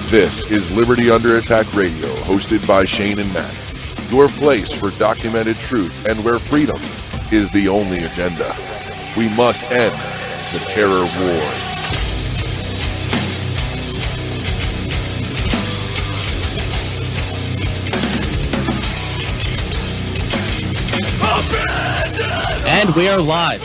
This is Liberty Under Attack Radio, hosted by Shane and Matt. Your place for documented truth and where freedom is the only agenda. We must end the terror war. And we are live.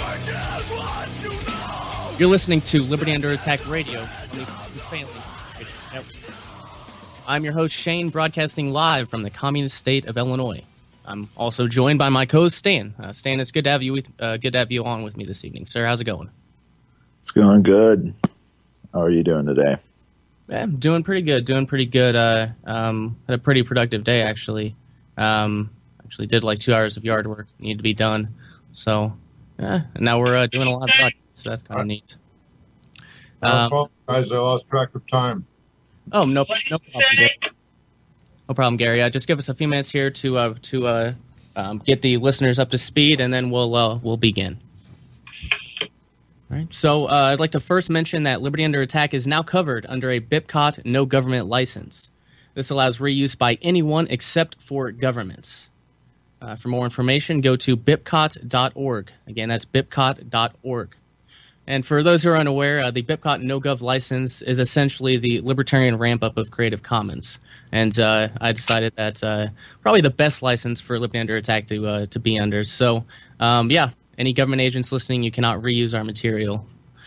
You're listening to Liberty Under Attack Radio on the Family Network. I'm your host, Shane, broadcasting live from the communist state of Illinois. I'm also joined by my co-host, Stan. Stan, it's good to have you on with me this evening. Sir, how's it going? It's going good. How are you doing today? Yeah, I'm doing pretty good. Had a pretty productive day, actually. Actually did like 2 hours of yard work. Needed to be done. So, and now we're doing a lot of projects, so that's kind of neat. I apologize, I lost track of time. Oh, no problem, Gary. No problem, Gary. Just give us a few minutes here to get the listeners up to speed, and then we'll begin. All right. So I'd like to first mention that Liberty Under Attack is now covered under a BIPCOT no government license. This allows reuse by anyone except for governments. For more information, go to bipcot.org. Again, that's bipcot.org. And for those who are unaware, the BIPCOT no-gov license is essentially the libertarian ramp-up of Creative Commons. And I decided that's probably the best license for Liberty Under Attack to be under. So, yeah, any government agents listening, you cannot reuse our material.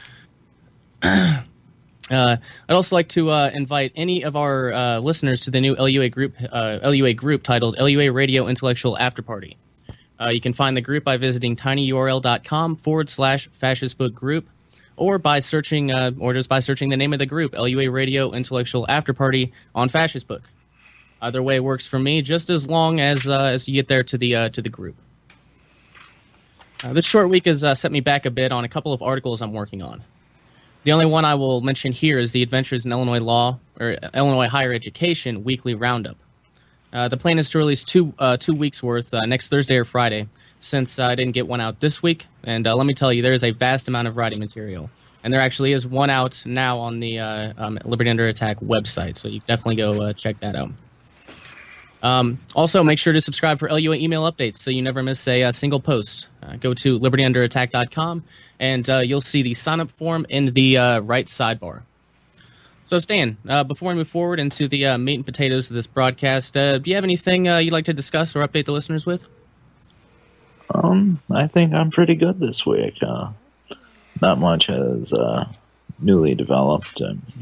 I'd also like to invite any of our listeners to the new LUA group titled LUA Radio Intellectual After Party. You can find the group by visiting tinyurl.com/fascist book group, or by searching, just by searching the name of the group, LUA Radio Intellectual After Party, on Fascist Book. Either way works for me, just as long as you get there to the group. This short week has set me back a bit on a couple of articles I'm working on. The only one I will mention here is the Adventures in Illinois Law, or Illinois Higher Education Weekly Roundup. The plan is to release two weeks' worth next Thursday or Friday, since I didn't get one out this week. And let me tell you, there is a vast amount of writing material. And there actually is one out now on the Liberty Under Attack website, so you definitely go check that out. Also, make sure to subscribe for LUA email updates so you never miss a single post. Go to libertyunderattack.com, and you'll see the sign-up form in the right sidebar. So, Stan, before we move forward into the meat and potatoes of this broadcast, do you have anything you'd like to discuss or update the listeners with? I think I'm pretty good this week. Not much has newly developed.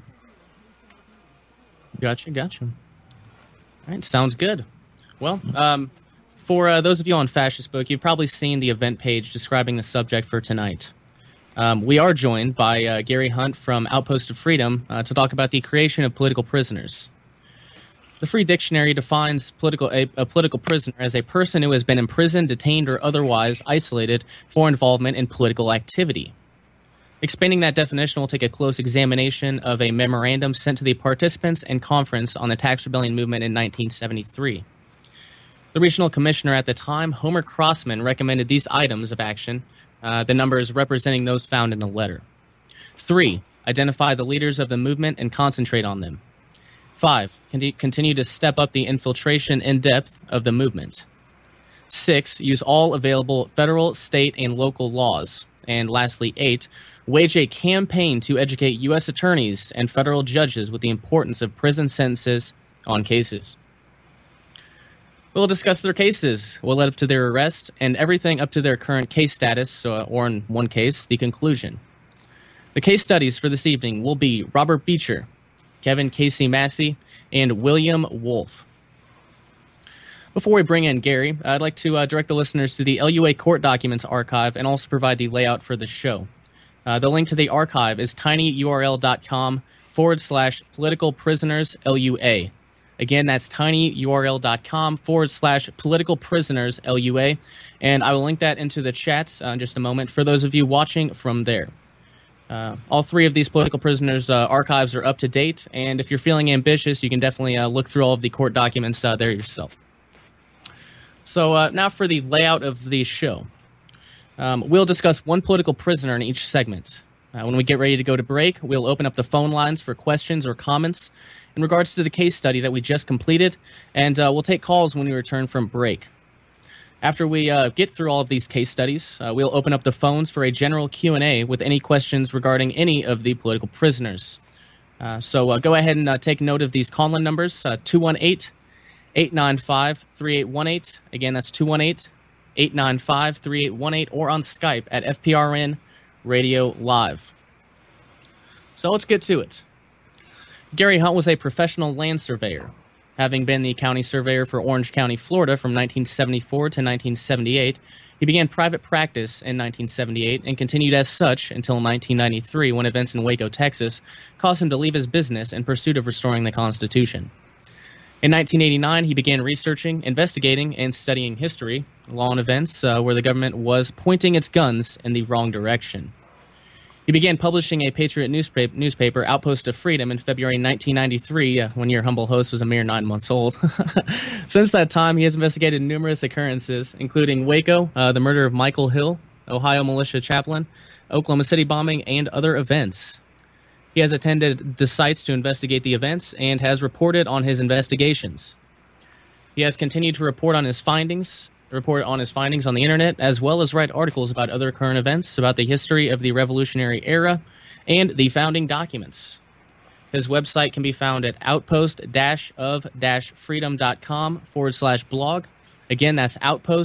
Gotcha. All right, sounds good. Well, for those of you on Fascist Book, you've probably seen the event page describing the subject for tonight. We are joined by Gary Hunt from Outpost of Freedom to talk about the creation of political prisoners. The Free Dictionary defines a political prisoner as a person who has been imprisoned, detained, or otherwise isolated for involvement in political activity. Expanding that definition will take a close examination of a memorandum sent to the participants and conference on the tax rebellion movement in 1973. The regional commissioner at the time, Homer Crossman, recommended these items of action, the numbers representing those found in the letter. 3. Identify the leaders of the movement and concentrate on them. 5. Continue to step up the infiltration in depth of the movement. 6. Use all available federal, state, and local laws. And lastly, 8. Wage a campaign to educate U.S. attorneys and federal judges with the importance of prison sentences on cases. We'll discuss their cases, what led up to their arrest, and everything up to their current case status, or in one case, the conclusion. The case studies for this evening will be Robert Beecher, Kevin Casey Massey, and William Wolfe. Before we bring in Gary, I'd like to direct the listeners to the LUA Court Documents Archive and also provide the layout for the show. The link to the archive is tinyurl.com/political prisoners LUA. Again, that's tinyurl.com/political prisoners LUA. And I will link that into the chat in just a moment for those of you watching from there. All three of these political prisoners' archives are up to date, and if you're feeling ambitious, you can definitely look through all of the court documents there yourself. So now for the layout of the show. We'll discuss one political prisoner in each segment. When we get ready to go to break, we'll open up the phone lines for questions or comments, in regards to the case study that we just completed, and we'll take calls when we return from break. After we get through all of these case studies, we'll open up the phones for a general Q&A with any questions regarding any of the political prisoners. So go ahead and take note of these call-in numbers, 218-895-3818. Again, that's 218-895-3818, or on Skype at FPRN Radio Live. So let's get to it. Gary Hunt was a professional land surveyor. Having been the county surveyor for Orange County, Florida from 1974 to 1978, he began private practice in 1978 and continued as such until 1993 when events in Waco, Texas, caused him to leave his business in pursuit of restoring the Constitution. In 1989, he began researching, investigating, and studying history, law, and events where the government was pointing its guns in the wrong direction. He began publishing a patriot newspaper, Outpost of Freedom, in February 1993, when your humble host was a mere 9 months old. Since that time, he has investigated numerous occurrences, including Waco, the murder of Michael Hill, Ohio militia chaplain, Oklahoma City bombing, and other events. He has attended the sites to investigate the events and has reported on his investigations. He has continued to report on his findings on the internet, as well as write articles about other current events, about the history of the Revolutionary Era, and the founding documents. His website can be found at outpost-of-freedom.com/blog. Again, that's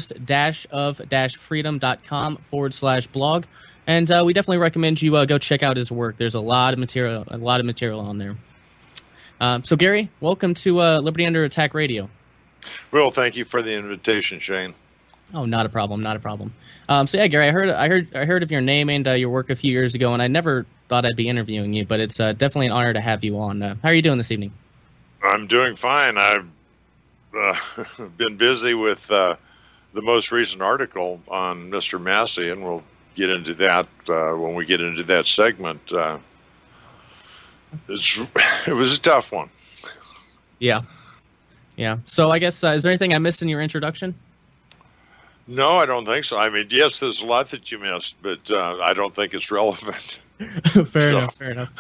outpost-of-freedom.com/blog. And we definitely recommend you go check out his work. There's a lot of material on there. So Gary, welcome to Liberty Under Attack Radio. Well, thank you for the invitation, Shane. Oh, not a problem. So yeah, Gary, I heard of your name and your work a few years ago, and I never thought I'd be interviewing you, but it's definitely an honor to have you on. How are you doing this evening? I'm doing fine. I've been busy with the most recent article on Mr. Massey, and we'll get into that when we get into that segment. It was a tough one. Yeah. So I guess, is there anything I missed in your introduction? No, I don't think so. I mean, yes, there's a lot that you missed, but I don't think it's relevant. Fair enough.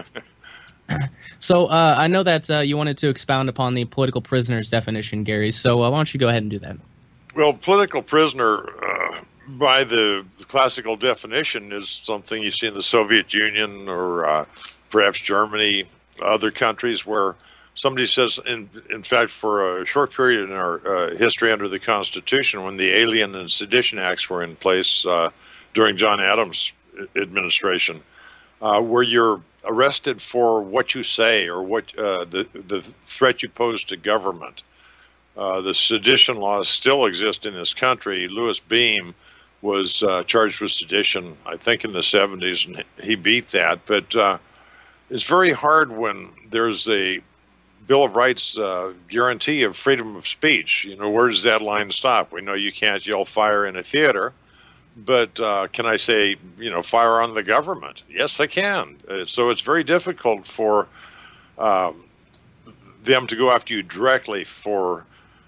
So I know that you wanted to expound upon the political prisoners definition, Gary. So why don't you go ahead and do that? Well, political prisoner, by the classical definition, is something you see in the Soviet Union or perhaps Germany, other countries where somebody says, in fact, for a short period in our history under the Constitution, when the Alien and Sedition Acts were in place during John Adams' administration, where you're arrested for what you say or what the threat you pose to government. The sedition laws still exist in this country. Louis Beam was charged with sedition, I think, in the 70s, and he beat that. But it's very hard when there's a Bill of Rights guarantee of freedom of speech. You know, where does that line stop? We know you can't yell fire in a theater, but can I say, fire on the government? Yes, I can. So it's very difficult for them to go after you directly for,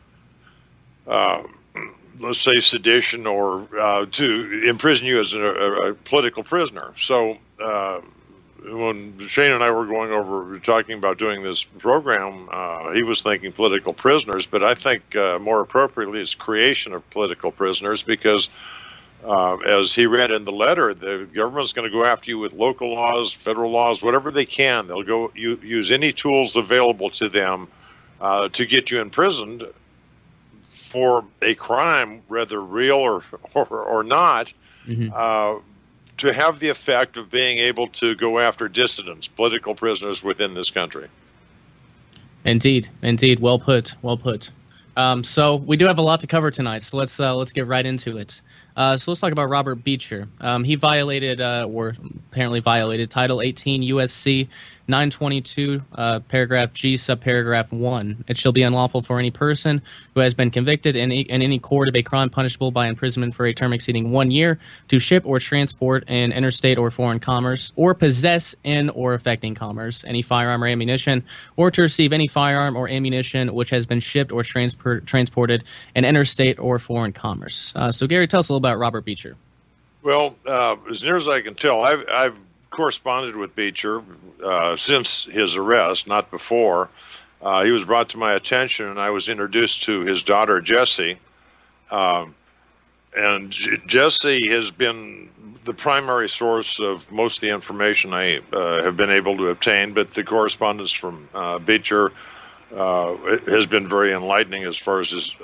let's say, sedition or to imprison you as a political prisoner. So when Shane and I were talking about doing this program, he was thinking political prisoners, but I think more appropriately it's creation of political prisoners because, as he read in the letter, the government's going to go after you with local laws, federal laws, whatever they can. They'll go use any tools available to them to get you imprisoned for a crime, whether real or not. Mm-hmm. To have the effect of being able to go after dissidents, political prisoners within this country. Indeed. Well put. So we do have a lot to cover tonight, so let's get right into it. So let's talk about Robert Beecher. He violated, or apparently violated, Title 18 U.S.C. 922, paragraph G, subparagraph 1. It shall be unlawful for any person who has been convicted in any court of a crime punishable by imprisonment for a term exceeding 1 year to ship or transport in interstate or foreign commerce, or possess in or affecting commerce any firearm or ammunition, or to receive any firearm or ammunition which has been shipped or transported in interstate or foreign commerce. So, Gary, tell us a little about Robert Beecher. Well, as near as I can tell, I've corresponded with Beecher since his arrest, not before. He was brought to my attention, and I was introduced to his daughter, Jessie. And Jessie has been the primary source of most of the information I have been able to obtain, but the correspondence from Beecher has been very enlightening as far as his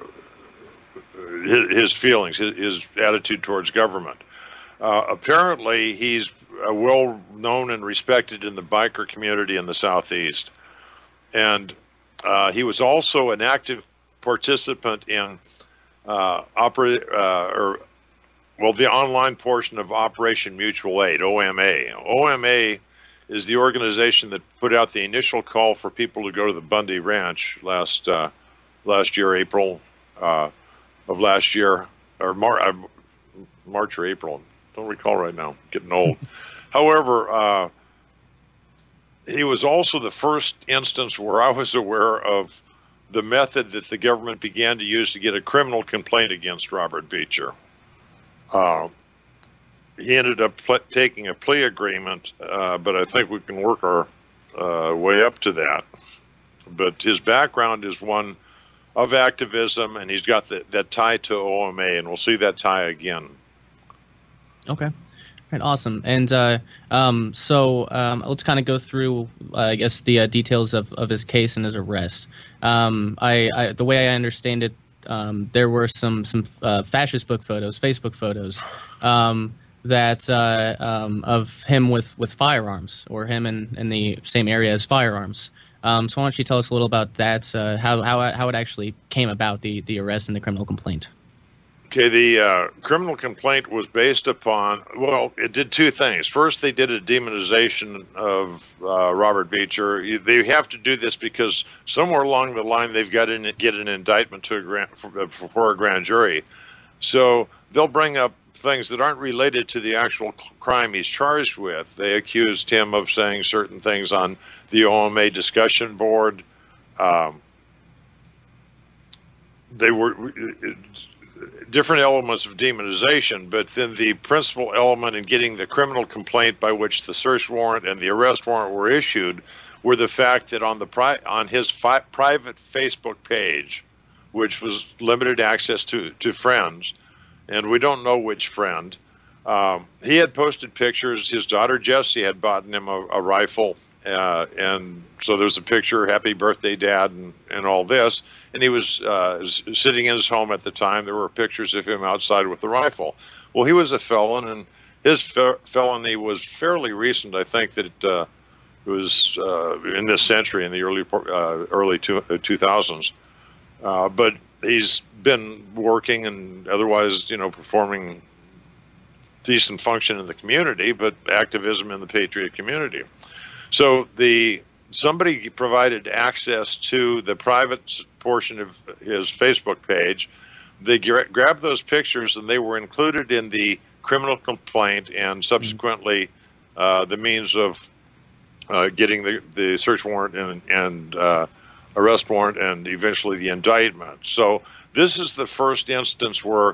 feelings, his attitude towards government. Apparently, he's well known and respected in the biker community in the Southeast. And he was also an active participant in the online portion of Operation Mutual Aid, OMA. OMA is the organization that put out the initial call for people to go to the Bundy Ranch last year, April of last year, or March or April. Don't recall right now. Getting old. However, he was also the first instance where I was aware of the method that the government began to use to get a criminal complaint against Robert Beecher. He ended up taking a plea agreement, but I think we can work our way up to that. But his background is one of activism, and he's got that tie to OMA, and we'll see that tie again. Okay. Right, awesome. And let's kind of go through, I guess, the details of his case and his arrest. The way I understand it, there were some fascist Facebook photos, that of him with firearms, or him in the same area as firearms. So why don't you tell us a little about that? How it actually came about, the arrest and the criminal complaint. Okay, the criminal complaint was based upon, well, it did two things. First, they did a demonization of Robert Beecher. They have to do this because somewhere along the line they've got to get an indictment before a grand jury. So they'll bring up things that aren't related to the actual crime he's charged with. They accused him of saying certain things on the OMA discussion board. They were different elements of demonization, but then the principal element in getting the criminal complaint by which the search warrant and the arrest warrant were issued were the fact that on his private Facebook page, which was limited access to friends, and we don't know which friend, he had posted pictures. His daughter Jessie had bought him a rifle, and so there's a picture, happy birthday, Dad, and all this. And he was sitting in his home at the time. There were pictures of him outside with the rifle. Well, he was a felon, and his felony was fairly recent. I think that it was in this century, in the early 2000s. But he's been working and otherwise, performing decent function in the community, but activism in the patriot community. So somebody provided access to the private portion of his Facebook page. They grabbed those pictures, and they were included in the criminal complaint and subsequently the means of getting the search warrant and arrest warrant and eventually the indictment. So this is the first instance where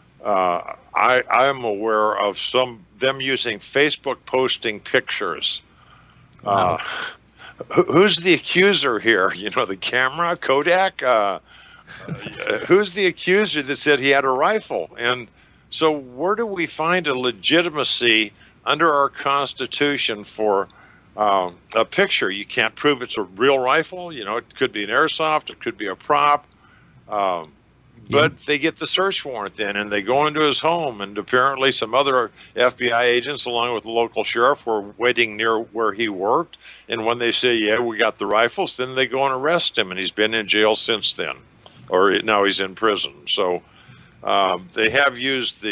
I am aware of them using Facebook posting pictures. Wow. Who's the accuser here? The camera, Kodak? Who's the accuser that said he had a rifle? And so where do we find a legitimacy under our Constitution for a picture? You can't prove it's a real rifle. It could be an airsoft. It could be a prop. But they get the search warrant then, and they go into his home, and apparently some other FBI agents, along with the local sheriff, were waiting near where he worked. And when they say, yeah, we got the rifles, then they go and arrest him, and he's been in jail since then, or now he's in prison. So they have used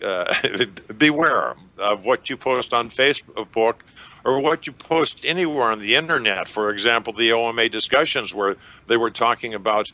beware of what you post on Facebook or what you post anywhere on the internet. For example, the OMA discussions where they were talking about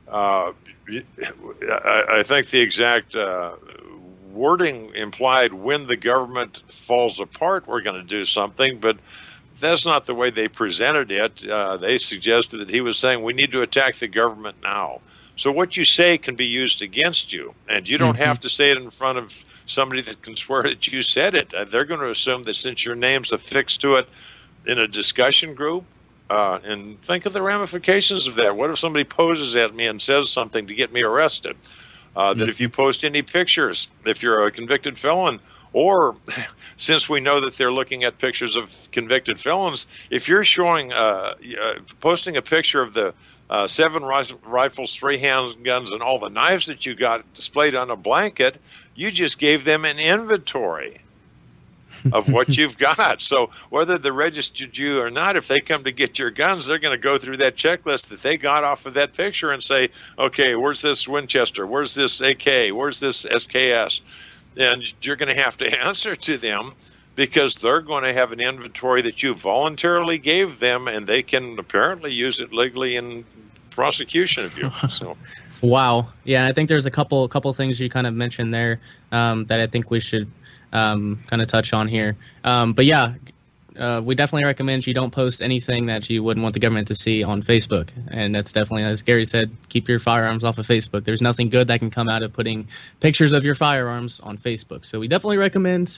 I think the exact wording implied, when the government falls apart, we're going to do something, but that's not the way they presented it. They suggested that he was saying we need to attack the government now. So what you say can be used against you, and you don't have to say it in front of somebody that can swear that you said it. They're going to assume that since your name's affixed to it in a discussion group, and think of the ramifications of that. What if somebody poses at me and says something to get me arrested? That if you post any pictures, if you're a convicted felon, or since we know that they're looking at pictures of convicted felons, if you're showing, posting a picture of the 7 rifles, 3 handguns, and all the knives that you got displayed on a blanket, you just gave them an inventory of what you've got. So whether they're registered you or not, if they come to get your guns, they're going to go through that checklist that they got off of that picture and say, okay, where's this Winchester? Where's this AK? Where's this SKS? And you're going to have to answer to them, because they're going to have an inventory that you voluntarily gave them, and they can apparently use it legally in prosecution of you. So, wow, yeah, I think there's a couple things you kind of mentioned there that I think we should kind of touch on here. But yeah, we definitely recommend you don't post anything that you wouldn't want the government to see on Facebook, and that's definitely, as Gary said, keep your firearms off of Facebook. There's nothing good that can come out of putting pictures of your firearms on Facebook. So we definitely recommend.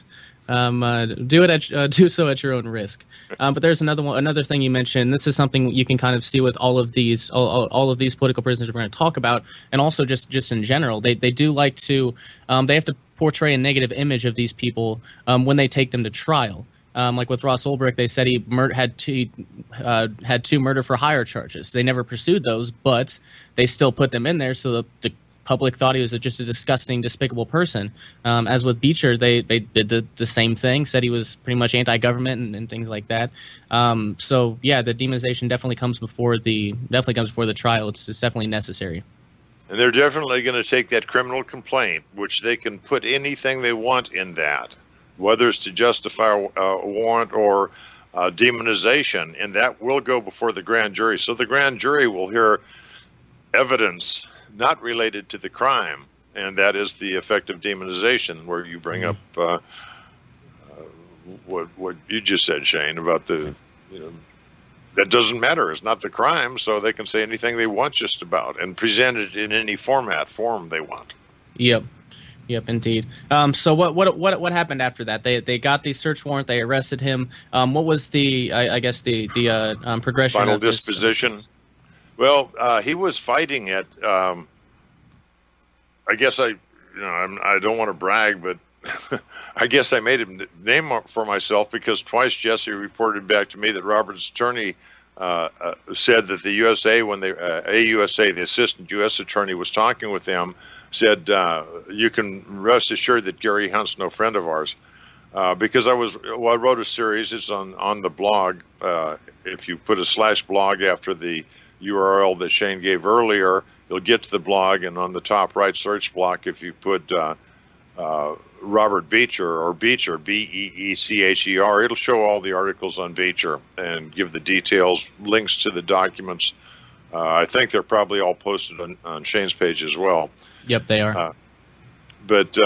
Do so at your own risk. But there's another thing you mentioned. This is something you can kind of see with all of these political prisoners we're going to talk about, and also just in general. They do like to they have to portray a negative image of these people when they take them to trial. Like with Ross Ulbricht, they said he had 2 murder for hire charges. They never pursued those, but they still put them in there, so the public thought he was just a disgusting, despicable person. As with Beecher, they did the same thing, said he was pretty much anti-government and things like that. So yeah, the demonization definitely comes before the trial. It's definitely necessary. And they're definitely going to take that criminal complaint, which they can put anything they want in that, whether it's to justify a warrant or demonization, and that will go before the grand jury. So the grand jury will hear evidence not related to the crime, and that is the effect of demonization, where you bring up what you just said, Shane, about that doesn't matter. It's not the crime, so they can say anything they want just about and present it in any form they want. Yep, indeed. So what happened after that? They got the search warrant. They arrested him. What was the progression? Final of disposition. Well, he was fighting it. I guess I don't want to brag, but I guess I made a name for myself, because twice Jesse reported back to me that Robert's attorney said that the USA, when AUSA, the assistant U.S. attorney, was talking with them, said, you can rest assured that Gary Hunt's no friend of ours. Because I wrote a series. It's on the blog. If you put a /blog after the URL that Shane gave earlier, you'll get to the blog, and on the top right search block, if you put Robert Beecher or Beecher, Beecher, it'll show all the articles on Beecher and give the details, links to the documents. I think they're probably all posted on Shane's page as well. Yep, they are. But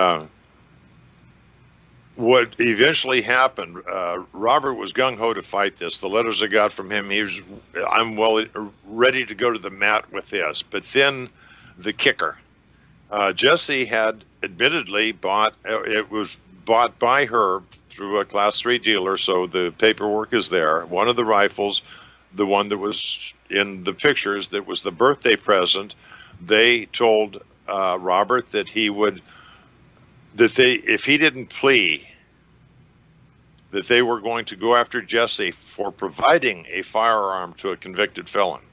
what eventually happened, Robert was gung-ho to fight this. The letters I got from him, I'm ready to go to the mat with this. But then the kicker. Jesse had admittedly it was bought by her through a Class 3 dealer, so the paperwork is there. One of the rifles, the one that was in the pictures, that was the birthday present, they told Robert that if he didn't plea, that they were going to go after Jesse for providing a firearm to a convicted felon.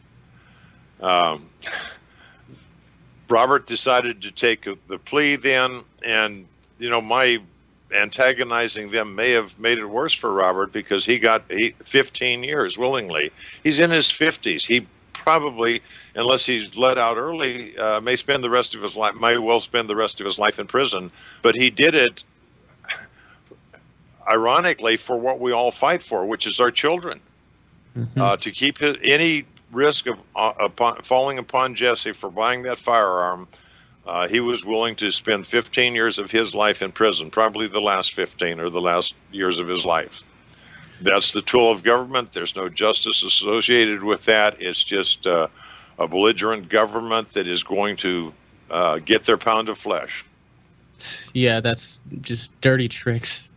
Robert decided to take the plea then, and my antagonizing them may have made it worse for Robert, because he got 15 years willingly. He's in his 50s. He probably, unless he's let out early, may well spend the rest of his life in prison. But he did it, ironically, for what we all fight for, which is our children. To keep any risk of falling upon Jesse for buying that firearm, he was willing to spend 15 years of his life in prison, probably the last 15 or the last years of his life. That's the tool of government. There's no justice associated with that. It's just a a belligerent government that is going to get their pound of flesh. Yeah, that's just dirty tricks.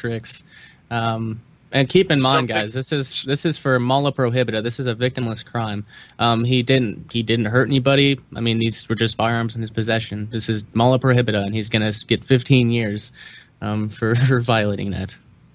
And keep in mind, guys, this is for mala prohibita. This is a victimless crime. He didn't hurt anybody. I mean, these were just firearms in his possession. This is mala prohibita, and he's going to get 15 years for violating that.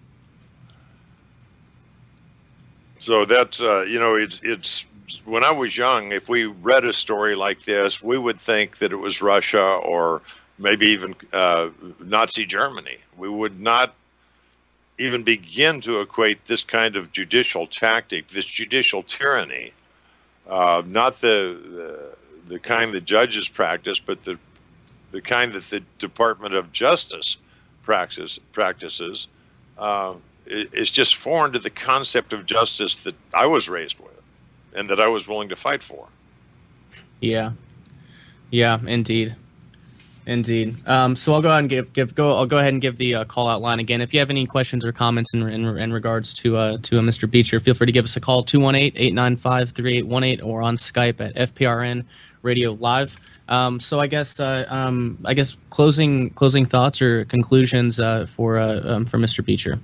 So that's it's when I was young, if we read a story like this, we would think that it was Russia or maybe even Nazi Germany. We would not even begin to equate this kind of judicial tactic, this judicial tyranny, not the kind that judges practice, but the kind that the Department of Justice practices, is just foreign to the concept of justice that I was raised with and that I was willing to fight for. Yeah, indeed. So I'll go ahead and give the call out line again. If you have any questions or comments in regards to Mr. Beecher, feel free to give us a call 218-895-3818 or on Skype at FPRN Radio Live. So I guess closing thoughts or conclusions for Mr. Beecher.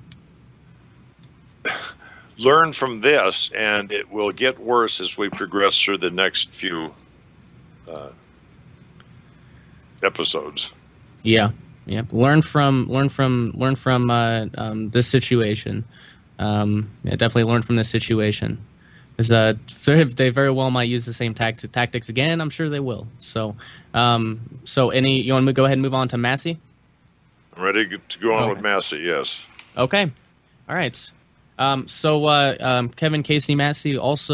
Learn from this, and it will get worse as we progress through the next few episodes. Yeah. Learn from this situation. Definitely learn from this situation. Because they very well might use the same tactics again. I'm sure they will. So, you want to go ahead and move on to Massey? I'm ready to go on with Massey. Yes. Okay. All right. Kevin Casey Massey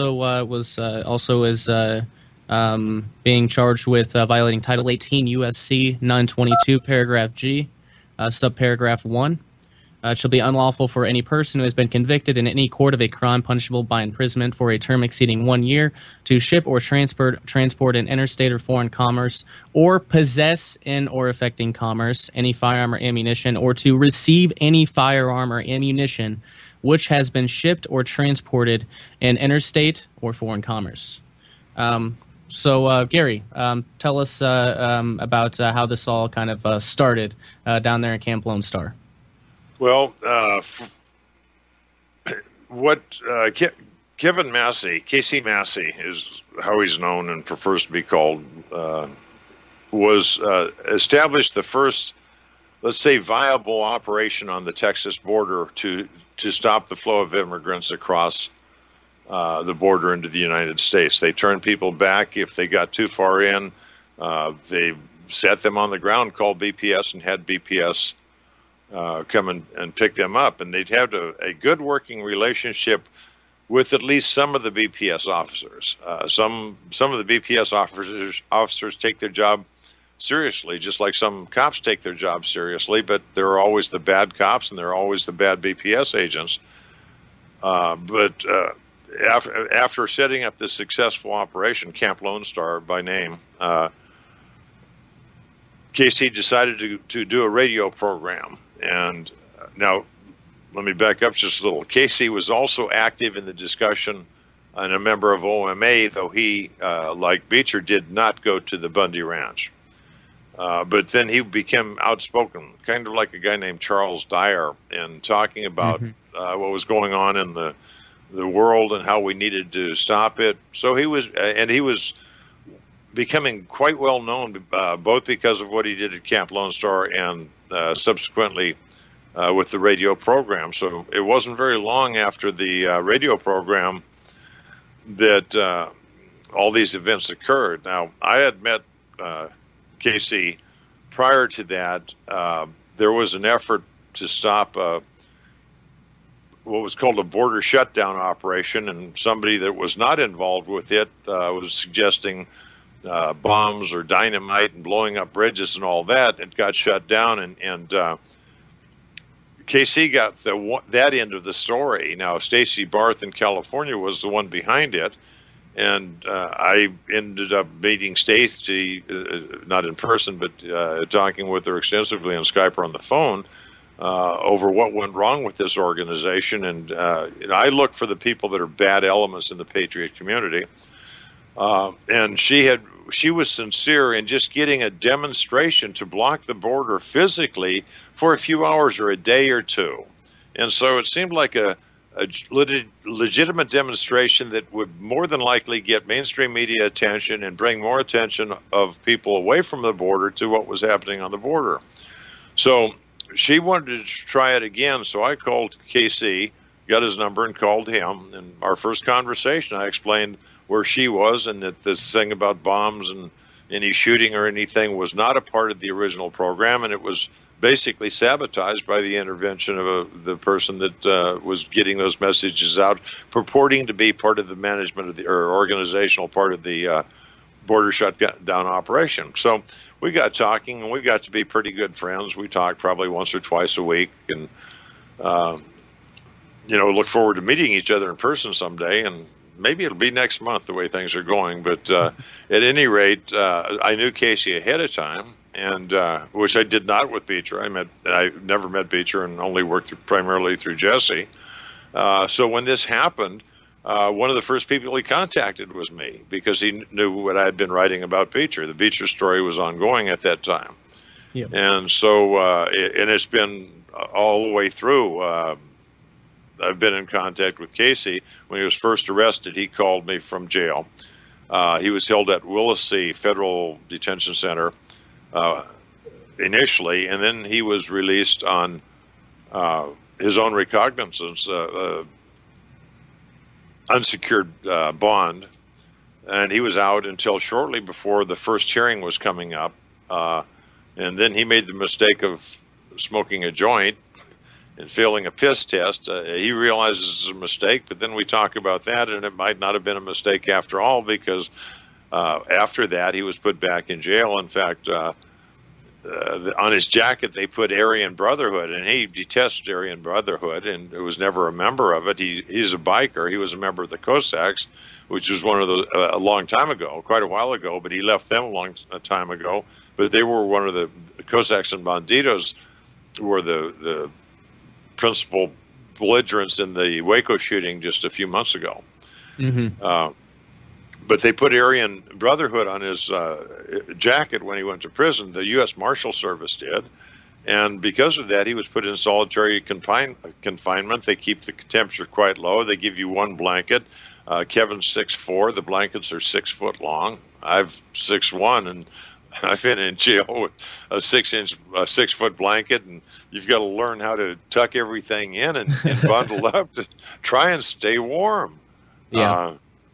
is being charged with violating Title 18 U.S.C. 922, paragraph G, subparagraph 1. It shall be unlawful for any person who has been convicted in any court of a crime punishable by imprisonment for a term exceeding 1 year to ship or transport in interstate or foreign commerce or possess in or affecting commerce any firearm or ammunition or to receive any firearm or ammunition which has been shipped or transported in interstate or foreign commerce. Gary, tell us about how this all kind of started down there in Camp Lone Star. Well, Kevin Massey, Casey Massey is how he's known and prefers to be called, was established the first, let's say, viable operation on the Texas border to stop the flow of immigrants across the border into the United States. They turned people back if they got too far in. They set them on the ground, called BPS, and had BPS come and pick them up. And they'd have a good working relationship with at least some of the BPS officers. Some of the BPS officers take their job seriously, just like some cops take their job seriously, but there are always the bad cops and there are always the bad BPS agents. After setting up this successful operation, Camp Lone Star by name, Casey decided to do a radio program. And now, let me back up just a little. Casey was also active in the discussion and a member of OMA, though he, like Beecher, did not go to the Bundy Ranch. But then he became outspoken, kind of like a guy named Charles Dyer, in talking about what was going on in the world and how we needed to stop it. So he was becoming quite well known, both because of what he did at Camp Lone Star and subsequently with the radio program. So it wasn't very long after the radio program that all these events occurred. Now, I had met Casey prior to that. There was an effort to stop what was called a border shutdown operation, and somebody that was not involved with it was suggesting bombs or dynamite and blowing up bridges and all that. It got shut down, and KC got that end of the story. Now, Stacy Barth in California was the one behind it, and I ended up meeting Stacy, not in person, but talking with her extensively on Skype or on the phone over what went wrong with this organization. And I look for the people that are bad elements in the Patriot community. And she was sincere in just getting a demonstration to block the border physically for a few hours or a day or two. And so it seemed like a legitimate demonstration that would more than likely get mainstream media attention and bring more attention of people away from the border to what was happening on the border. So she wanted to try it again. So I called KC, got his number, and called him. And our first conversation, I explained where she was and that this thing about bombs and any shooting or anything was not a part of the original program, and it was basically sabotaged by the intervention of the person that was getting those messages out, purporting to be part of the management of or organizational part of the border shutdown operation. So we got talking, and we got to be pretty good friends. We talked probably once or twice a week, and look forward to meeting each other in person someday. And maybe it'll be next month the way things are going. But at any rate, I knew Casey ahead of time, and which I did not with Beecher. I never met Beecher and only worked primarily through Jesse. So when this happened, one of the first people he contacted was me, because he knew what I had been writing about Beecher. The Beecher story was ongoing at that time. Yep. And so and it's been all the way through. I've been in contact with Casey. When he was first arrested, he called me from jail. He was held at Willacy Federal Detention Center initially, and then he was released on his own recognizance, unsecured bond, and he was out until shortly before the first hearing was coming up. And then he made the mistake of smoking a joint and failing a piss test. He realizes it's a mistake, but then we talk about that, and it might not have been a mistake after all, because after that he was put back in jail. In fact, on his jacket they put Aryan Brotherhood, and he detests Aryan Brotherhood and was never a member of it. He's a biker. He was a member of the Cossacks, which was one of the a long time ago, quite a while ago, but he left them a long time ago. But they were one of the Cossacks and Banditos were the principal belligerents in the Waco shooting just a few months ago. Mm-hmm. But they put Aryan Brotherhood on his jacket when he went to prison. The U.S. Marshal Service did. And because of that, he was put in solitary confinement. They keep the temperature quite low. They give you one blanket. Kevin's 6'4". The blankets are 6 foot long. I'm 6'1", and I've been in jail with a 6 foot blanket, and you've got to learn how to tuck everything in and bundle up to try and stay warm. Yeah.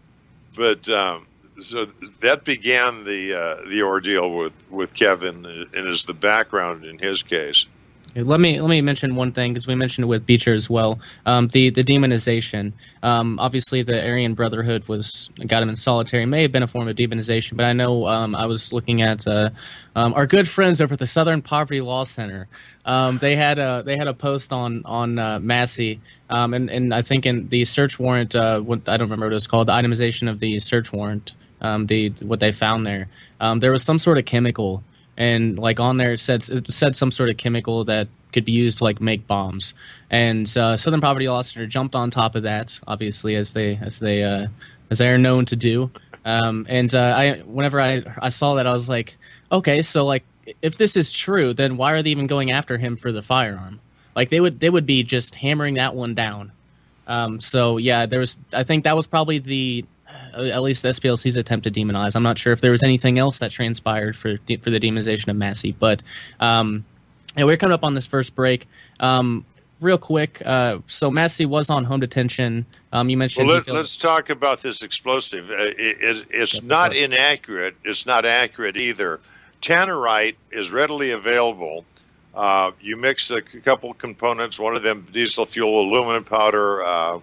So that began the ordeal with Kevin, and is the background in his case. Let me mention one thing, because we mentioned it with Beecher as well. The demonization. Obviously, the Aryan Brotherhood got him in solitary. It may have been a form of demonization, but I know I was looking at our good friends over at the Southern Poverty Law Center. They had a post on Massey, and I think in the search warrant, I don't remember what it was called, the itemization of the search warrant, what they found there. There was some sort of chemical. And like on there, it said some sort of chemical that could be used to like make bombs. And Southern Poverty Law Center jumped on top of that, obviously, as they are known to do. Whenever I saw that, I was like, okay, so like if this is true, then why are they even going after him for the firearm? Like they would be just hammering that one down. So yeah, I think that was probably at least the SPLC's attempt to demonize. I'm not sure if there was anything else that transpired for the demonization of Massey, but we're coming up on this first break. Real quick, so Massey was on home detention. You mentioned. Well, let's talk about this explosive. It's not inaccurate. It's not accurate either. Tannerite is readily available. You mix a couple components. One of them diesel fuel, aluminum powder.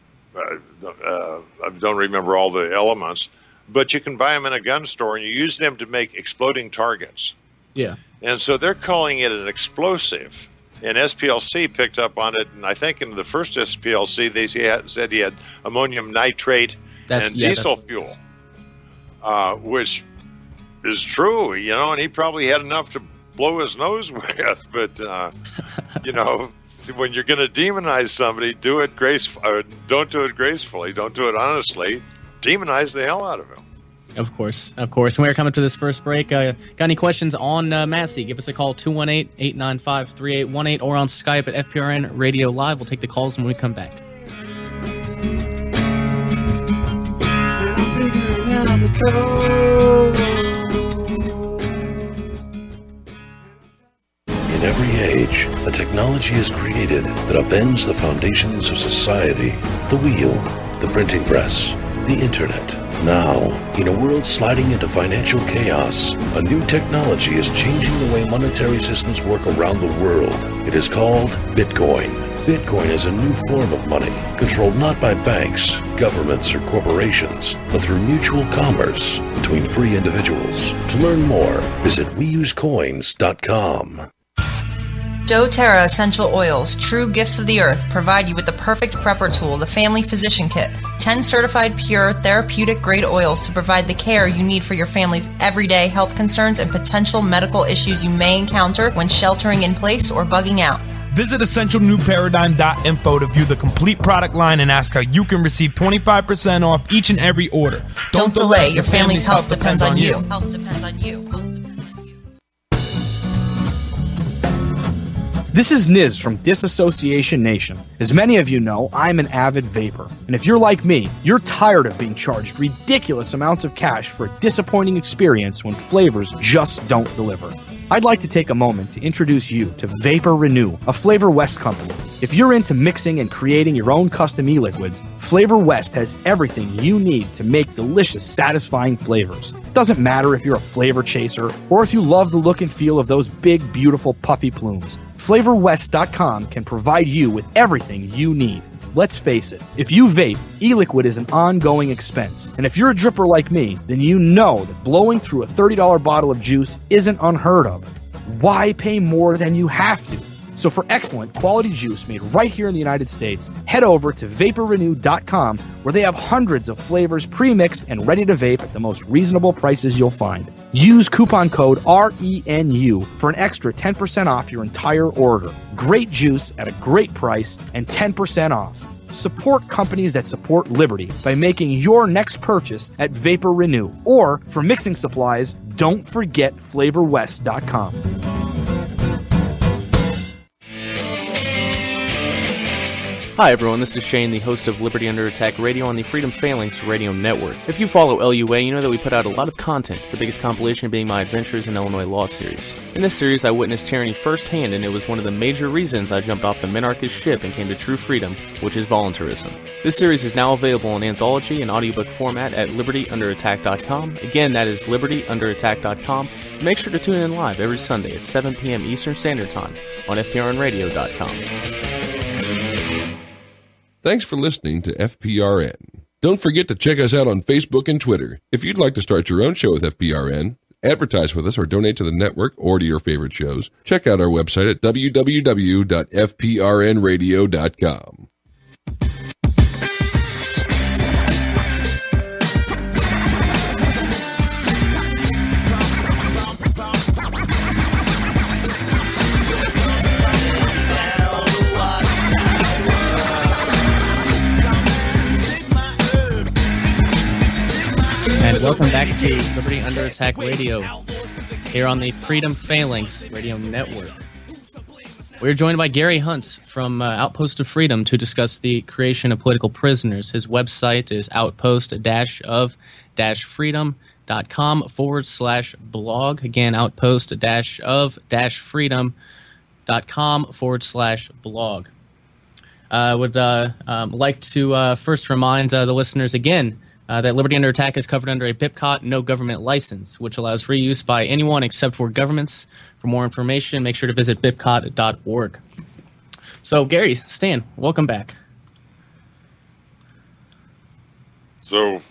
I don't remember all the elements, but you can buy them in a gun store, and you use them to make exploding targets. Yeah. And so they're calling it an explosive. And SPLC picked up on it, and I think in the first SPLC they said he had ammonium nitrate and diesel fuel, which is true, and he probably had enough to blow his nose with, but, when you're going to demonize somebody, do it don't do it gracefully, don't do it honestly, demonize the hell out of him. Of course. And we're coming to this first break. Got any questions on Massey? Give us a call, 218-895-3818, or on Skype at FPRN Radio Live. We'll take the calls when we come back. In every age, a technology is created that upends the foundations of society. The wheel, the printing press, the internet. Now, in a world sliding into financial chaos, a new technology is changing the way monetary systems work around the world. It is called Bitcoin. Bitcoin is a new form of money, controlled not by banks, governments, or corporations, but through mutual commerce between free individuals. To learn more, visit weusecoins.com. doTERRA Essential Oils, true gifts of the earth, provide you with the perfect prepper tool, the Family Physician Kit. 10 certified pure, therapeutic-grade oils to provide the care you need for your family's everyday health concerns and potential medical issues you may encounter when sheltering in place or bugging out. Visit EssentialNewParadigm.info to view the complete product line and ask how you can receive 25% off each and every order. Don't delay. Your family's health depends on you. This is Niz from Disassociation Nation. As many of you know, I'm an avid vapor. And if you're like me, you're tired of being charged ridiculous amounts of cash for a disappointing experience when flavors just don't deliver. I'd like to take a moment to introduce you to Vapor Renew, a Flavor West company. If you're into mixing and creating your own custom e-liquids, Flavor West has everything you need to make delicious, satisfying flavors. It doesn't matter if you're a flavor chaser or if you love the look and feel of those big, beautiful, puffy plumes. FlavorWest.com can provide you with everything you need. Let's face it, if you vape, e-liquid is an ongoing expense. And if you're a dripper like me, then you know that blowing through a $30 bottle of juice isn't unheard of. Why pay more than you have to? So for excellent quality juice made right here in the United States, head over to VaporRenew.com, where they have hundreds of flavors pre-mixed and ready to vape at the most reasonable prices you'll find. Use coupon code RENU for an extra 10% off your entire order. Great juice at a great price and 10% off. Support companies that support liberty by making your next purchase at Vapor Renew. Or for mixing supplies, don't forget FlavorWest.com. Hi everyone, this is Shane, the host of Liberty Under Attack Radio on the Freedom Phalanx Radio Network. If you follow LUA, you know that we put out a lot of content, the biggest compilation being my Adventures in Illinois Law series. In this series, I witnessed tyranny firsthand, and it was one of the major reasons I jumped off the minarchist ship and came to true freedom, which is voluntarism. This series is now available in anthology and audiobook format at libertyunderattack.com. Again, that is libertyunderattack.com. Make sure to tune in live every Sunday at 7 p.m. Eastern Standard Time on fprnradio.com. Thanks for listening to FPRN. Don't forget to check us out on Facebook and Twitter. If you'd like to start your own show with FPRN, advertise with us, or donate to the network or to your favorite shows, check out our website at www.fprnradio.com. And welcome back to Liberty Under Attack Radio, here on the Freedom Phalanx Radio Network. We're joined by Gary Hunt from Outpost of Freedom to discuss the creation of political prisoners. His website is outpost-of-freedom.com/blog. Again, outpost-of-freedom.com/blog. I would like to first remind the listeners again that Liberty Under Attack is covered under a BIPCOT no government license, which allows reuse by anyone except for governments. For more information, make sure to visit bipcot.org. So, Gary, Stan, welcome back. So,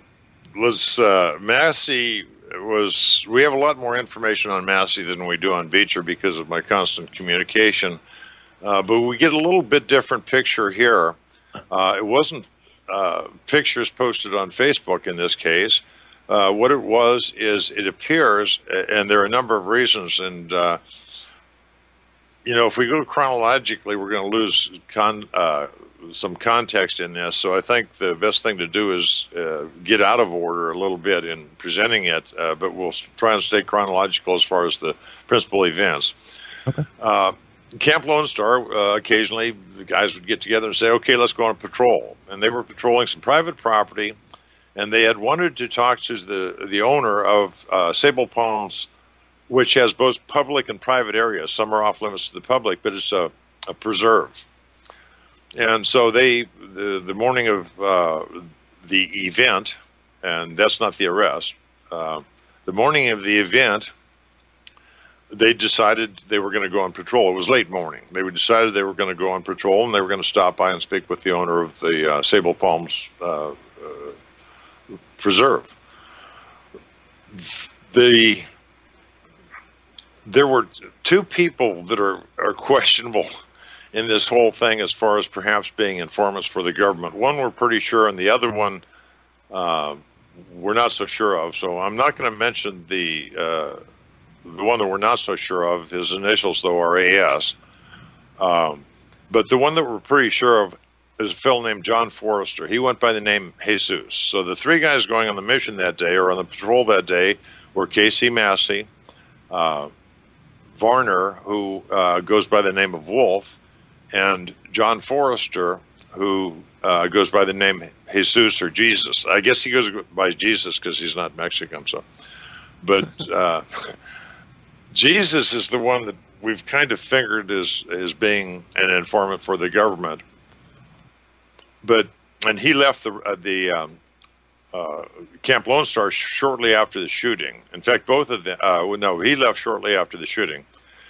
Massey was. We have a lot more information on Massey than we do on Beecher because of my constant communication. But we get a little bit different picture here. It wasn't pictures posted on Facebook in this case. What it was is it appears, and there are a number of reasons, and if we go chronologically, we're going to lose some context in this. So I think the best thing to do is get out of order a little bit in presenting it, but we'll try and stay chronological as far as the principal events. Okay. Camp Lone Star, occasionally the guys would get together and say, okay, let's go on patrol. And they were patrolling some private property, and they had wanted to talk to the owner of Sable Palms, which has both public and private areas. Some are off limits to the public, but it's a preserve. And so the morning of the event, and that's not the arrest, the morning of the event, they decided they were going to go on patrol. It was late morning. They decided they were going to go on patrol, and they were going to stop by and speak with the owner of the Sable Palms Preserve. There were two people that are questionable in this whole thing as far as perhaps being informants for the government. One we're pretty sure, and the other one we're not so sure of. So I'm not going to mention the one that we're not so sure of. His initials, though, are AS. But the one that we're pretty sure of is a fellow named John Forrester. He went by the name Jesus. So the three guys going on the mission that day, or on the patrol that day, were Casey Massey, Varner, who goes by the name of Wolf, and John Forrester, who goes by the name Jesus or Jesus. I guess he goes by Jesus because he's not Mexican. So, but Jesus is the one that we've kind of fingered as being an informant for the government. And he left the Camp Lone Star shortly after the shooting. In fact, both of them. No, he left shortly after the shooting.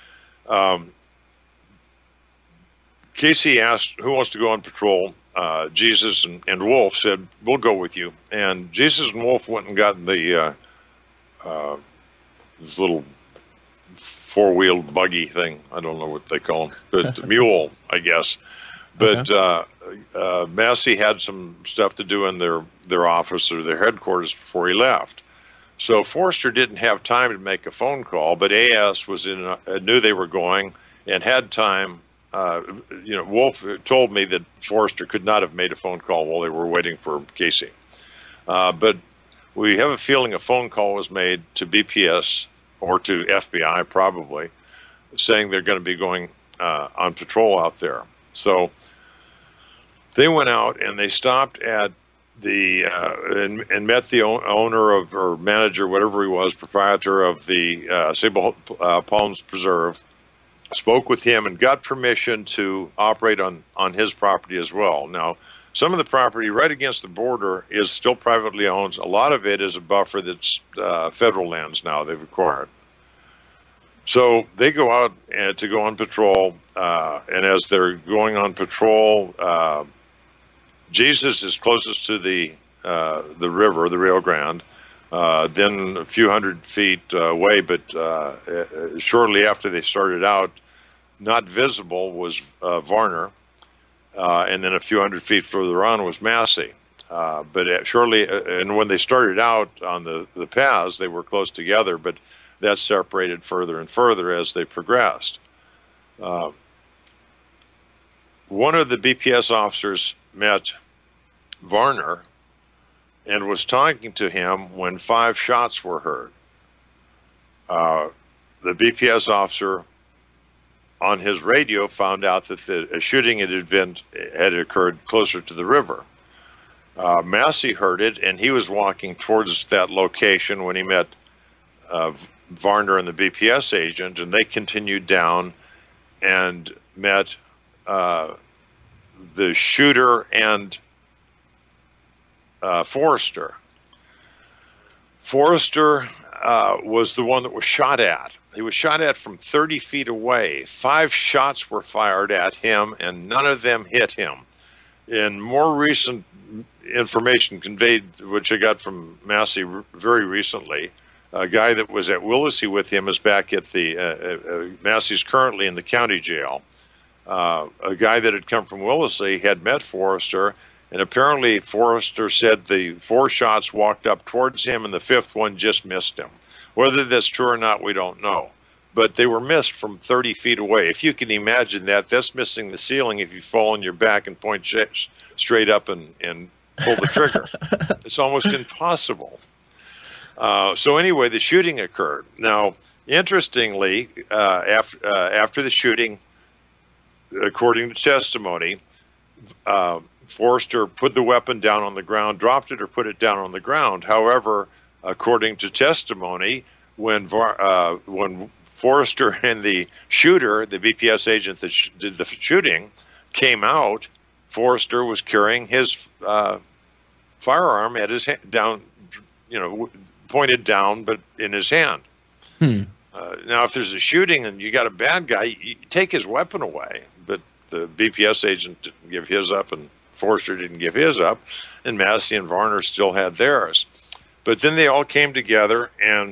Casey asked who wants to go on patrol. Jesus and Wolf said, "We'll go with you." And Jesus and Wolf went and got the this little four-wheeled buggy thing. I don't know what they call them, but mule, I guess. But Massey had some stuff to do in their office or their headquarters before he left. So Forrester didn't have time to make a phone call, but AS was knew they were going and had time. Wolf told me that Forrester could not have made a phone call while they were waiting for Casey. But we have a feeling a phone call was made to BPS or to FBI probably, saying they're going to be going on patrol out there. So they went out and they stopped at the and met the owner of, or manager, whatever he was, proprietor of the Sable Palms Preserve, spoke with him and got permission to operate on his property as well. Now, some of the property right against the border is still privately owned. A lot of it is a buffer that's federal lands now they've acquired. So they go out to go on patrol, and as they're going on patrol, Jesus is closest to the river, the Rio Grande, then a few hundred feet away, but shortly after they started out, not visible was Varner, and then a few hundred feet further on was Massey. But shortly, and when they started out on the paths, they were close together, but that separated further and further as they progressed. One of the BPS officers met Varner and was talking to him when 5 shots were heard. The BPS officer on his radio found out that a shooting had occurred closer to the river. Massey heard it, and he was walking towards that location when he met Varner and the BPS agent, and they continued down and met the shooter and Forrester. Forrester was the one that was shot at. He was shot at from 30 feet away. 5 shots were fired at him, and none of them hit him. In more recent information conveyed, which I got from Massey very recently, a guy that was at Willacy with him is back at the Massey's currently in the county jail. A guy that had come from Willacy had met Forrester, and apparently Forrester said the 4 shots walked up towards him and the 5th one just missed him. Whether that's true or not, we don't know. but they were missed from 30 feet away. If you can imagine that, that's missing the ceiling if you fall on your back and point straight up and pull the trigger. It's almost impossible. So anyway, the shooting occurred. Now, interestingly, after the shooting, according to testimony, Forrester put the weapon down on the ground, dropped it or put it down on the ground. However, according to testimony, when Forrester and the shooter, the BPS agent that did the shooting, came out, Forrester was carrying his firearm at his down, pointed down, but in his hand. Now, if there's a shooting and you got a bad guy, you take his weapon away. But the BPS agent didn't give his up, and Forrester didn't give his up, and Massey and Varner still had theirs. But then they all came together, and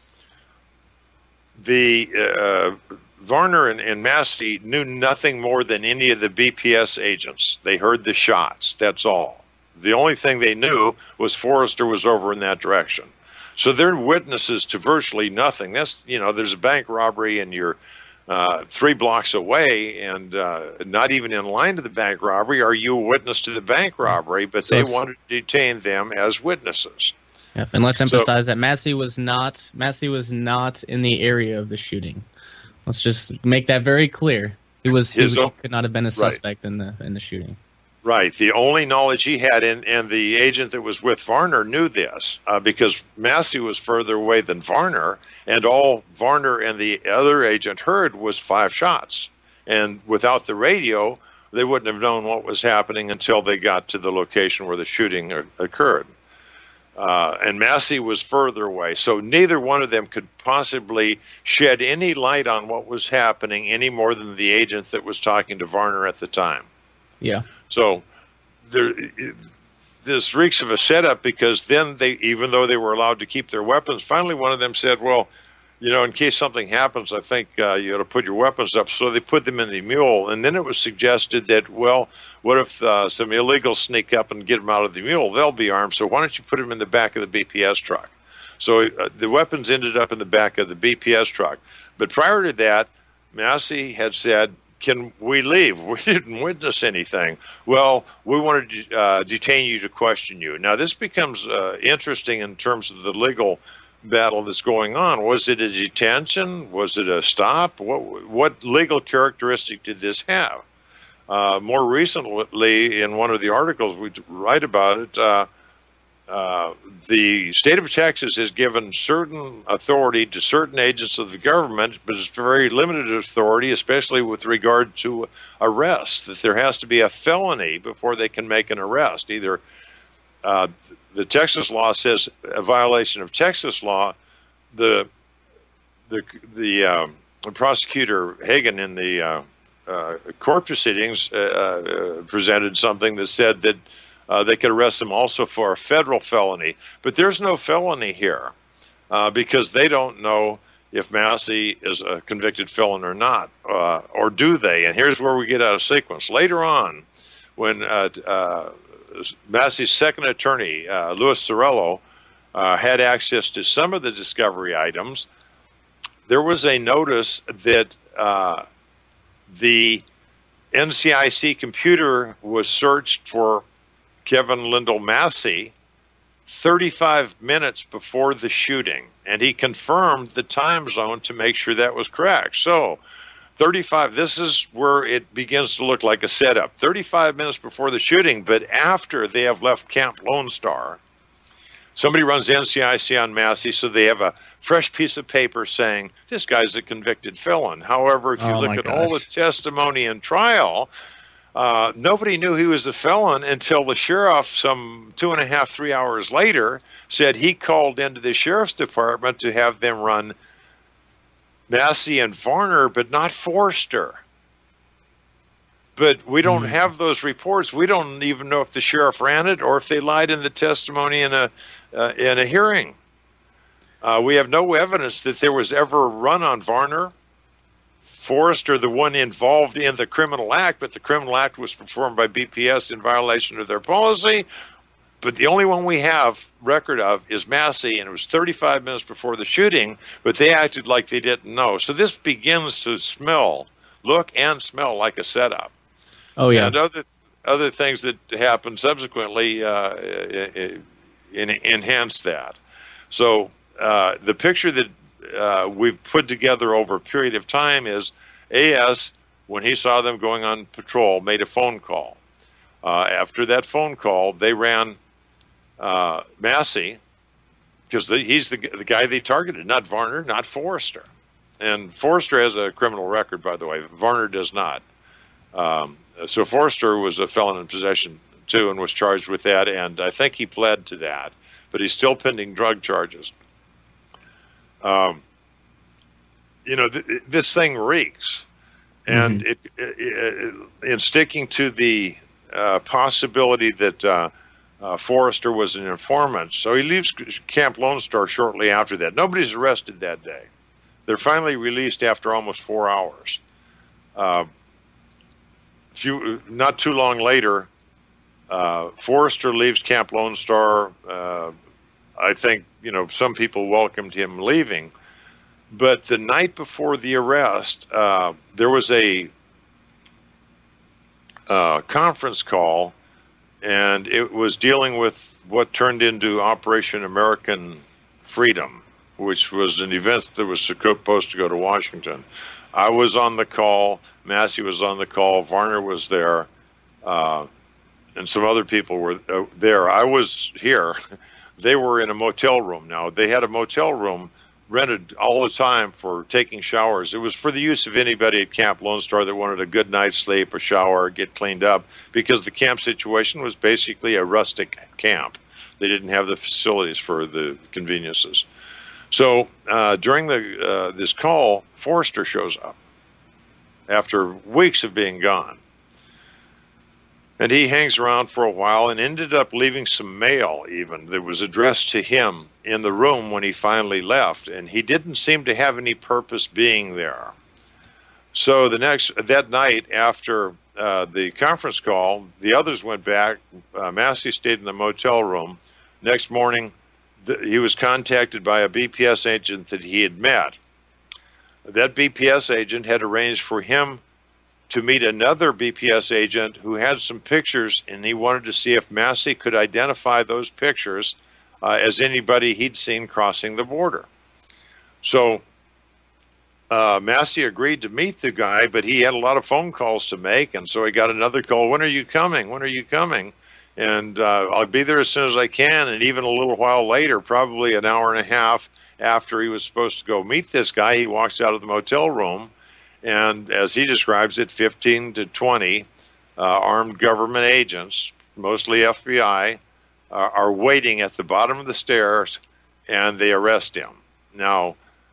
the Varner and Massey knew nothing more than any of the BPS agents. They heard the shots. That's all. The only thing they knew was Forrester was over in that direction. So they're witnesses to virtually nothing. That's, there's a bank robbery and you're 3 blocks away and not even in line to the bank robbery are you a witness to the bank robbery, but they wanted to detain them as witnesses. Yep, and let's emphasize that Massey was not in the area of the shooting. Let's just make that very clear. He could not have been a suspect in the shooting. Right. The only knowledge he had, and the agent that was with Varner knew this because Massey was further away than Varner, and all Varner and the other agent heard was 5 shots. And without the radio, they wouldn't have known what was happening until they got to the location where the shooting occurred. And Massey was further away, so neither one of them could possibly shed any light on what was happening any more than the agent that was talking to Varner at the time. Yeah. So this reeks of a setup because then even though they were allowed to keep their weapons, finally one of them said, well, in case something happens, I think you ought to put your weapons up. So they put them in the mule. And then it was suggested that, well, what if some illegals sneak up and get them out of the mule? They'll be armed. So why don't you put them in the back of the BPS truck? So the weapons ended up in the back of the BPS truck. But prior to that, Massey had said, can we leave? We didn't witness anything. Well, we wanted to detain you to question you. Now, this becomes interesting in terms of the legal battle that's going on. Was it a detention? Was it a stop? What legal characteristic did this have? More recently, in one of the articles we write about it, the state of Texas has given certain authority to certain agents of the government, but it's very limited authority, especially with regard to arrests, that there has to be a felony before they can make an arrest. Either the Texas law says a violation of Texas law. The prosecutor Hagan in the court proceedings presented something that said that they could arrest him also for a federal felony. But there's no felony here because they don't know if Massey is a convicted felon or not, or do they? And here's where we get out of sequence. Later on, when Massey's second attorney, Louis Sorello, had access to some of the discovery items, there was a notice that the NCIC computer was searched for Kevin Lyndall Massey 35 minutes before the shooting, and he confirmed the time zone to make sure that was correct. So 35, this is where it begins to look like a setup. 35 minutes before the shooting, but after they have left Camp Lone Star, somebody runs NCIC on Massey, so they have a fresh piece of paper saying this guy's a convicted felon. However, if you look at all the testimony in trial, nobody knew he was a felon until the sheriff, some 2.5, 3 hours later, said he called into the sheriff's department to have them run Massey and Varner, but not Forrester. But we don't have those reports. We don't even know if the sheriff ran it or if they lied in the testimony in a hearing. We have no evidence that there was ever a run on Varner. Forrester, the one involved in the criminal act, but the criminal act was performed by BPS in violation of their policy. But the only one we have record of is Massey, and it was 35 minutes before the shooting, but they acted like they didn't know. So this begins to look and smell like a setup. Oh, yeah. And other things that happened subsequently enhanced that. So the picture that we've put together over a period of time is AS, when he saw them going on patrol, made a phone call. After that phone call, they ran Massey, because he's the guy they targeted, not Varner, not Forrester. And Forrester has a criminal record, by the way. Varner does not. So Forrester was a felon in possession, too, and was charged with that, and I think he pled to that. But he's still pending drug charges. This thing reeks. And in sticking to the possibility that Forrester was an informant, so he leaves Camp Lone Star shortly after that. Nobody's arrested that day. They're finally released after almost 4 hours. Not too long later, Forrester leaves Camp Lone Star. I think some people welcomed him leaving, but the night before the arrest, there was a conference call, and it was dealing with what turned into Operation American Freedom, which was an event that was supposed to go to Washington. I was on the call, Massey was on the call, Varner was there, and some other people were there. I was here. They were in a motel room. Now, they had a motel room rented all the time for taking showers. It was for the use of anybody at Camp Lone Star that wanted a good night's sleep, a shower, get cleaned up, because the camp situation was basically a rustic camp. They didn't have the facilities for the conveniences. So during this call, Forrester shows up after weeks of being gone. And he hangs around for a while and ended up leaving some mail even that was addressed to him in the room when he finally left. And he didn't seem to have any purpose being there. So that night after the conference call, the others went back. Massey stayed in the motel room. Next morning, he was contacted by a BPS agent that he had met. That BPS agent had arranged for him to meet another BPS agent who had some pictures, and he wanted to see if Massey could identify those pictures as anybody he'd seen crossing the border. So Massey agreed to meet the guy, but he had a lot of phone calls to make, and so he got another call. When are you coming? When are you coming? And I'll be there as soon as I can. And even a little while later, probably an hour and a half after he was supposed to go meet this guy, he walks out of the motel room. And as he describes it, 15 to 20 armed government agents, mostly FBI, are waiting at the bottom of the stairs, and they arrest him. Now,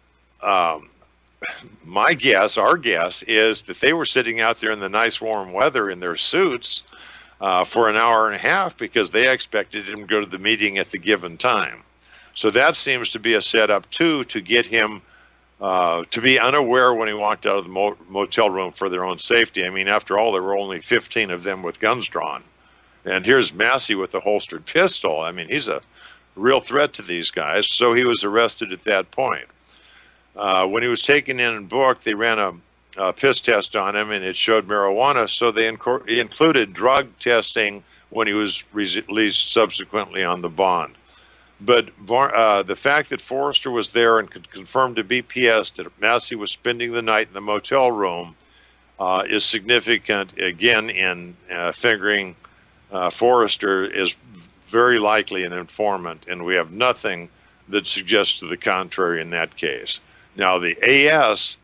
my guess, our guess, is that they were sitting out there in the nice warm weather in their suits for an hour and a half because they expected him to go to the meeting at the given time. So that seems to be a setup, too, to get him to be unaware when he walked out of the motel room for their own safety. I mean, after all, there were only 15 of them with guns drawn. And here's Massey with a holstered pistol. I mean, he's a real threat to these guys. So he was arrested at that point. When he was taken in and booked, they ran a piss test on him, and it showed marijuana. So they included drug testing when he was released subsequently on the bond. But the fact that Forrester was there and could confirm to BPS that Massey was spending the night in the motel room is significant, again, in figuring Forrester is very likely an informant, and we have nothing that suggests to the contrary in that case. Now, the AS,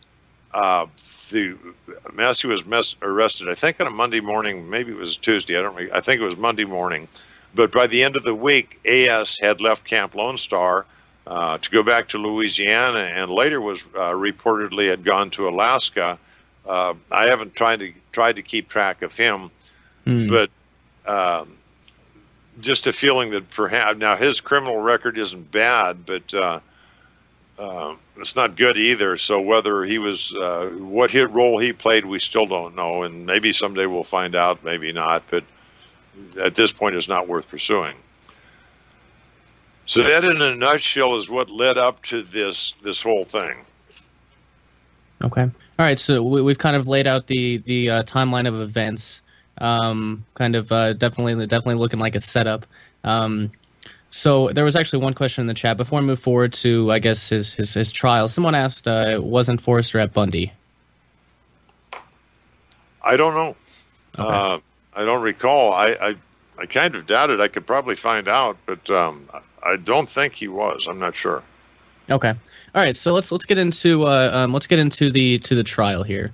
Massey was arrested, I think, on a Monday morning. Maybe it was Tuesday. I think it was Monday morning. But by the end of the week, AS had left Camp Lone Star to go back to Louisiana, and later was reportedly had gone to Alaska. I haven't tried to keep track of him, but just a feeling that perhaps now his criminal record isn't bad, but it's not good either. So whether he was what role he played, we still don't know, and maybe someday we'll find out, maybe not. But at this point, it's not worth pursuing. So that, in a nutshell, is what led up to this whole thing. Okay. All right. So we've kind of laid out the timeline of events. Definitely looking like a setup. So there was actually one question in the chat before we move forward to, I guess, his trial. Someone asked, wasn't Forrester at Bundy? I don't know. Okay. I don't recall. I kind of doubt it. I could probably find out, but I don't think he was. I'm not sure. Okay. All right. So let's get into the trial here.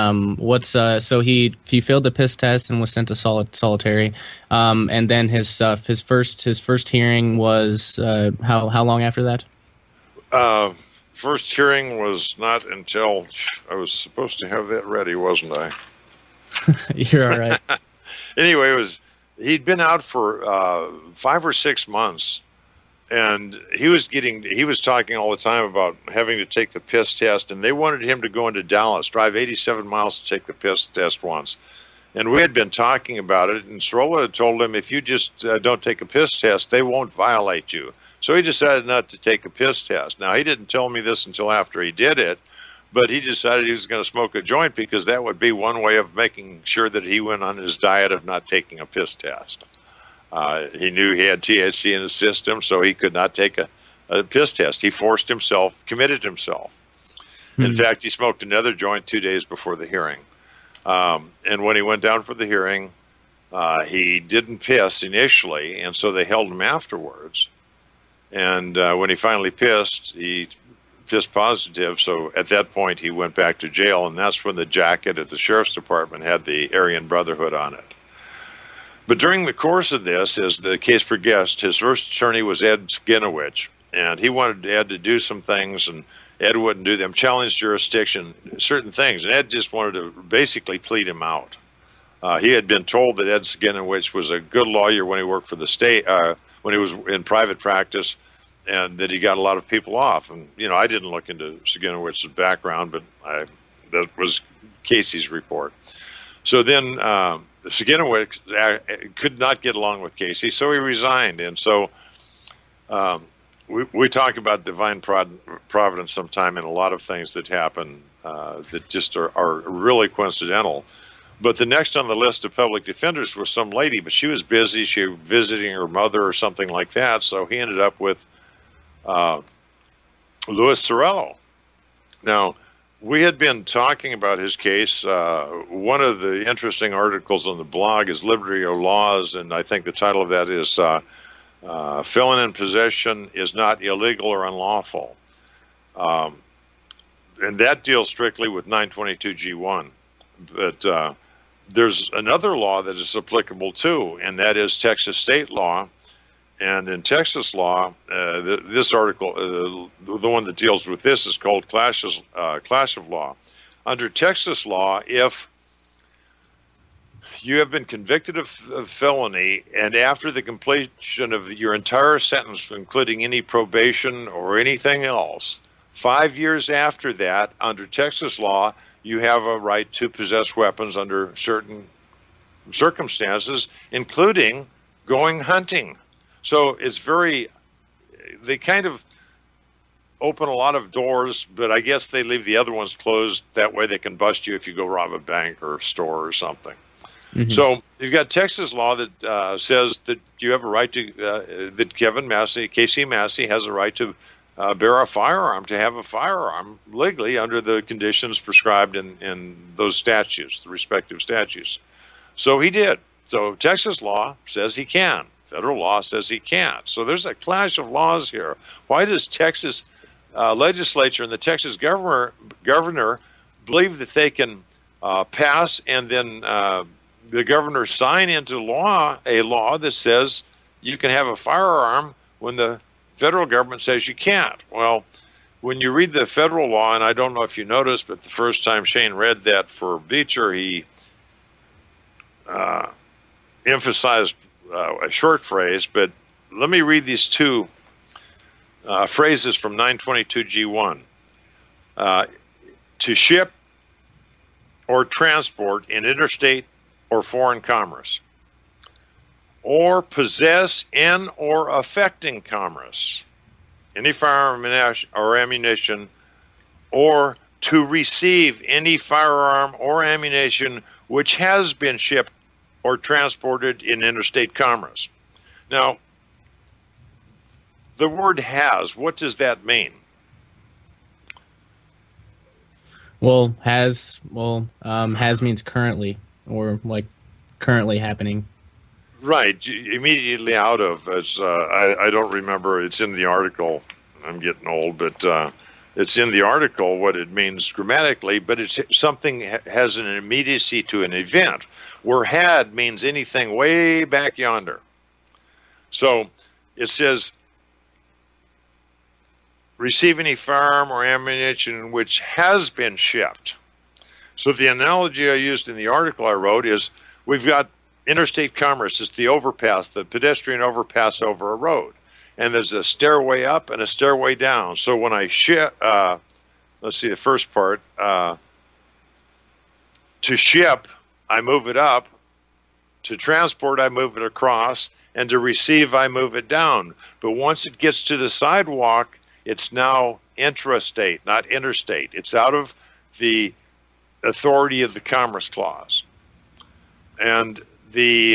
So he failed the piss test and was sent to solitary. And then his first hearing was how long after that? First hearing was not until I was supposed to have that ready, wasn't I? You're all right. Anyway, he'd been out for 5 or 6 months. And he was talking all the time about having to take the piss test, and they wanted him to go into Dallas, drive 87 miles to take the piss test once. And we had been talking about it, and Sorolla had told him, if you just don't take a piss test, they won't violate you. So he decided not to take a piss test. Now, he didn't tell me this until after he did it, but he decided he was going to smoke a joint because that would be one way of making sure that he went on his diet of not taking a piss test. He knew he had THC in his system, so he could not take a piss test. He committed himself. In fact, he smoked another joint 2 days before the hearing. And when he went down for the hearing, he didn't piss initially, and so they held him afterwards. And when he finally pissed, he pissed positive, so at that point he went back to jail, and that's when the jacket at the Sheriff's Department had the Aryan Brotherhood on it. But during the course of this, as the case progressed, his first attorney was Ed Skinowich, and he wanted Ed to do some things, and Ed wouldn't do them, challenge jurisdiction, certain things, and Ed just wanted to basically plead him out. He had been told that Ed Skinowich was a good lawyer when he worked for the state, when he was in private practice, and that he got a lot of people off. And, I didn't look into Sginowicz's background, but that was Casey's report. So then Sginowicz could not get along with Casey, so he resigned. And so we talk about divine providence sometime in a lot of things that happen that just are really coincidental. But the next on the list of public defenders was some lady, but she was busy. She was visiting her mother or something like that, so he ended up with Louis Sorello. Now, we had been talking about his case. One of the interesting articles on the blog is Liberty of Laws, and I think the title of that is Felon in Possession is Not Illegal or Unlawful. And that deals strictly with 922G1. But there's another law that is applicable too, and that is Texas state law. And in Texas law, this article, the one that deals with this, is called Clash of Law. Under Texas law, if you have been convicted of felony, and after the completion of your entire sentence, including any probation or anything else, 5 years after that, under Texas law, you have a right to possess weapons under certain circumstances, including going hunting. So it's they kind of open a lot of doors, but I guess they leave the other ones closed. That way they can bust you if you go rob a bank or a store or something. Mm-hmm. So you've got Texas law that says that you have a right to, that Casey Massey has a right to bear a firearm, to have a firearm legally under the conditions prescribed in those statutes, the respective statutes. So he did. So Texas law says he can. Federal law says he can't. So there's a clash of laws here. Why does Texas legislature and the Texas governor believe that they can pass and then the governor sign into law a law that says you can have a firearm when the federal government says you can't? Well, when you read the federal law, and I don't know if you noticed, but the first time Shane read that for Beecher, he emphasized a short phrase, but let me read these two phrases from 922G1. To ship or transport in interstate or foreign commerce, or possess in or affecting commerce any firearm or ammunition, or to receive any firearm or ammunition which has been shipped or transported in interstate commerce. Now, the word has, what does that mean? Well, has means currently, or like currently happening. Right, immediately out of. As I don't remember. It's in the article. I'm getting old, but it's in the article what it means grammatically. But it's something has an immediacy to an event. Where had means anything way back yonder. So it says, receive any firearm or ammunition which has been shipped. So the analogy I used in the article I wrote is, we've got interstate commerce. It's the overpass, the pedestrian overpass over a road. And there's a stairway up and a stairway down. So when I ship, let's see the first part, to ship, I move it up. To transport, I move it across. And to receive, I move it down. But once it gets to the sidewalk, it's now intrastate, not interstate. It's out of the authority of the Commerce Clause. And the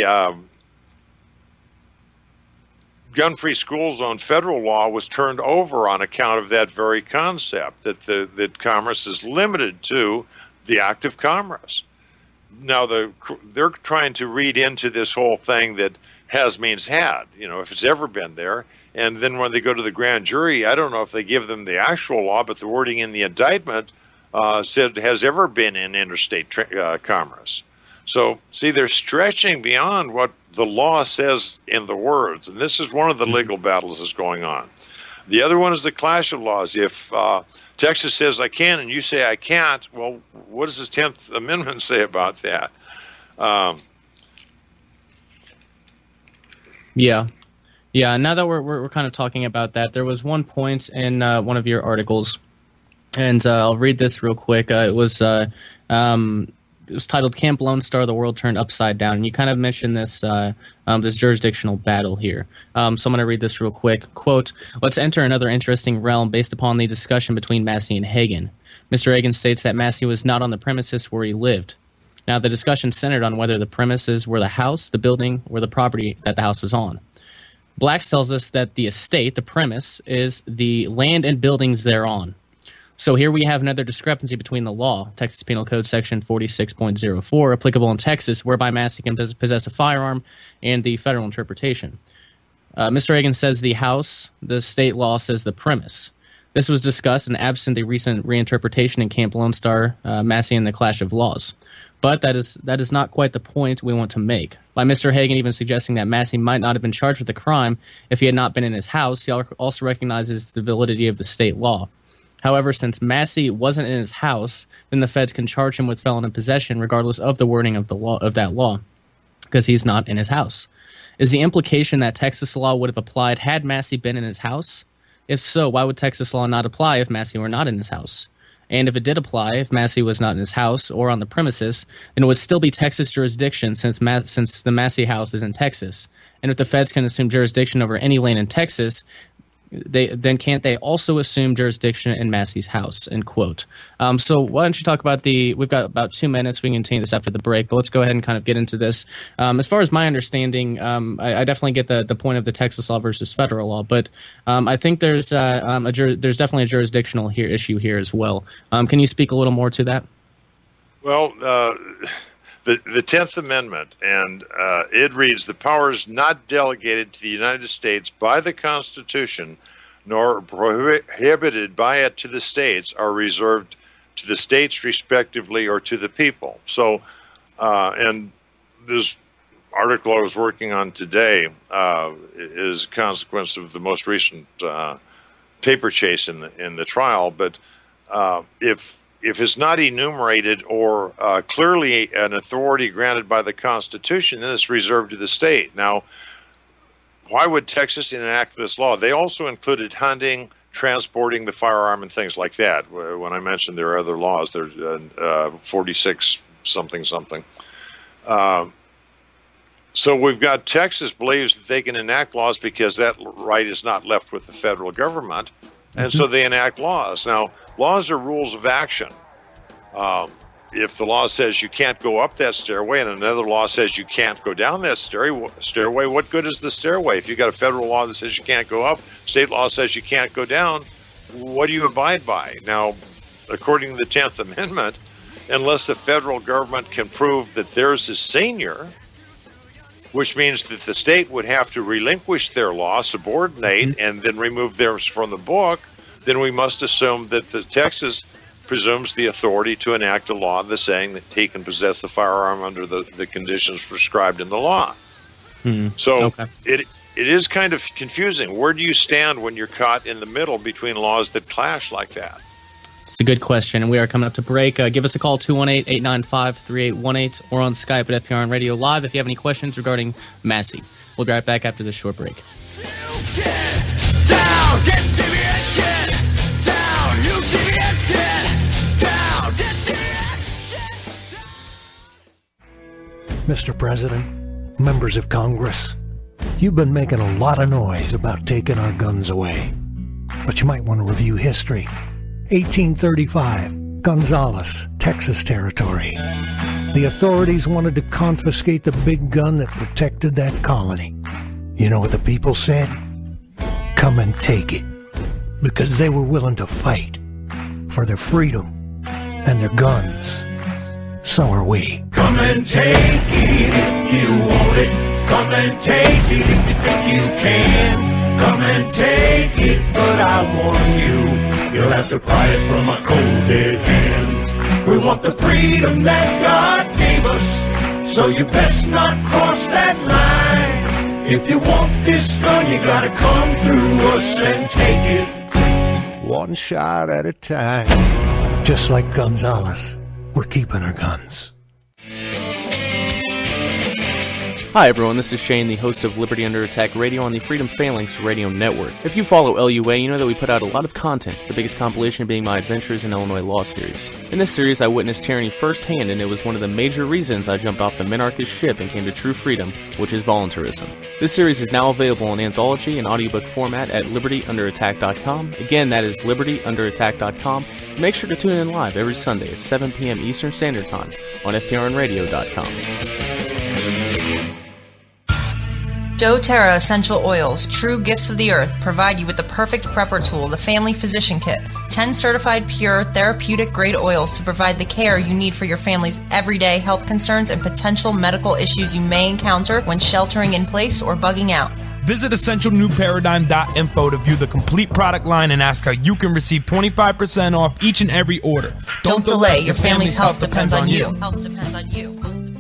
gun-free school zone federal law was turned over on account of that very concept, that commerce is limited to the act of commerce. Now, they're trying to read into this whole thing that has means had, if it's ever been there. And then when they go to the grand jury, I don't know if they give them the actual law, but the wording in the indictment said has ever been in interstate commerce. So, see, they're stretching beyond what the law says in the words. And this is one of the legal battles that's going on. The other one is the clash of laws. If Texas says I can and you say I can't, well, what does the 10th Amendment say about that? Yeah, now that we're kind of talking about that, there was one point in one of your articles, and I'll read this real quick. It was titled "Camp Lone Star: The World Turned Upside Down," and you kind of mentioned this this jurisdictional battle here. So I'm going to read this real quick. Quote, "Let's enter another interesting realm based upon the discussion between Massey and Hagen. Mr. Hagen states that Massey was not on the premises where he lived. Now, the discussion centered on whether the premises were the house, the building, or the property that the house was on. Blacks tells us that the estate, the premise, is the land and buildings thereon. So here we have another discrepancy between the law, Texas Penal Code Section 46.04, applicable in Texas, whereby Massey can possess a firearm, and the federal interpretation. Mr. Hagen says the house, the state law says the premise. This was discussed and absent the recent reinterpretation in Camp Lone Star, Massey and the Clash of Laws. But that is not quite the point we want to make. By Mr. Hagen even suggesting that Massey might not have been charged with the crime if he had not been in his house, he also recognizes the validity of the state law. However, since Massey wasn't in his house, then the feds can charge him with felon in possession regardless of the wording of the law of that law, because he's not in his house. Is the implication that Texas law would have applied had Massey been in his house? If so, why would Texas law not apply if Massey were not in his house? And if it did apply, if Massey was not in his house or on the premises, then it would still be Texas jurisdiction since the Massey house is in Texas. And if the feds can assume jurisdiction over any land in Texas, then can't they also assume jurisdiction in Massey's house? End quote. So why don't you talk about we've got about 2 minutes. We can continue this after the break, but let's go ahead and kind of get into this. As far as my understanding, I definitely get the point of the Texas law versus federal law, but I think there's definitely a jurisdictional issue here as well. Can you speak a little more to that? Well, the 10th Amendment, and it reads, the powers not delegated to the United States by the Constitution nor prohibited by it to the states are reserved to the states respectively or to the people. So, and this article I was working on today is a consequence of the most recent paper chase in the trial, but if it's not enumerated or clearly an authority granted by the Constitution, then it's reserved to the state. Now, why would Texas enact this law? They also included hunting, transporting the firearm, and things like that. When I mentioned there are other laws, there's 46 something. So we've got Texas believes that they can enact laws because that right is not left with the federal government, and so they enact laws. Now, laws are rules of action. If the law says you can't go up that stairway and another law says you can't go down that stairway, what good is the stairway? If you've got a federal law that says you can't go up, state law says you can't go down, what do you abide by? Now, according to the 10th Amendment, unless the federal government can prove that theirs is senior, which means that the state would have to relinquish their law, subordinate, and then remove theirs from the book, then we must assume that the Texas presumes the authority to enact a law that's saying that he can possess the firearm under the conditions prescribed in the law. So it is kind of confusing. Where do you stand when you're caught in the middle between laws that clash like that? It's a good question, and we are coming up to break. Give us a call, 218-895-3818, or on Skype at FPRN Radio Live if you have any questions regarding Massey. We'll be right back after this short break. Mr. President, members of Congress, you've been making a lot of noise about taking our guns away. But you might want to review history. 1835, Gonzales, Texas Territory. The authorities wanted to confiscate the big gun that protected that colony. You know what the people said? Come and take it. Because they were willing to fight for their freedom and their guns. So are we. Come and take it if you want it. Come and take it if you think you can. Come and take it, but I warn you, you'll have to pry it from my cold dead hands. We want the freedom that God gave us, so you best not cross that line. If you want this gun, you gotta come through us and take it. One shot at a time. Just like Gonzales, we're keeping our guns. Hi everyone, this is Shane, the host of Liberty Under Attack Radio on the Freedom Phalanx Radio Network. If you follow LUA, you know that we put out a lot of content, the biggest compilation being my Adventures in Illinois Law series. In this series, I witnessed tyranny firsthand, and it was one of the major reasons I jumped off the minarchist ship and came to true freedom, which is voluntarism. This series is now available in anthology and audiobook format at libertyunderattack.com. Again, that is libertyunderattack.com. Make sure to tune in live every Sunday at 7 p.m. Eastern Standard Time on fprnradio.com. doTERRA Essential Oils, true gifts of the earth, provide you with the perfect prepper tool, the Family Physician Kit. 10 certified pure, therapeutic-grade oils to provide the care you need for your family's everyday health concerns and potential medical issues you may encounter when sheltering in place or bugging out. Visit EssentialNewParadigm.info to view the complete product line and ask how you can receive 25% off each and every order. Don't delay. Your family's health depends on you. Health depends on you.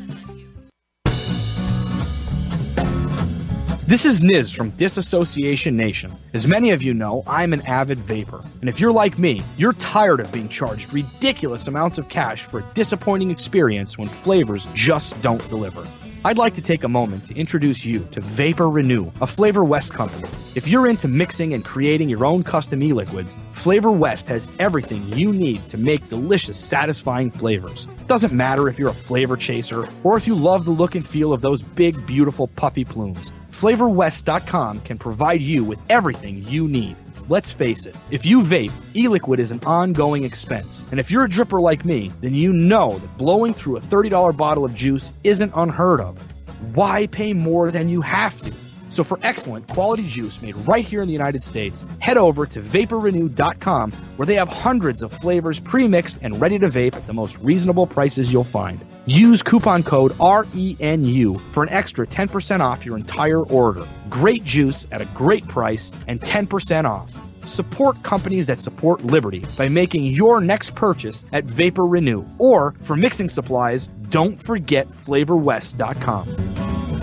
This is Niz from Disassociation Nation. As many of you know, I'm an avid vapor. And if you're like me, you're tired of being charged ridiculous amounts of cash for a disappointing experience when flavors just don't deliver. I'd like to take a moment to introduce you to Vapor Renew, a Flavor West company. If you're into mixing and creating your own custom e-liquids, Flavor West has everything you need to make delicious, satisfying flavors. It doesn't matter if you're a flavor chaser or if you love the look and feel of those big, beautiful, puffy plumes. FlavorWest.com can provide you with everything you need. Let's face it, if you vape, e-liquid is an ongoing expense. And if you're a dripper like me, then you know that blowing through a $30 bottle of juice isn't unheard of. Why pay more than you have to? So for excellent quality juice made right here in the United States, head over to VaporRenew.com, where they have hundreds of flavors pre-mixed and ready to vape at the most reasonable prices you'll find. Use coupon code RENU for an extra 10% off your entire order. Great juice at a great price and 10% off. Support companies that support liberty by making your next purchase at Vapor Renew. Or for mixing supplies, don't forget FlavorWest.com.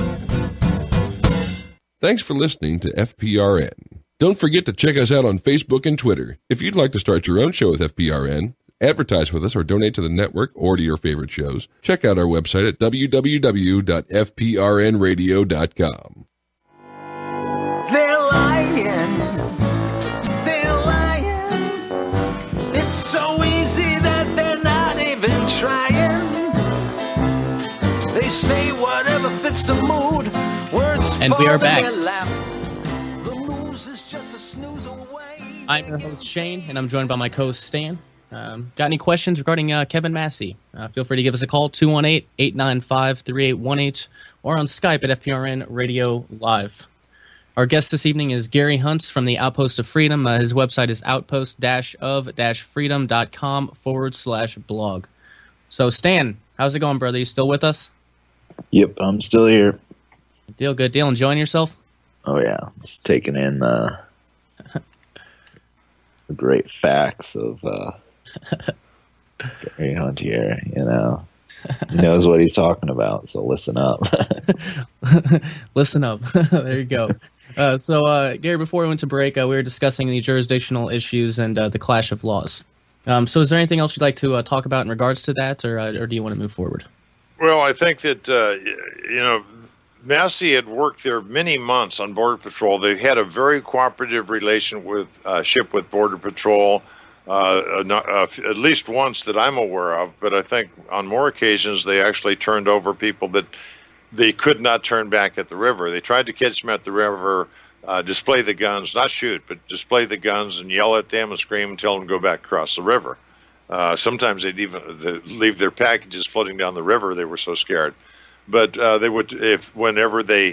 Thanks for listening to FPRN. Don't forget to check us out on Facebook and Twitter. If you'd like to start your own show with FPRN, advertise with us, or donate to the network or to your favorite shows, check out our website at www.fprnradio.com. They're lying. They're lying. It's so easy that they're not even trying. They say whatever never fits the mood. Words And we are fall in back. their lap. The news is just a snooze away. I'm your host, Shane, and I'm joined by my co-host, Stan. Got any questions regarding Kevin Massey? Feel free to give us a call, 218-895-3818, or on Skype at FPRN Radio Live. Our guest this evening is Gary Huntz from the Outpost of Freedom. His website is outpost-of-freedom.com/blog. So, Stan, how's it going, brother? You still with us? Yep, I'm still here. Good deal. Enjoying yourself? Oh yeah, just taking in the great facts of Gary Hunt here. You know, he knows what he's talking about, so listen up. Listen up. There you go. So, Gary, before we went to break, we were discussing the jurisdictional issues and the clash of laws. So is there anything else you'd like to talk about in regards to that, or do you want to move forward? Well, I think that, Massey had worked there many months on Border Patrol. They had a very cooperative relationship with Border Patrol, at least once that I'm aware of. But I think on more occasions they actually turned over people that they could not turn back at the river. They tried to catch them at the river, display the guns, not shoot, but display the guns and yell at them and scream and tell them to go back across the river. Sometimes they'd even leave their packages floating down the river. They were so scared. But they would, whenever the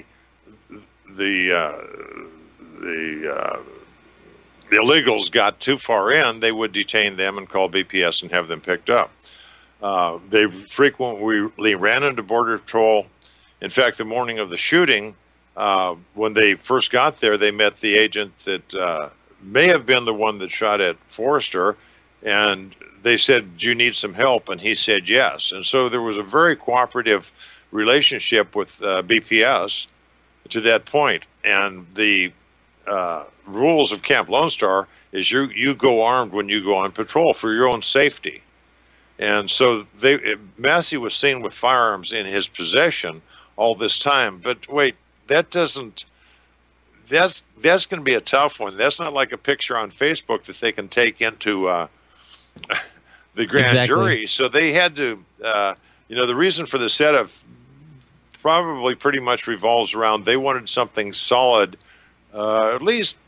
illegals got too far in, they would detain them and call BPS and have them picked up. They frequently ran into Border Patrol. In fact, the morning of the shooting, when they first got there, they met the agent that may have been the one that shot at Forrester, and they said, "Do you need some help?" And he said yes. And so there was a very cooperative relationship with BPS to that point. And the rules of Camp Lone Star is you go armed when you go on patrol for your own safety. And so Massey was seen with firearms in his possession all this time. But wait, that's going to be a tough one. That's not like a picture on Facebook that they can take into the grand jury. So they had to, the reason for the setup probably pretty much revolves around they wanted something solid, at least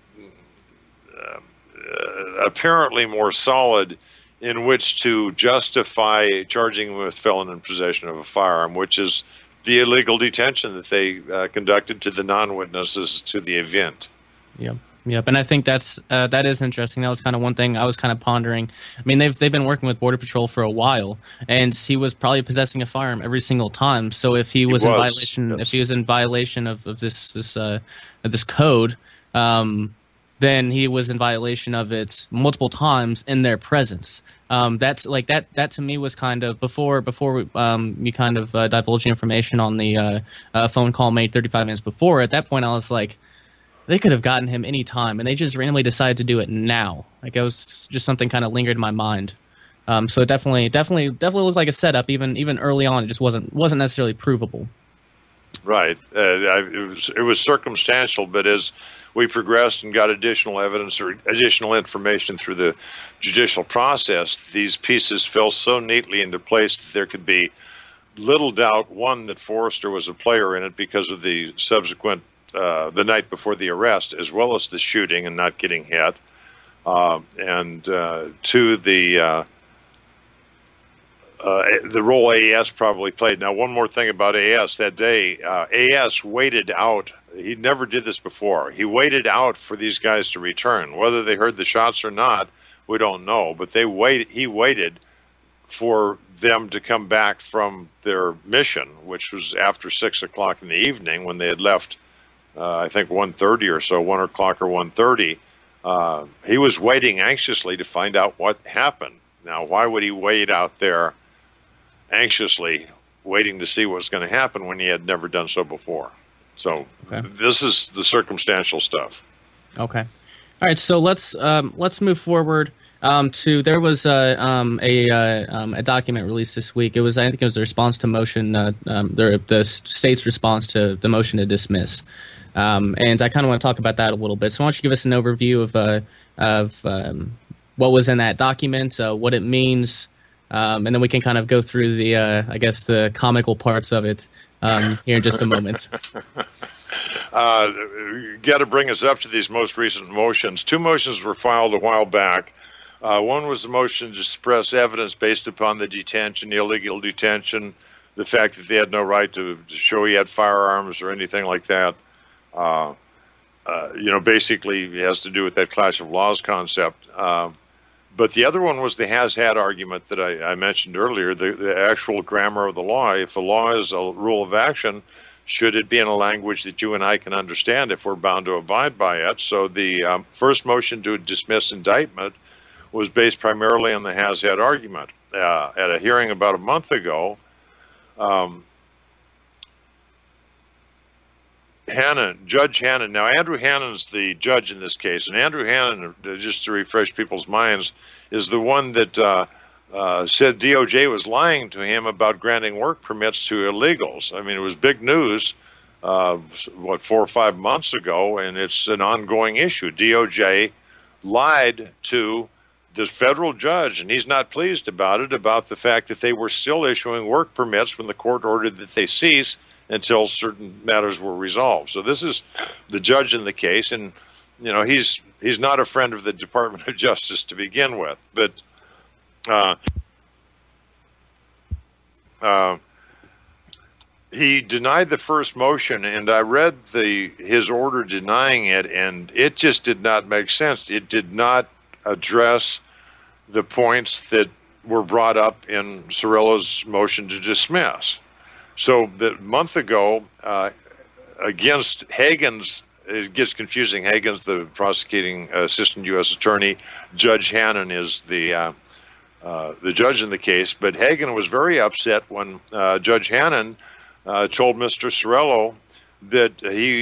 apparently more solid, in which to justify charging them with felon in possession of a firearm, which is the illegal detention that they conducted to the non-witnesses to the event. Yep, and I think that is interesting. That was kind of one thing I was kind of pondering. I mean, they've been working with Border Patrol for a while, and he was probably possessing a firearm every single time. So if he was in violation, yes. If he was in violation of this code, then he was in violation of it multiple times in their presence. That's like that to me was kind of before you kind of divulged the information on the phone call made 35 minutes before. At that point, I was like, they could have gotten him any time, and they just randomly decided to do it now. Like, it was just something kind of lingered in my mind. So it definitely looked like a setup. Even early on, it just wasn't necessarily provable. Right. It was circumstantial, but as we progressed and got additional evidence or additional information through the judicial process, these pieces fell so neatly into place that there could be little doubt, one, that Forrester was a player in it because of the subsequent the night before the arrest, as well as the shooting and not getting hit, and two, the role AES probably played. Now, one more thing about AES that day, AES waited out. He never did this before. He waited out for these guys to return. Whether they heard the shots or not, we don't know. But he waited for them to come back from their mission, which was after 6 o'clock in the evening when they had left. I think 1:30 or so, 1 o'clock or 1:30. He was waiting anxiously to find out what happened. Now, why would he wait out there anxiously, waiting to see what's going to happen when he had never done so before? So This is the circumstantial stuff. Okay. All right. So let's move forward. There was a document released this week. I think it was a response to motion, the state's response to the motion to dismiss. And I kind of want to talk about that a little bit. So why don't you give us an overview of what was in that document, what it means, and then we can kind of go through the comical parts of it here in just a moment. Got to bring us up to these most recent motions. Two motions were filed a while back. One was the motion to suppress evidence based upon the detention, the illegal detention, the fact that they had no right to show he had firearms or anything like that. Basically it has to do with that clash of laws concept. But the other one was the has-had argument that I mentioned earlier, the actual grammar of the law. If the law is a rule of action, should it be in a language that you and I can understand if we're bound to abide by it? So the first motion to dismiss indictment was based primarily on the has-had argument. At a hearing about a month ago, Judge Hannon, now Andrew Hannon's the judge in this case, and Andrew Hannon, just to refresh people's minds, is the one that said DOJ was lying to him about granting work permits to illegals. I mean, it was big news, 4 or 5 months ago, and it's an ongoing issue. DOJ lied to the federal judge, and he's not pleased about it, about the fact that they were still issuing work permits when the court ordered that they cease until certain matters were resolved. So this is the judge in the case, and he's not a friend of the Department of Justice to begin with. But he denied the first motion, and I read his order denying it, and it just did not make sense. It did not address the points that were brought up in Cirillo's motion to dismiss. So the month ago, against Hagen's, it gets confusing. Hagen's the prosecuting assistant U.S. attorney. Judge Hannon is the judge in the case. But Hagen was very upset when Judge Hannon told Mr. Cirillo that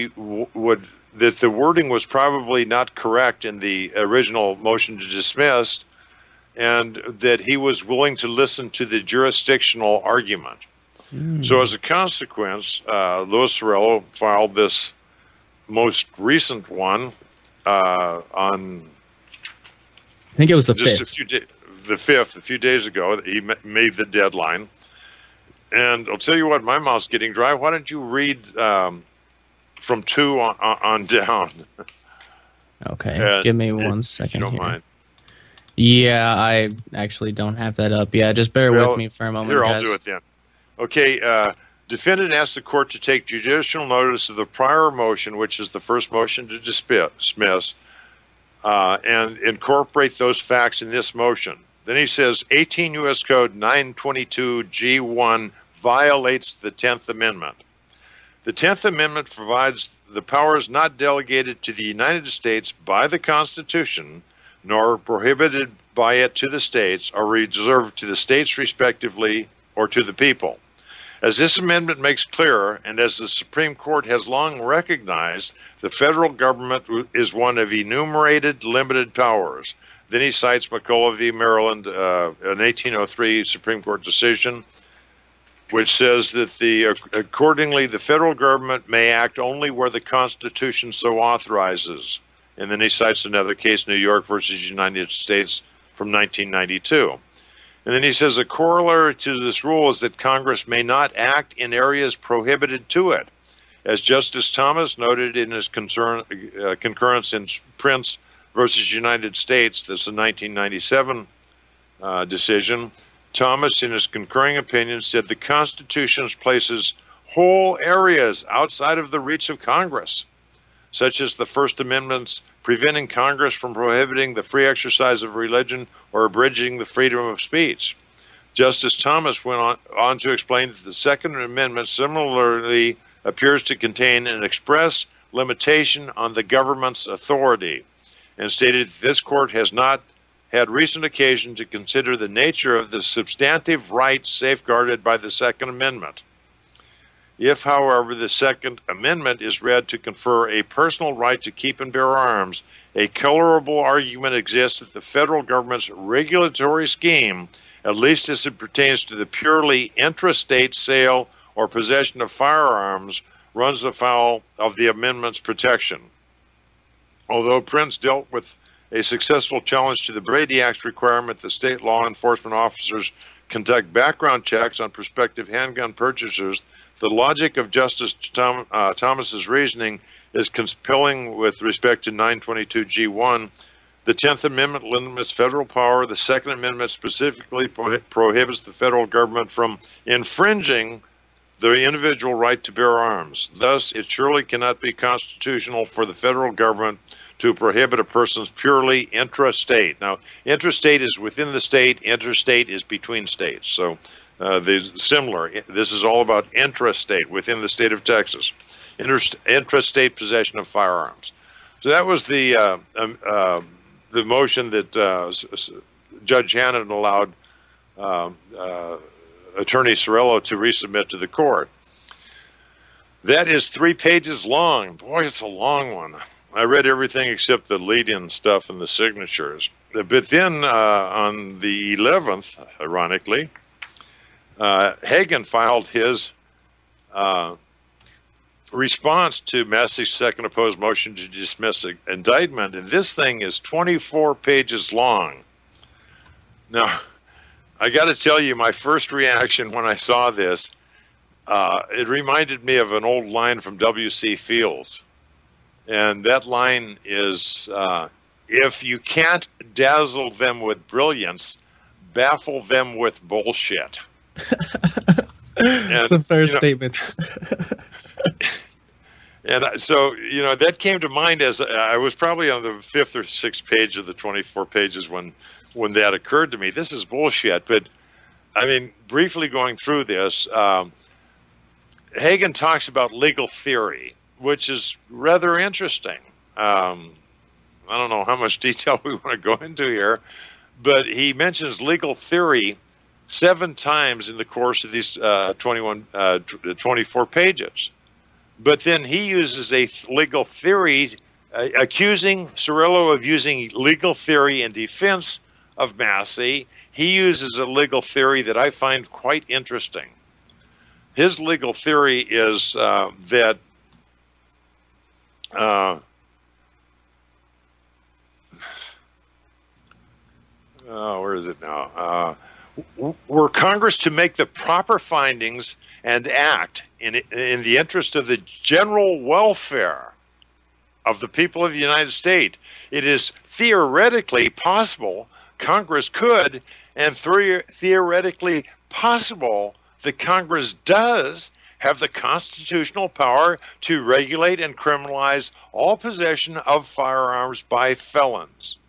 that the wording was probably not correct in the original motion to dismiss, and that he was willing to listen to the jurisdictional argument. So as a consequence, Louis Cirillo filed this most recent one on, I think it was the just 5th. a few days ago. He made the deadline. And I'll tell you what, my mouth's getting dry. Why don't you read from 2 on down? Okay, give me 1 second if you don't here. mind. Yeah, I actually don't have that up. Yeah, just bear with me for a moment, Here, guys. I'll do it then. Okay, defendant asked the court to take judicial notice of the prior motion, which is the first motion to dismiss, and incorporate those facts in this motion. Then he says 18 U.S. Code 922 G1 violates the 10th Amendment. The 10th Amendment provides the powers not delegated to the United States by the Constitution, nor prohibited by it to the states, are reserved to the states respectively or to the people. As this amendment makes clear, and as the Supreme Court has long recognized, the federal government is one of enumerated limited powers. Then he cites McCullough v. Maryland, an 1803 Supreme Court decision, which says that accordingly, the federal government may act only where the Constitution so authorizes. And then he cites another case, New York versus United States from 1992. And then he says a corollary to this rule is that Congress may not act in areas prohibited to it. As Justice Thomas noted in his concurrence in Prince versus United States, this is a 1997 decision, Thomas, in his concurring opinion, said the Constitution places whole areas outside of the reach of Congress, such as the First Amendment's preventing Congress from prohibiting the free exercise of religion or abridging the freedom of speech. Justice Thomas went on to explain that the Second Amendment similarly appears to contain an express limitation on the government's authority, and stated that this court has not had recent occasion to consider the nature of the substantive rights safeguarded by the Second Amendment. If, however, the Second Amendment is read to confer a personal right to keep and bear arms, a colorable argument exists that the federal government's regulatory scheme, at least as it pertains to the purely intrastate sale or possession of firearms, runs afoul of the amendment's protection. Although Prince dealt with a successful challenge to the Brady Act's requirement that state law enforcement officers conduct background checks on prospective handgun purchasers, The logic of Justice Thomas's reasoning is compelling with respect to 922G1. The 10th Amendment limits federal power. The Second Amendment specifically prohibits the federal government from infringing the individual right to bear arms. Thus, it surely cannot be constitutional for the federal government to prohibit a person's purely intrastate. Now, intrastate is within the state, interstate is between states. So they're similar. This is all about intrastate within the state of Texas. Intrastate possession of firearms. So that was the motion that Judge Hannon allowed Attorney Cirillo to resubmit to the court. That is 3 pages long. Boy, it's a long one. I read everything except the lead-in stuff and the signatures. But then on the 11th, ironically, Hagan filed his response to Massey's second opposed motion to dismiss the indictment, and this thing is 24 pages long. Now, I got to tell you, my first reaction when I saw this, it reminded me of an old line from W.C. Fields. And that line is, if you can't dazzle them with brilliance, baffle them with bullshit. That's a fair statement. And so, that came to mind as I was probably on the 5th or 6th page of the 24 pages when that occurred to me. This is bullshit. But, I mean, briefly going through this, Hagan talks about legal theory, which is rather interesting. I don't know how much detail we want to go into here, but he mentions legal theory 7 times in the course of these 24 pages. But then he uses a legal theory, accusing Cirillo of using legal theory in defense of Massey. He uses a legal theory that I find quite interesting. His legal theory is that where is it now? Were Congress to make the proper findings and act in the interest of the general welfare of the people of the United States, it is theoretically possible Congress could, and theoretically possible that Congress does, have the constitutional power to regulate and criminalize all possession of firearms by felons.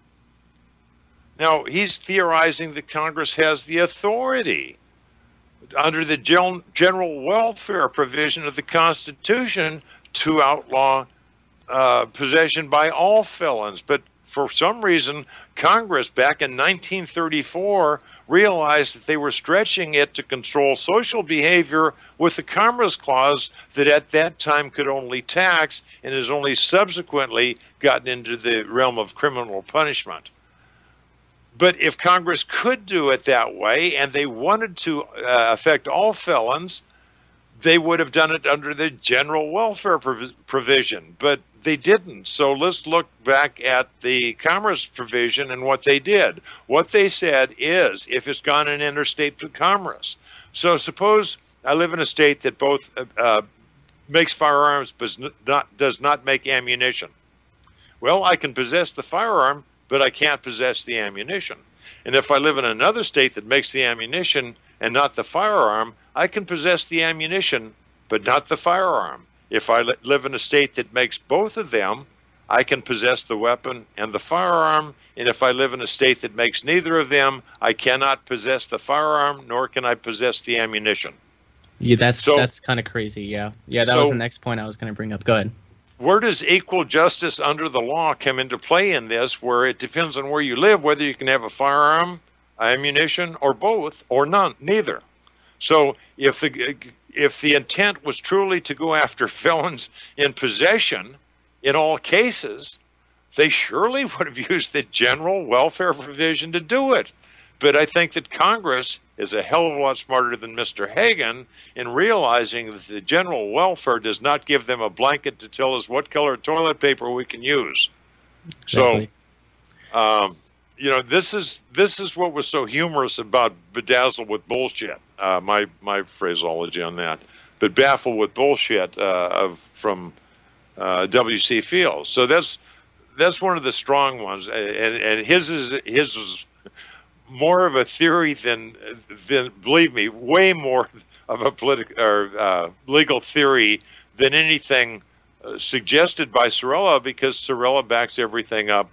Now, he's theorizing that Congress has the authority under the general welfare provision of the Constitution to outlaw possession by all felons. But for some reason, Congress back in 1934 realized that they were stretching it to control social behavior with the Commerce Clause that at that time could only tax and has only subsequently gotten into the realm of criminal punishment. But if Congress could do it that way and they wanted to affect all felons, they would have done it under the general welfare provision, but they didn't. So let's look back at the commerce provision and what they did. What they said is, if it's gone in interstate commerce. So suppose I live in a state that both makes firearms but does not make ammunition. Well, I can possess the firearm, but I can't possess the ammunition. And if I live in another state that makes the ammunition and not the firearm, I can possess the ammunition, but not the firearm. If I live in a state that makes both of them, I can possess the weapon and the firearm. And if I live in a state that makes neither of them, I cannot possess the firearm, nor can I possess the ammunition. Yeah, that's kind of crazy, yeah. Yeah, that was the next point I was going to bring up. Go ahead. Where does equal justice under the law come into play in this, where it depends on where you live, whether you can have a firearm, ammunition, or both, or none, neither. So if the intent was truly to go after felons in possession in all cases, they surely would have used the general welfare provision to do it. But I think that Congress is a hell of a lot smarter than Mr. Hagan in realizing that the general welfare does not give them a blanket to tell us what color toilet paper we can use. Exactly. So, this is what was so humorous about bedazzled with bullshit. My phraseology on that. but baffled with bullshit from W.C. Fields. So that's one of the strong ones, and his is more of a theory than believe me, way more of a political or legal theory than anything suggested by Sorella, because Sorella backs everything up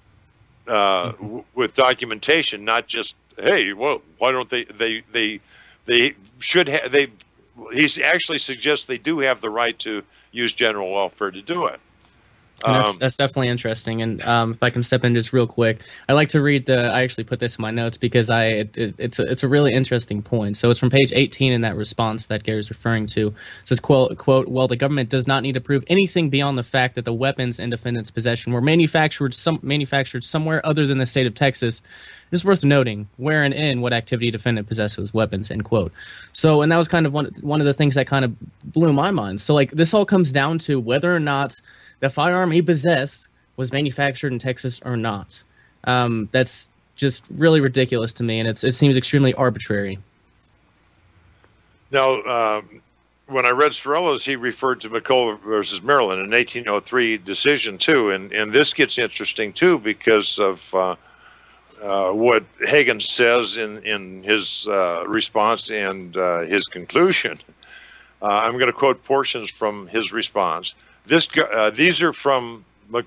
with documentation, not just, hey, well, why don't they should have, he actually suggests they do have the right to use general welfare to do it. And that's definitely interesting. And if I can step in just real quick, I like to read I actually put this in my notes because it's a really interesting point. So it's from page 18 in that response that Gary's referring to. It says, quote, well, the government does not need to prove anything beyond the fact that the weapons in defendant's possession were manufactured somewhere other than the state of Texas. It's worth noting where and in what activity defendant possesses weapons, end quote. So, and that was kind of one of the things that kind of blew my mind. So, like, this all comes down to whether or not the firearm he possessed was manufactured in Texas or not. That's just really ridiculous to me, and it seems extremely arbitrary. Now, when I read Sorella's, he referred to McCullough versus Maryland, an 1803 decision, too. And this gets interesting, too, because of what Hagen says in his response and his conclusion. I'm going to quote portions from his response. This is quotes from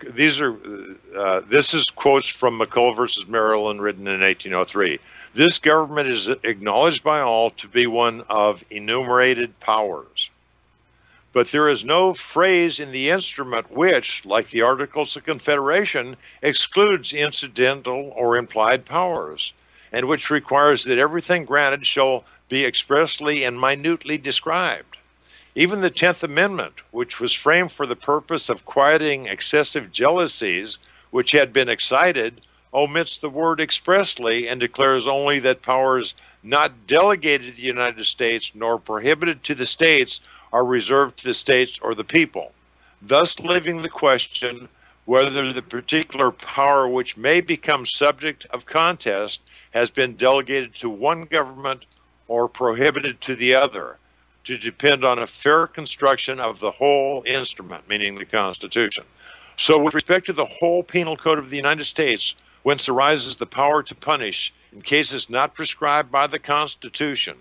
McCullough versus Maryland, written in 1803. This government is acknowledged by all to be one of enumerated powers, but there is no phrase in the instrument which, like the Articles of Confederation, excludes incidental or implied powers, and which requires that everything granted shall be expressly and minutely described. Even the 10th Amendment, which was framed for the purpose of quieting excessive jealousies which had been excited, omits the word expressly and declares only that powers not delegated to the United States nor prohibited to the states are reserved to the states or the people, thus leaving the question whether the particular power which may become subject of contest has been delegated to one government or prohibited to the other, to depend on a fair construction of the whole instrument, meaning the Constitution. So with respect to the whole Penal Code of the United States, whence arises the power to punish in cases not prescribed by the Constitution,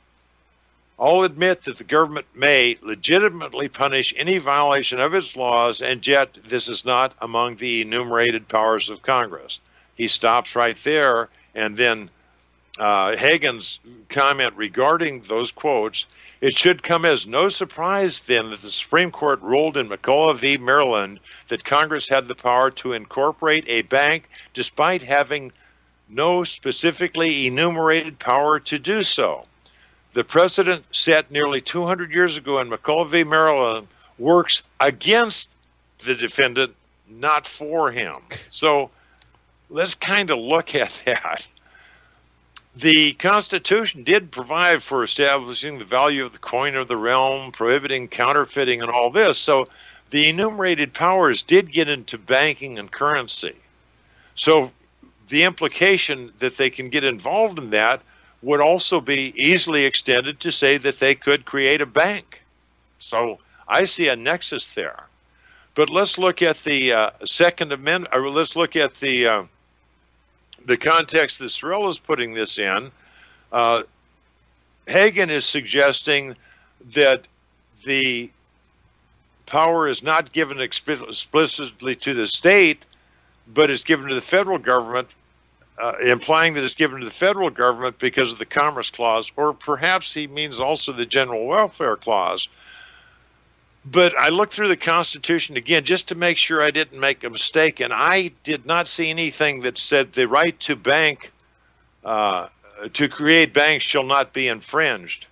all admit that the government may legitimately punish any violation of its laws, and yet this is not among the enumerated powers of Congress. He stops right there, and then Hagen's comment regarding those quotes, it should come as no surprise then that the Supreme Court ruled in McCullough v. Maryland that Congress had the power to incorporate a bank despite having no specifically enumerated power to do so. The precedent set nearly 200 years ago in McCullough v. Maryland works against the defendant, not for him. So let's kind of look at that. The Constitution did provide for establishing the value of the coin of the realm, prohibiting counterfeiting and all this. So the enumerated powers did get into banking and currency. So the implication that they can get involved in that would also be easily extended to say that they could create a bank. So I see a nexus there. But let's look at the Second Amendment, or let's look at the context that Sorella is putting this in. Hagen is suggesting that the power is not given explicitly to the state, but is given to the federal government, implying that it's given to the federal government because of the Commerce Clause, or perhaps he means also the General Welfare Clause. But I looked through the Constitution again just to make sure I didn't make a mistake, and I did not see anything that said the right to bank, to create banks shall not be infringed.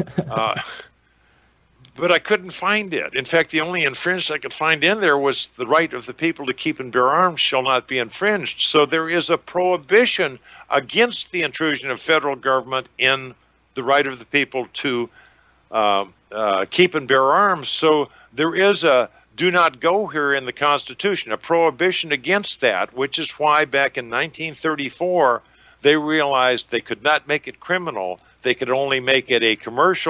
But I couldn't find it. In fact, the only infringed I could find in there was the right of the people to keep and bear arms shall not be infringed. So there is a prohibition against the intrusion of federal government in the right of the people to keep and bear arms. So there is a do not go here in the Constitution, a prohibition against that, which is why back in 1934 they realized they could not make it criminal. They could only make it a commercial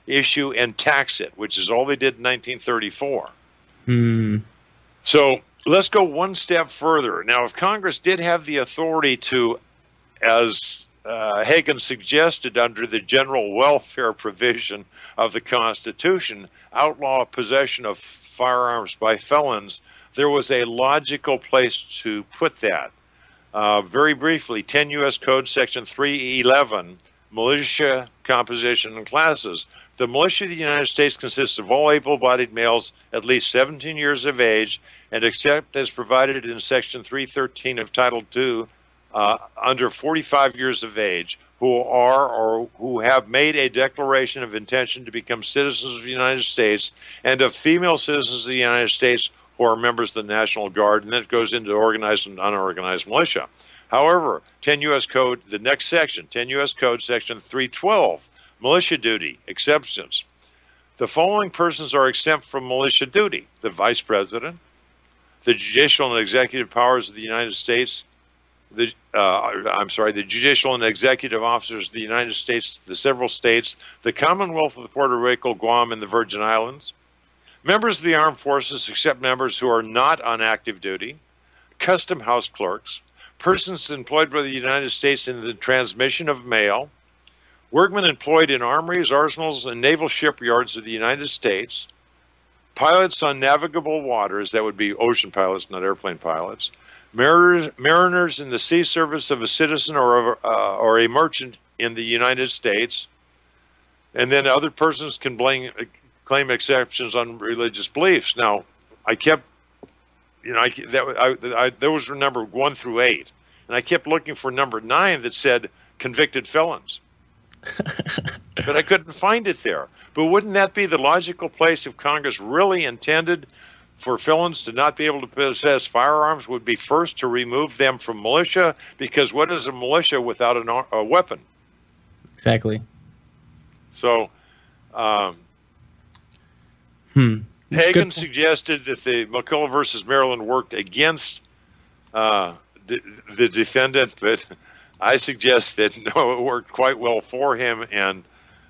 issue, and tax it, which is all they did in 1934. Hmm. So let's go one step further. Now, if Congress did have the authority to, as Hagen suggested under the general welfare provision of the Constitution, outlaw possession of firearms by felons, there was a logical place to put that. Very briefly, 10 U.S. Code Section 311, militia composition and classes. The militia of the United States consists of all able-bodied males at least 17 years of age, and except as provided in Section 313 of Title II, under 45 years of age, who are or who have made a declaration of intention to become citizens of the United States, and of female citizens of the United States who are members of the National Guard, and then it goes into organized and unorganized militia. However, 10 U.S. Code, the next section, 10 U.S. Code Section 312, militia duty, exceptions. The following persons are exempt from militia duty: the Vice President, the judicial and executive powers of the United States, the judicial and executive officers of the United States, the several states, the Commonwealth of Puerto Rico, Guam, and the Virgin Islands, members of the armed forces except members who are not on active duty, custom house clerks, persons employed by the United States in the transmission of mail, workmen employed in armories, arsenals, and naval shipyards of the United States, pilots on navigable waters, that would be ocean pilots, not airplane pilots, mariners in the sea service of a citizen or a merchant in the United States, and then other persons can claim exceptions on religious beliefs. Now, I kept, those were number 1 through 8, and I kept looking for number 9 that said convicted felons, but I couldn't find it there. But wouldn't that be the logical place if Congress really intended for felons to not be able to possess firearms? Would be first to remove them from militia, because what is a militia without a weapon? Exactly. So, Hagen suggested that the McCullough versus Maryland worked against the defendant, but I suggest that no, it worked quite well for him, and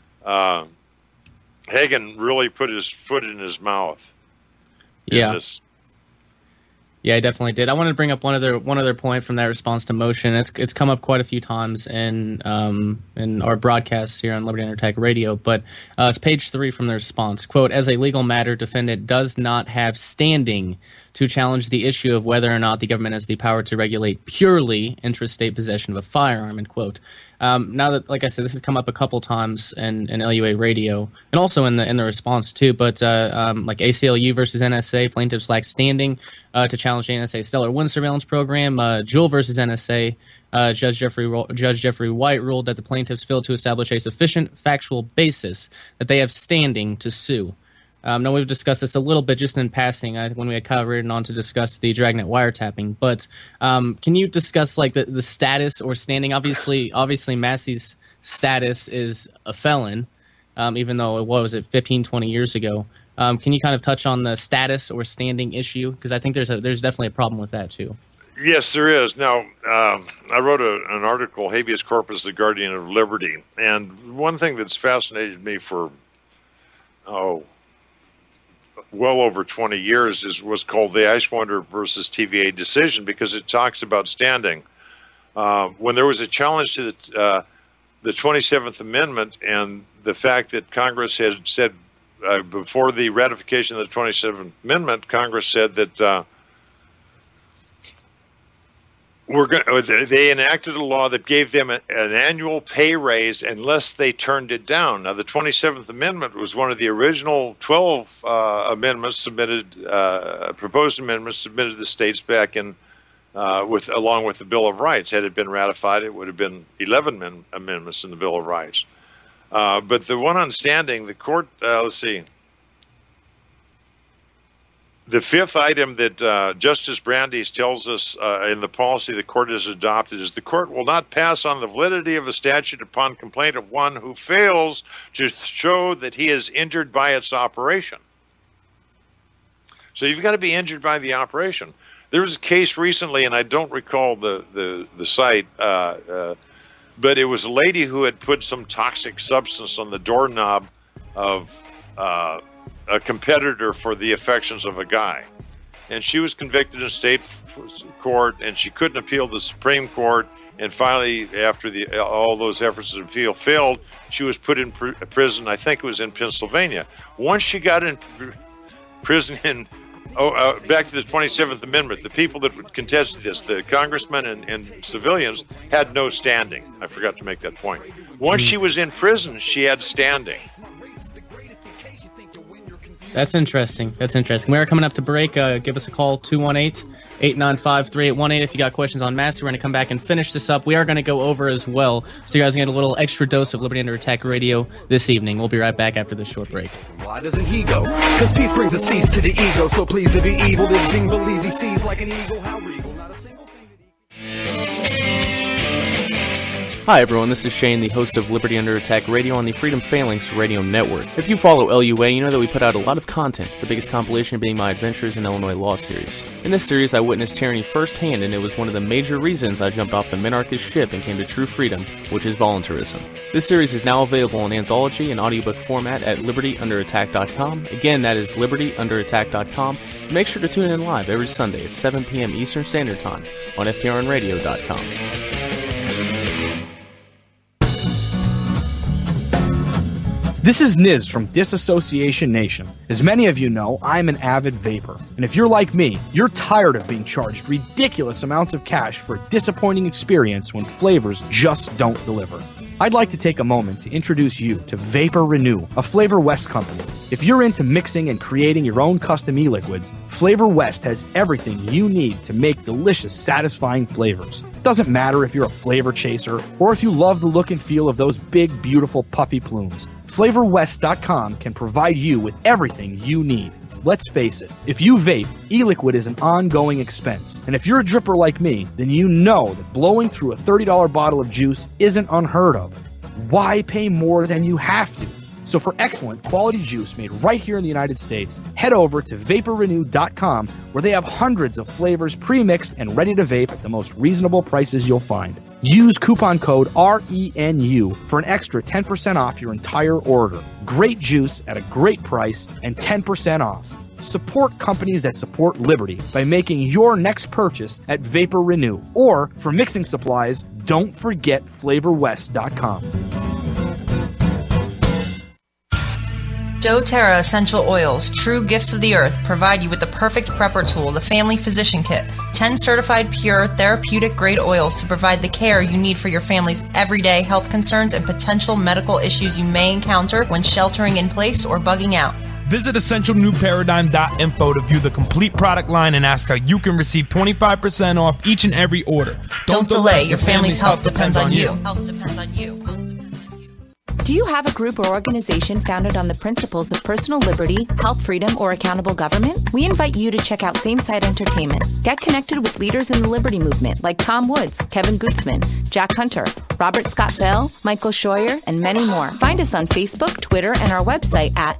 Hagen really put his foot in his mouth. Yeah, I definitely did. I wanted to bring up one other point from that response to motion. It's come up quite a few times in our broadcasts here on Liberty Under Attack Radio, but it's page 3 from the response. Quote, as a legal matter, defendant does not have standing to challenge the issue of whether or not the government has the power to regulate purely intrastate possession of a firearm, end quote. Now that, like I said, this has come up a couple times in LUA radio and also in the response too, but like ACLU versus NSA, plaintiffs lack standing to challenge the NSA stellar wind surveillance program. Jewell versus NSA, Judge Jeffrey White ruled that the plaintiffs failed to establish a sufficient factual basis that they have standing to sue. Now, we've discussed this a little bit just in passing when we had Kyle Reardon on to discuss the Dragnet wiretapping. But can you discuss like the status or standing? Obviously, Massey's status is a felon, even though what was it, 15, 20 years ago. Can you kind of touch on the status or standing issue? Because I think there's definitely a problem with that too. Yes, there is. Now, I wrote an article, Habeas Corpus, the Guardian of Liberty, and one thing that's fascinated me for well over 20 years was called the Eichwander versus TVA decision, because it talks about standing. When there was a challenge to the 27th Amendment and the fact that Congress had said before the ratification of the 27th Amendment, Congress said that they enacted a law that gave them an annual pay raise unless they turned it down. Now, the 27th Amendment was one of the original 12 amendments submitted, proposed amendments submitted to the states back in, along with the Bill of Rights. Had it been ratified, it would have been 11 amendments in the Bill of Rights. But the one on standing, the court, let's see. The fifth item that Justice Brandeis tells us in the policy the court has adopted is the court will not pass on the validity of a statute upon complaint of one who fails to show that he is injured by its operation. So you've got to be injured by the operation. There was a case recently, and I don't recall the site, but it was a lady who had put some toxic substance on the doorknob of a competitor for the affections of a guy. And she was convicted in state court, and she couldn't appeal to the Supreme Court. And finally, after all those efforts to appeal failed, she was put in prison. I think it was in Pennsylvania. Once she got in prison back to the 27th Amendment, the people that contested this, the congressmen and civilians, had no standing. I forgot to make that point. Once she was in prison, she had standing. That's interesting. We are coming up to break. Give us a call, 218-895-3818 if you got questions on Massey. We're going to come back and finish this up. We are going to go over as well, so you guys get a little extra dose of Liberty Under Attack Radio this evening. We'll be right back after this short break. Why doesn't he go? Because peace brings a cease to the ego, so pleased to be evil. This king believes he sees like an eagle. How regal, not a single thing that Hi everyone, this is Shane, the host of Liberty Under Attack Radio on the Freedom Phalanx Radio Network. If you follow LUA, you know that we put out a lot of content, the biggest compilation being my Adventures in Illinois Law series. In this series, I witnessed tyranny firsthand, and it was one of the major reasons I jumped off the minarchist ship and came to true freedom, which is voluntarism. This series is now available in anthology and audiobook format at libertyunderattack.com. Again, that is libertyunderattack.com. Make sure to tune in live every Sunday at 7 p.m. Eastern Standard Time on fprnradio.com. This is Niz from Disassociation Nation. As many of you know, I'm an avid vapor. And if you're like me, you're tired of being charged ridiculous amounts of cash for a disappointing experience when flavors just don't deliver. I'd like to take a moment to introduce you to Vapor Renew, a Flavor West company. If you're into mixing and creating your own custom e-liquids, Flavor West has everything you need to make delicious, satisfying flavors. It doesn't matter if you're a flavor chaser or if you love the look and feel of those big, beautiful, puffy plumes. FlavorWest.com can provide you with everything you need. Let's face it, if you vape, e-liquid is an ongoing expense. And if you're a dripper like me, then you know that blowing through a $30 bottle of juice isn't unheard of. Why pay more than you have to? So for excellent quality juice made right here in the United States, head over to VaporRenew.com, where they have hundreds of flavors pre-mixed and ready to vape at the most reasonable prices you'll find. Use coupon code RENU for an extra 10% off your entire order. Great juice at a great price and 10% off. Support companies that support liberty by making your next purchase at Vapor Renew. Or for mixing supplies, don't forget FlavorWest.com. doTERRA Essential Oils, true gifts of the earth, provide you with the perfect prepper tool, the Family Physician Kit. 10 certified pure, therapeutic grade oils to provide the care you need for your family's everyday health concerns and potential medical issues you may encounter when sheltering in place or bugging out. Visit EssentialNewParadigm.info to view the complete product line and ask how you can receive 25% off each and every order. Don't delay. Your family's health depends on you. Health depends on you. Do you have a group or organization founded on the principles of personal liberty, health freedom, or accountable government? We invite you to check out Same Side Entertainment. Get connected with leaders in the liberty movement like Tom Woods, Kevin Gutzman, Jack Hunter, Robert Scott Bell, Michael Scheuer, and many more. Find us on Facebook, Twitter, and our website at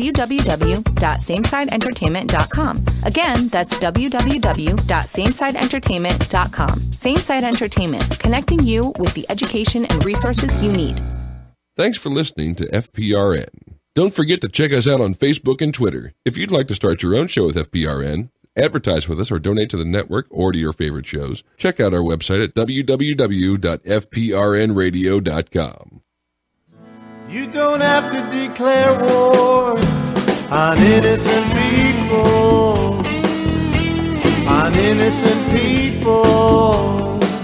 www.samesideentertainment.com. Again, that's www.samesideentertainment.com. Same Side Entertainment, connecting you with the education and resources you need. Thanks for listening to FPRN. Don't forget to check us out on Facebook and Twitter. If you'd like to start your own show with FPRN, advertise with us, or donate to the network or to your favorite shows, check out our website at www.fprnradio.com. You don't have to declare war on innocent people. On innocent people.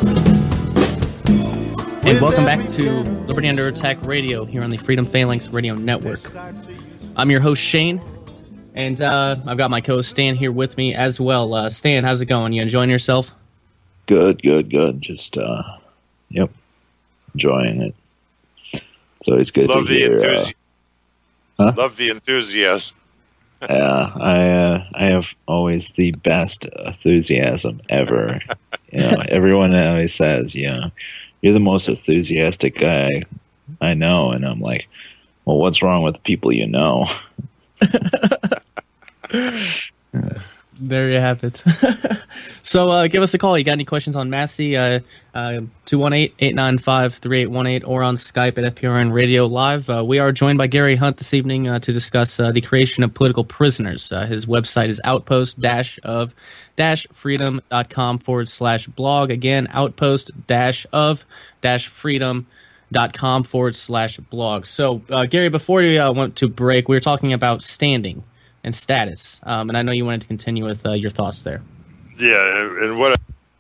And welcome back to Liberty Under Attack Radio here on the Freedom Phalanx Radio Network. I'm your host, Shane, and I've got my co-host Stan here with me as well. Stan, how's it going? You enjoying yourself? Good. Just, enjoying it. It's always good to hear. Love the enthusiasm. Yeah, I have always the best enthusiasm ever. Everyone always says, you're the most enthusiastic guy I know. And I'm like, well, what's wrong with the people you know? There you have it. So give us a call. You got any questions on Massey? 218-895-3818 or on Skype at FPRN Radio Live. We are joined by Gary Hunt this evening to discuss the creation of political prisoners. His website is outpost-of-freedom.com/blog. Again, outpost-of-freedom.com/blog. So, Gary, before we went to break, we were talking about standing and status, and I know you wanted to continue with your thoughts there. Yeah, and what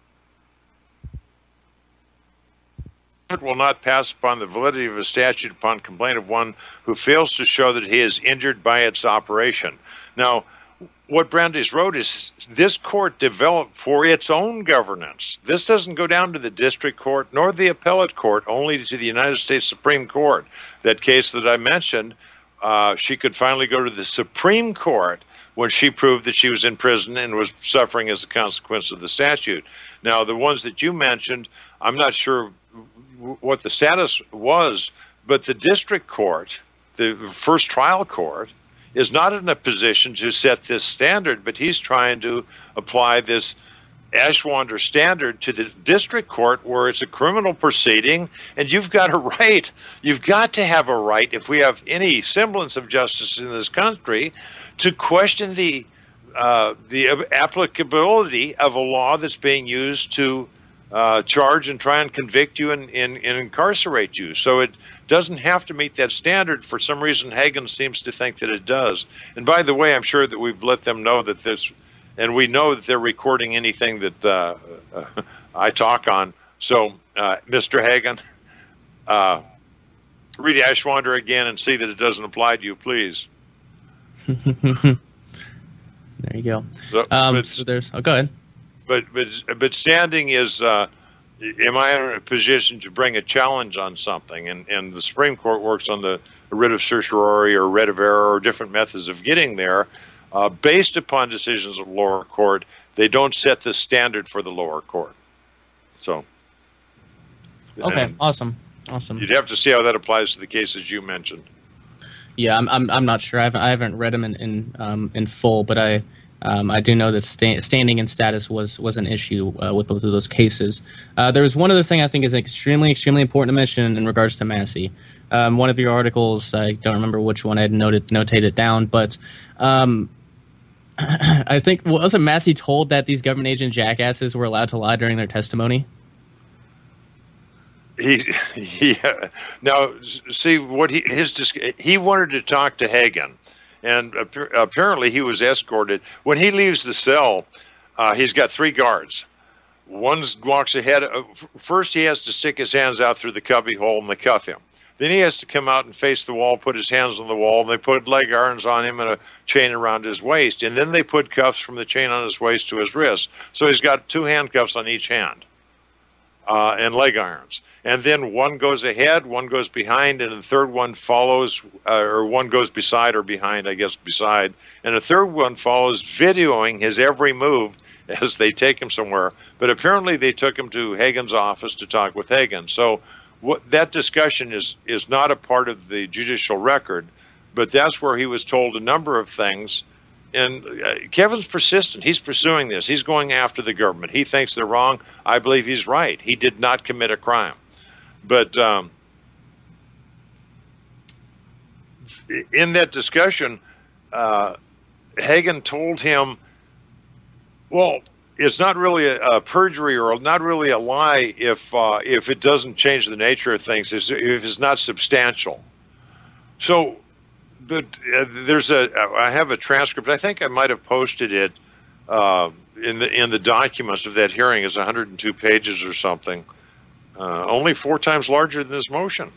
it will not pass upon the validity of a statute upon complaint of one who fails to show that he is injured by its operation. Now, what Brandeis wrote is this court developed for its own governance. This doesn't go down to the district court nor the appellate court, only to the United States Supreme Court. That case that I mentioned, she could finally go to the Supreme Court when she proved that she was in prison and was suffering as a consequence of the statute. Now, the ones that you mentioned, I'm not sure what the status was, but the district court, the first trial court, is not in a position to set this standard, but he's trying to apply this Ashwander standard to the district court where it's a criminal proceeding, and you've got a right. You've got to have a right, if we have any semblance of justice in this country, to question the applicability of a law that's being used to charge and try and convict you and incarcerate you. So it doesn't have to meet that standard. For some reason, Hagen seems to think that it does. And by the way, I'm sure that we've let them know that this, and we know that they're recording anything that I talk on. So, Mr. Hagen, read Ashwander again and see that it doesn't apply to you, please. There you go. So there's. Oh, go ahead. But standing is, am I in a position to bring a challenge on something? And the Supreme Court works on the writ of certiorari or writ of error or different methods of getting there based upon decisions of lower court. They don't set the standard for the lower court. So. Okay, awesome. You'd have to see how that applies to the cases you mentioned. Yeah, I'm not sure. I haven't read them in full, but I do know that standing and status was an issue with both of those cases. There was one other thing I think is extremely important to mention in regards to Massey. One of your articles, I don't remember which one I had notated down, but I think, wasn't Massey told that these government agent jackasses were allowed to lie during their testimony? Now, see what he wanted to talk to Hagen. And apparently he was escorted. When he leaves the cell, he's got 3 guards. One walks ahead. First, he has to stick his hands out through the cubby hole and they cuff him. Then he has to come out and face the wall, put his hands on the wall, and they put leg irons on him and a chain around his waist. And then they put cuffs from the chain on his waist to his wrist. So he's got 2 handcuffs on each hand and leg irons. And then one goes ahead, one goes behind, and the third one follows, or one goes beside or behind, I guess beside. And the third one follows, videoing his every move as they take him somewhere. But apparently they took him to Hagen's office to talk with Hagen. So that discussion is not a part of the judicial record, but that's where he was told a number of things. And Kevin's persistent. He's pursuing this. He's going after the government. He thinks they're wrong. I believe he's right. He did not commit a crime. But in that discussion, Hagen told him, well, it's not really a perjury or not really a lie if it doesn't change the nature of things, if it's not substantial. So, but I have a transcript. I think I might have posted it in the documents of that hearing. It's 102 pages or something. Only 4 times larger than this motion,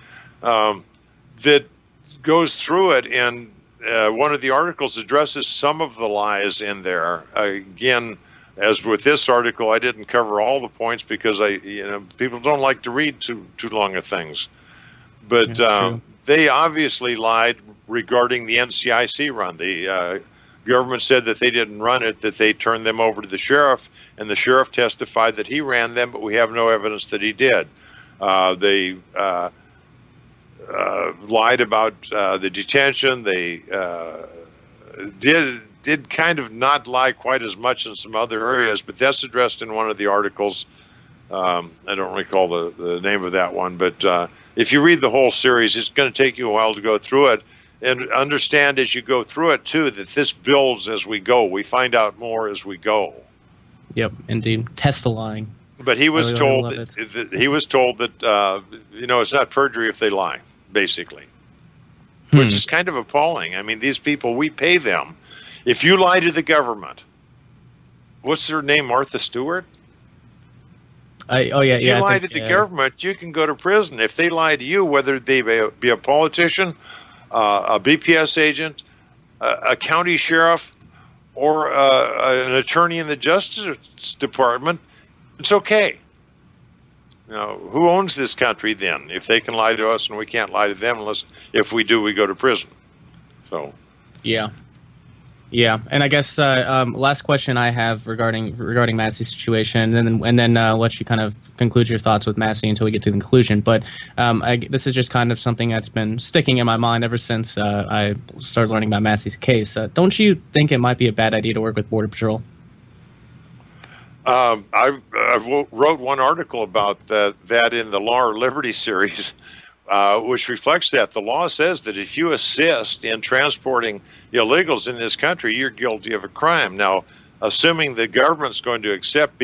that goes through it, and one of the articles addresses some of the lies in there. Again, as with this article, I didn't cover all the points because people don't like to read too long of things. But they obviously lied regarding the NCIC run. The government said that they didn't run it, that they turned them over to the sheriff, and the sheriff testified that he ran them, but we have no evidence that he did. They lied about the detention. They did kind of not lie quite as much in some other areas, but that's addressed in one of the articles. I don't recall the name of that one, but if you read the whole series, it's going to take you a while to go through it. And understand as you go through it, too, that this builds as we go. We find out more as we go. Yep, indeed. Test the lying. But he was told that it's not perjury if they lie, basically, which is kind of appalling. I mean, these people, we pay them. If you lie to the government, what's her name, Martha Stewart? If you lie to the government, you can go to prison. If they lie to you, whether they be a politician, a BPS agent, a county sheriff, or an attorney in the Justice Department, it's okay. Now, who owns this country then? If they can lie to us and we can't lie to them, unless if we do, we go to prison. So, yeah, and I guess last question I have regarding Massey's situation, and then let you kind of conclude your thoughts with Massey until we get to the conclusion. But this is just kind of something that's been sticking in my mind ever since I started learning about Massey's case. Don't you think it might be a bad idea to work with Border Patrol? I wrote one article about that in the Law or Liberty series, which reflects that. The law says that if you assist in transporting illegals in this country, you're guilty of a crime. Now, assuming the government's going to exempt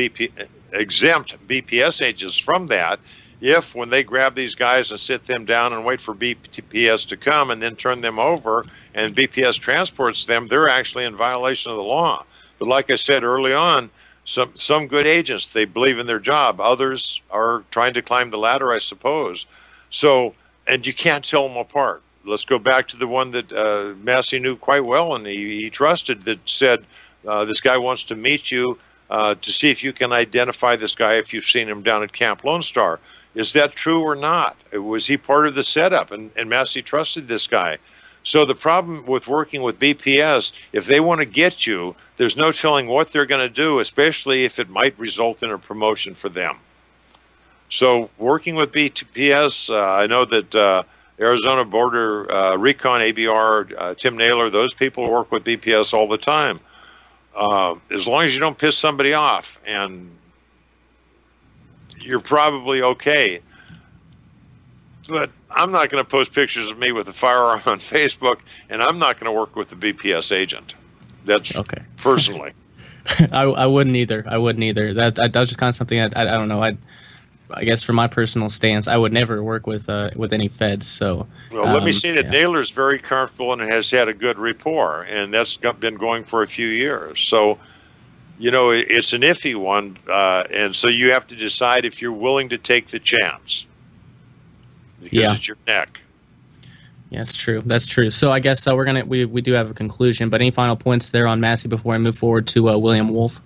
BPS agents from that, if when they grab these guys and sit them down and wait for BPS to come and then turn them over and BPS transports them, they're actually in violation of the law. But like I said early on, some good agents, they believe in their job. Others are trying to climb the ladder, I suppose. So, and you can't tell them apart. Let's go back to the one that Massey knew quite well and he trusted, that said, this guy wants to meet you to see if you can identify this guy if you've seen him down at Camp Lone Star. Is that true or not? Was he part of the setup? And Massey trusted this guy. So the problem with working with BPS, if they want to get you, there's no telling what they're going to do, especially if it might result in a promotion for them. So working with BPS, I know that Arizona Border Recon, ABR, Tim Naylor, those people work with BPS all the time. As long as you don't piss somebody off, and you're probably okay. But I'm not going to post pictures of me with a firearm on Facebook, and I'm not going to work with the BPS agent. That's okay. Personally. I wouldn't either. That's just kind of something I don't know. I guess for my personal stance, I would never work with any feds. So, well, let me say that Naylor's very comfortable and has had a good rapport, and that's been going for a few years. So, it's an iffy one, and so you have to decide if you're willing to take the chance, because it's your neck. Yeah, that's true. That's true. So I guess we do have a conclusion, but any final points there on Massey before I move forward to William Wolf?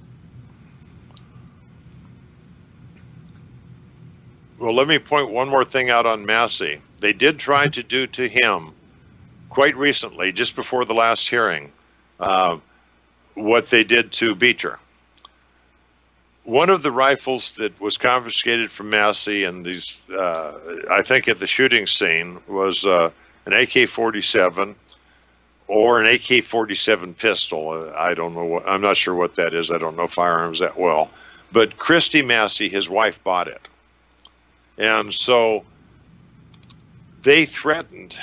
Well, let me point one more thing out on Massey. They did try to do to him quite recently, just before the last hearing, what they did to Beecher. One of the rifles that was confiscated from Massey and these, I think at the shooting scene, was an AK-47 or an AK-47 pistol. I don't know. I'm not sure what that is. I don't know firearms that well. But Christy Massey, his wife, bought it. And so they threatened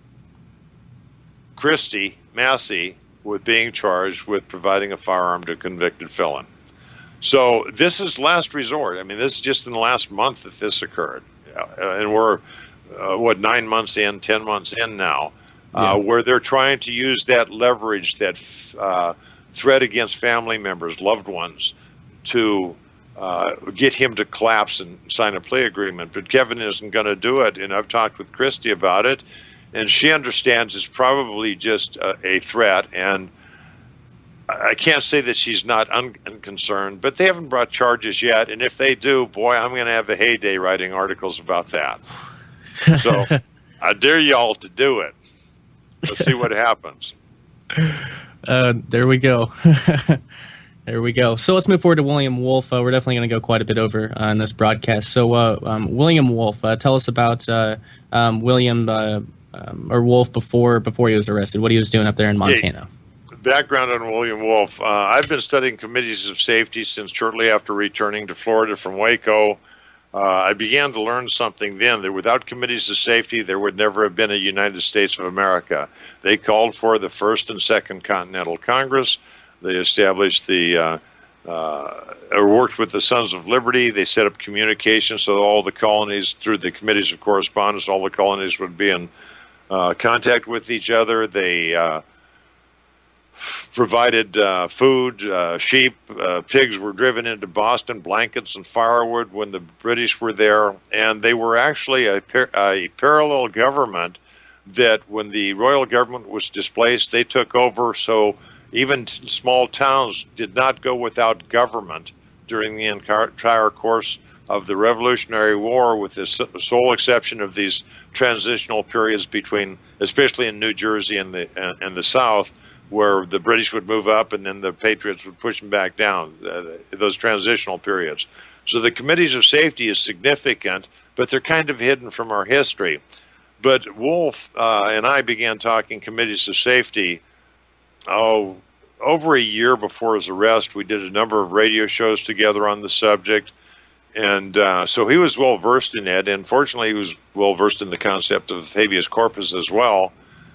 Christy Massey with being charged with providing a firearm to a convicted felon. So this is last resort. I mean, this is just in the last month that this occurred. And we're, 9 months in, 10 months in now, where they're trying to use that leverage, that threat against family members, loved ones, to get him to collapse and sign a plea agreement. But Kevin isn't going to do it, and I've talked with Christy about it, and she understands it's probably just a threat, and I can't say that she's not unconcerned, but they haven't brought charges yet, and if they do, boy, I'm going to have a heyday writing articles about that. So I dare y'all to do it. Let's see what happens. There we go. There we go. So let's move forward to William Wolf. We're definitely going to go quite a bit over on this broadcast. So William Wolf, tell us about William or Wolf before he was arrested, what he was doing up there in Montana. background on William Wolf. I've been studying committees of safety since shortly after returning to Florida from Waco. I began to learn something then, that without committees of safety, there would never have been a United States of America. They called for the First and Second Continental Congress. They established worked with the Sons of Liberty. They set up communication so all the colonies, through the committees of correspondence, all the colonies would be in contact with each other. They provided food, sheep, pigs were driven into Boston, blankets and firewood when the British were there, and they were actually a parallel government that when the royal government was displaced, they took over, so even small towns did not go without government during the entire course of the Revolutionary War, with the sole exception of these transitional periods between, especially in New Jersey and the South, where the British would move up and then the Patriots would push them back down, those transitional periods. So the committees of safety is significant, but they're kind of hidden from our history. But Wolf and I began talking committees of safety, over a year before his arrest. We did a number of radio shows together on the subject. And so he was well versed in it, and fortunately he was well versed in the concept of habeas corpus as well.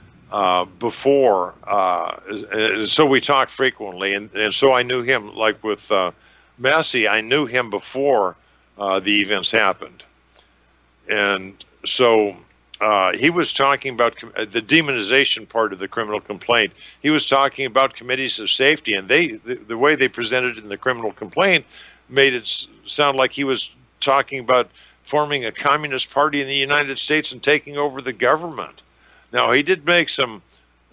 So we talked frequently, and so I knew him, like with Massey, I knew him before the events happened. And so he was talking about the demonization part of the criminal complaint. He was talking about committees of safety, and the way they presented it in the criminal complaint made it sound like he was talking about forming a communist party in the United States and taking over the government. Now, he did make some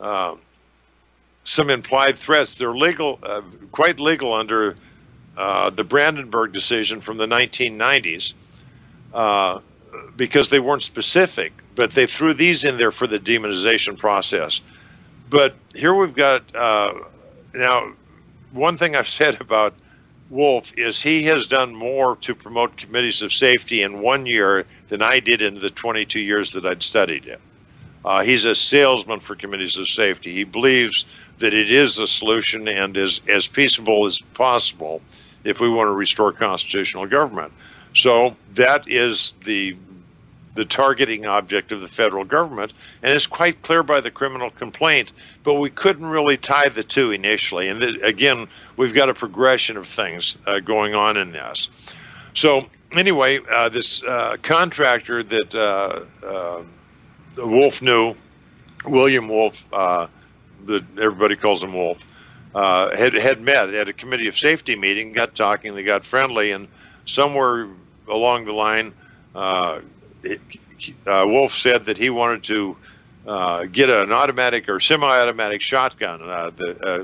implied threats. They're legal, quite legal under the Brandenburg decision from the 1990s, because they weren't specific, but they threw these in there for the demonization process. But here we've got, now, one thing I've said about Wolf is he has done more to promote committees of safety in 1 year than I did in the 22 years that I'd studied it. He's a salesman for committees of safety. He believes that it is the solution and is as peaceable as possible if we want to restore constitutional government. So that is the targeting object of the federal government, and it's quite clear by the criminal complaint, but we couldn't really tie the two initially. And again, we've got a progression of things going on in this. So anyway, this contractor that Wolf knew, William Wolf, that everybody calls him Wolf, had met at a committee of safety meeting, got talking, they got friendly, and somewhere along the line, Wolf said that he wanted to get an automatic or semi-automatic shotgun, the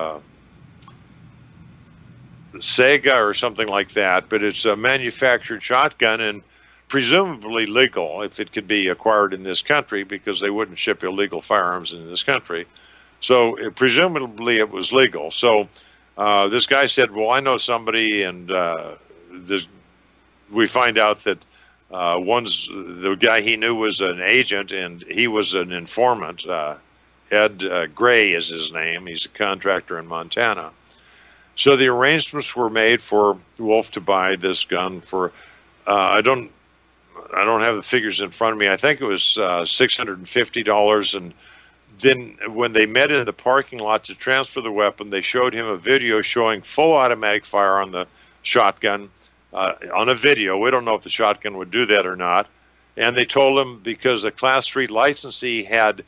Sega or something like that, but it's a manufactured shotgun and presumably legal if it could be acquired in this country, because they wouldn't ship illegal firearms in this country. So presumably it was legal. So this guy said, well, I know somebody, and we find out that the guy he knew was an agent, and he was an informant. Ed Gray is his name. He's a contractor in Montana. So the arrangements were made for Wolf to buy this gun for, I don't have the figures in front of me. I think it was $650. And then when they met in the parking lot to transfer the weapon, they showed him a video showing full automatic fire on the shotgun. On a video, we don't know if the shotgun would do that or not. And they told him because a Class 3 licensee had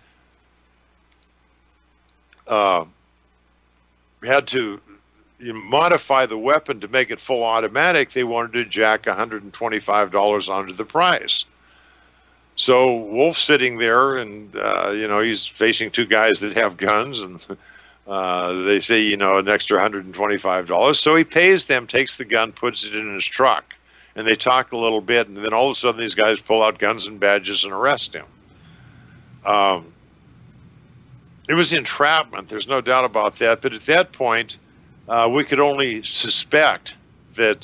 to modify the weapon to make it full automatic, they wanted to jack $125 onto the price. So Wolf's sitting there, and he's facing two guys that have guns, and they say, an extra $125. So he pays them, takes the gun, puts it in his truck, and they talk a little bit, and then all of a sudden these guys pull out guns and badges and arrest him. It was entrapment, there's no doubt about that, but at that point, we could only suspect that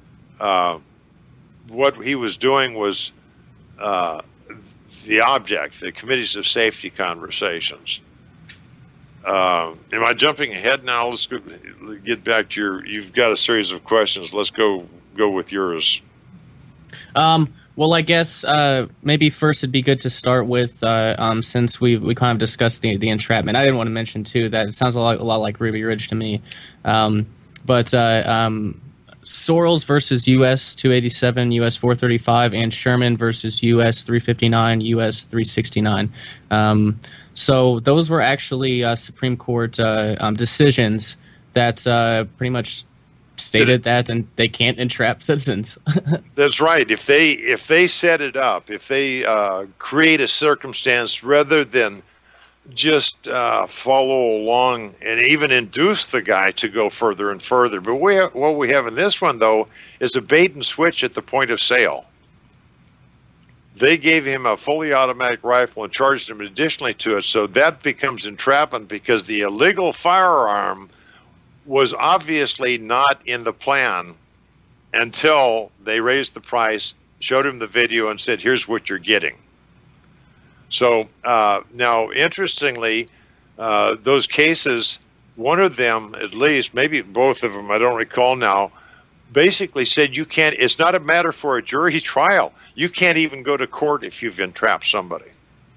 what he was doing was the object, the committees of safety conversations. Am I jumping ahead now? Let's get back to you've got a series of questions. Let's go with yours. Well, I guess maybe first it'd be good to start with, since we kind of discussed the entrapment. I didn't want to mention, too, that it sounds a lot like Ruby Ridge to me. But Sorrells versus U.S. 287, U.S. 435, and Sherman versus U.S. 359, U.S. 369. So those were actually Supreme Court decisions that pretty much stated that, and they can't entrap citizens. That's right. If they set it up, if they create a circumstance rather than just follow along and even induce the guy to go further and further. But what we have in this one, though, is a bait and switch at the point of sale. They gave him a fully automatic rifle and charged him additionally to it, so that becomes entrapment because the illegal firearm was obviously not in the plan until they raised the price, showed him the video, and said, here's what you're getting. So now, interestingly, those cases, one of them at least, maybe both of them, I don't recall now, basically said you can't, it's not a matter for a jury trial. You can't even go to court if you've entrapped somebody.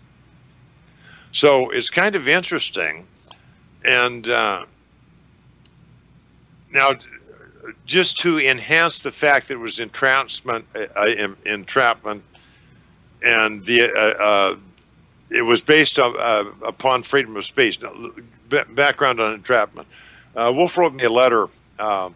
So it's kind of interesting. And now, just to enhance the fact that it was entrapment, and it was based upon freedom of speech. Now, background on entrapment. Wolf wrote me a letter. I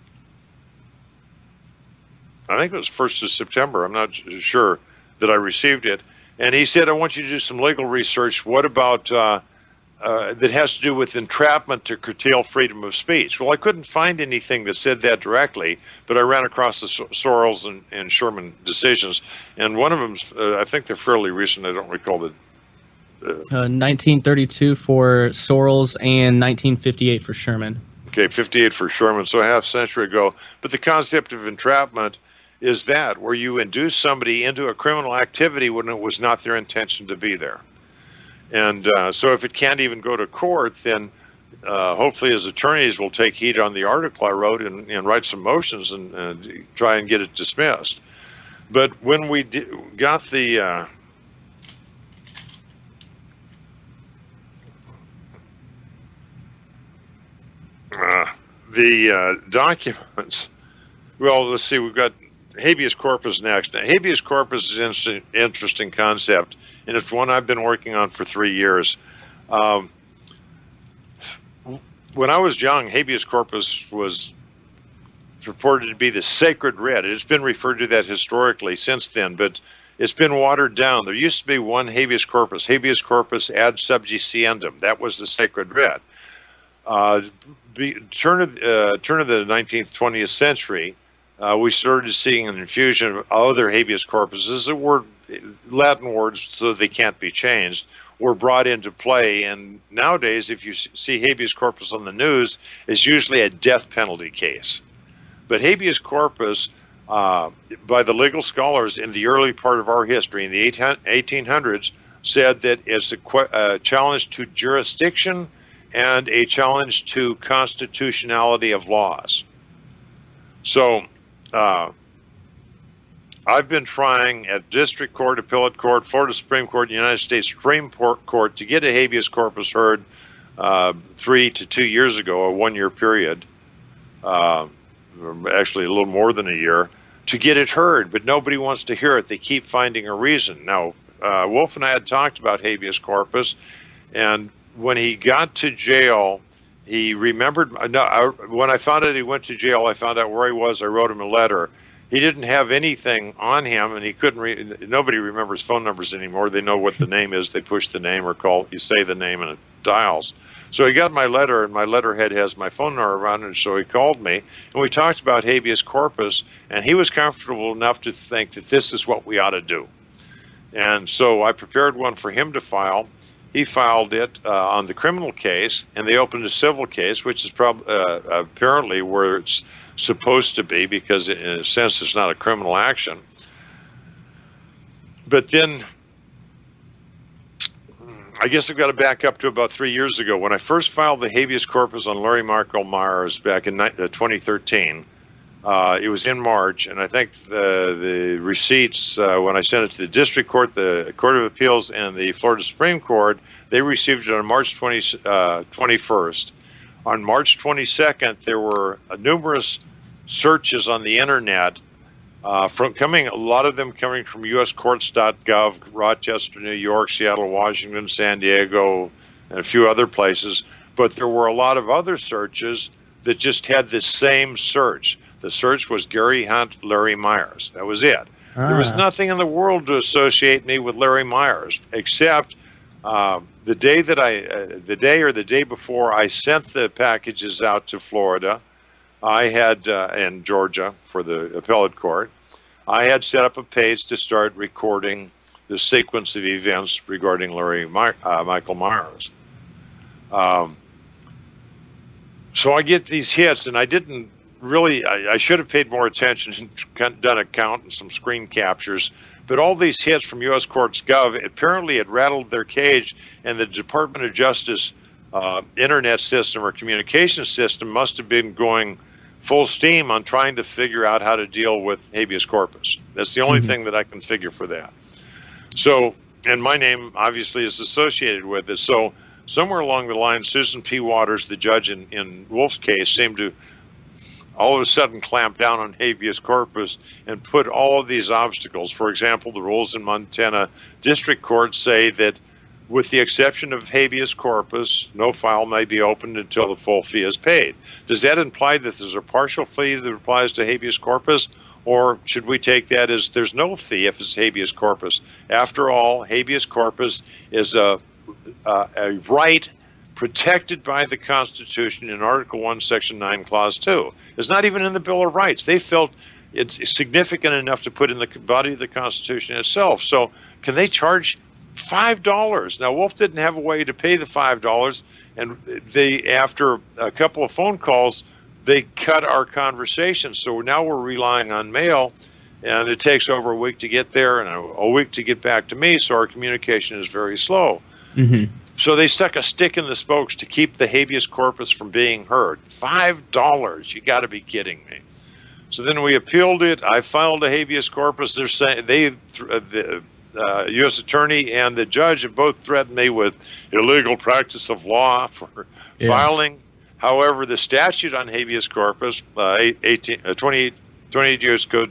think it was 1st of September. I'm not sure that I received it. And he said, I want you to do some legal research. What about that has to do with entrapment to curtail freedom of speech? Well, I couldn't find anything that said that directly, but I ran across the Sorrells and Sherman decisions. And one of them, I think they're fairly recent. I don't recall the 1932 for Sorrells and 1958 for Sherman. Okay, 58 for Sherman, so a half century ago. But the concept of entrapment is that where you induce somebody into a criminal activity when it was not their intention to be there. And so if it can't even go to court, then hopefully his attorneys will take heed on the article I wrote and write some motions and try and get it dismissed. But when we got the documents, well, let's see, we've got habeas corpus next. Now, habeas corpus is an interesting concept, and it's one I've been working on for 3 years. When I was young, habeas corpus was purported to be the sacred writ. It's been referred to that historically since then, but it's been watered down. There used to be one habeas corpus ad subjudiendum. That was the sacred writ. Turn of the 19th, 20th century, we started seeing an infusion of other habeas corpuses that were Latin words, so they can't be changed, were brought into play. And nowadays, if you see habeas corpus on the news, it's usually a death penalty case. But habeas corpus, by the legal scholars in the early part of our history, in the 1800s, said that it's a challenge to jurisdiction and a challenge to constitutionality of laws. So I've been trying at district court, appellate court, Florida Supreme Court, United States Supreme Court to get a habeas corpus heard 3 to 2 years ago, a 1 year period, actually a little more than a year, to get it heard, but nobody wants to hear it. They keep finding a reason. Now, Wolf and I had talked about habeas corpus, and when he got to jail, he remembered. When I found out he went to jail, I found out where he was. I wrote him a letter. He didn't have anything on him, and he couldn't. Nobody remembers phone numbers anymore. They know what the name is. They push the name or call. You say the name, and it dials. So he got my letter, and my letterhead has my phone number on it. So he called me, and we talked about habeas corpus, and he was comfortable enough to think that this is what we ought to do. And so I prepared one for him to file. He filed it on the criminal case, and they opened a civil case, which is apparently where it's supposed to be, because in a sense it's not a criminal action. But then I guess I've got to back up to about 3 years ago when I first filed the habeas corpus on Larry Michael Myers back in 2013. It was in March, and I think the receipts, when I sent it to the District Court, the Court of Appeals, and the Florida Supreme Court, they received it on March 21st. On March 22nd, there were numerous searches on the internet, a lot of them coming from uscourts.gov, Rochester, New York, Seattle, Washington, San Diego, and a few other places. But there were a lot of other searches that just had the same search. The search was Gary Hunt, Larry Myers. That was it. There was nothing in the world to associate me with Larry Myers, except the day or the day before I sent the packages out to Florida. I had, in Georgia for the appellate court, I had set up a page to start recording the sequence of events regarding Michael Myers. So I get these hits, and I didn't really, I should have paid more attention and done a count and some screen captures, but all these hits from U.S. Courts Gov apparently had rattled their cage, and the Department of Justice internet system or communication system must have been going full steam on trying to figure out how to deal with habeas corpus. That's the only thing that I can figure for that. So, and my name obviously is associated with it. So somewhere along the line, Susan P. Waters, the judge in Wolf's case, seemed to all of a sudden clamp down on habeas corpus and put all of these obstacles. For example, the rules in Montana district courts say that with the exception of habeas corpus, no file may be opened until the full fee is paid. Does that imply that there's a partial fee that applies to habeas corpus? Or should we take that as there's no fee if it's habeas corpus? After all, habeas corpus is a right protected by the Constitution in Article 1, Section 9, Clause 2. It's not even in the Bill of Rights. They felt it's significant enough to put in the body of the Constitution itself. So can they charge $5? Now, Wolf didn't have a way to pay the $5, and they, after a couple of phone calls, they cut our conversation. So now we're relying on mail, and it takes over a week to get there and a week to get back to me, so our communication is very slow. So they stuck a stick in the spokes to keep the habeas corpus from being heard. $5? You got to be kidding me. So then we appealed it. I filed a habeas corpus. They're saying the U.S. attorney and the judge have both threatened me with illegal practice of law for filing. However, the statute on habeas corpus, 28 U.S. Code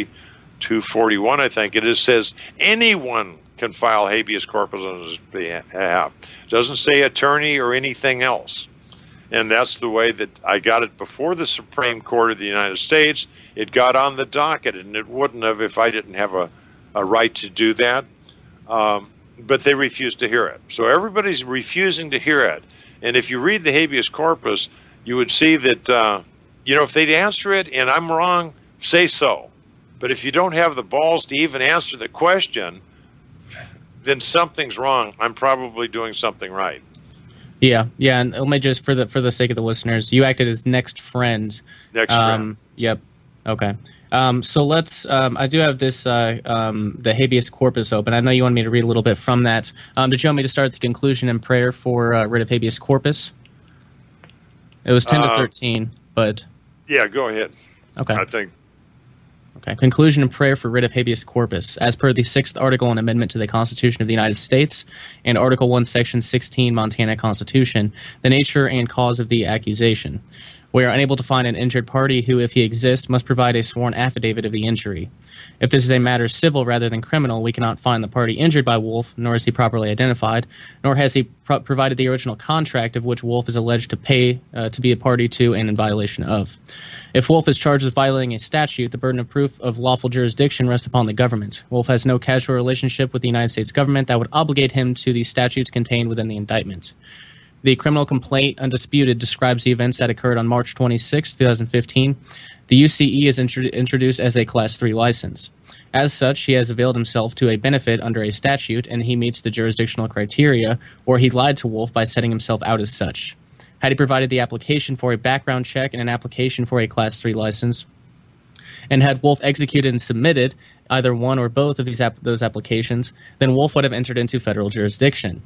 2241, I think it is, says anyone can file habeas corpus on his behalf. It doesn't say attorney or anything else. And that's the way that I got it before the Supreme Court of the United States. It got on the docket, and it wouldn't have if I didn't have a right to do that. But they refused to hear it. So everybody's refusing to hear it. And if you read the habeas corpus, you would see that, if they'd answer it and I'm wrong, say so. But if you don't have the balls to even answer the question, then something's wrong. I'm probably doing something right. Yeah, and let me just, for the sake of the listeners, you acted as next friend. Next friend. Yep. Okay. So let's. I do have this the habeas corpus open. I know you wanted me to read a little bit from that. Did you want me to start the conclusion and prayer for writ of habeas corpus? It was 10 to 13, but yeah, go ahead. Okay. I think. Okay. Conclusion and prayer for writ of habeas corpus. As per the 6th Article and Amendment to the Constitution of the United States and Article 1, Section 16, Montana Constitution, the nature and cause of the accusation. We are unable to find an injured party who, if he exists, must provide a sworn affidavit of the injury. If this is a matter civil rather than criminal, we cannot find the party injured by Wolf, nor is he properly identified, nor has he provided the original contract of which Wolf is alleged to pay to be a party to and in violation of. If Wolf is charged with violating a statute, the burden of proof of lawful jurisdiction rests upon the government. Wolf has no casual relationship with the United States government that would obligate him to the statutes contained within the indictment. The criminal complaint, undisputed, describes the events that occurred on March 26, 2015. The UCE is introduced as a Class 3 license. As such, he has availed himself to a benefit under a statute, and he meets the jurisdictional criteria, or he lied to Wolf by setting himself out as such. Had he provided the application for a background check and an application for a Class 3 license, and had Wolf executed and submitted either one or both of those applications, then Wolf would have entered into federal jurisdiction.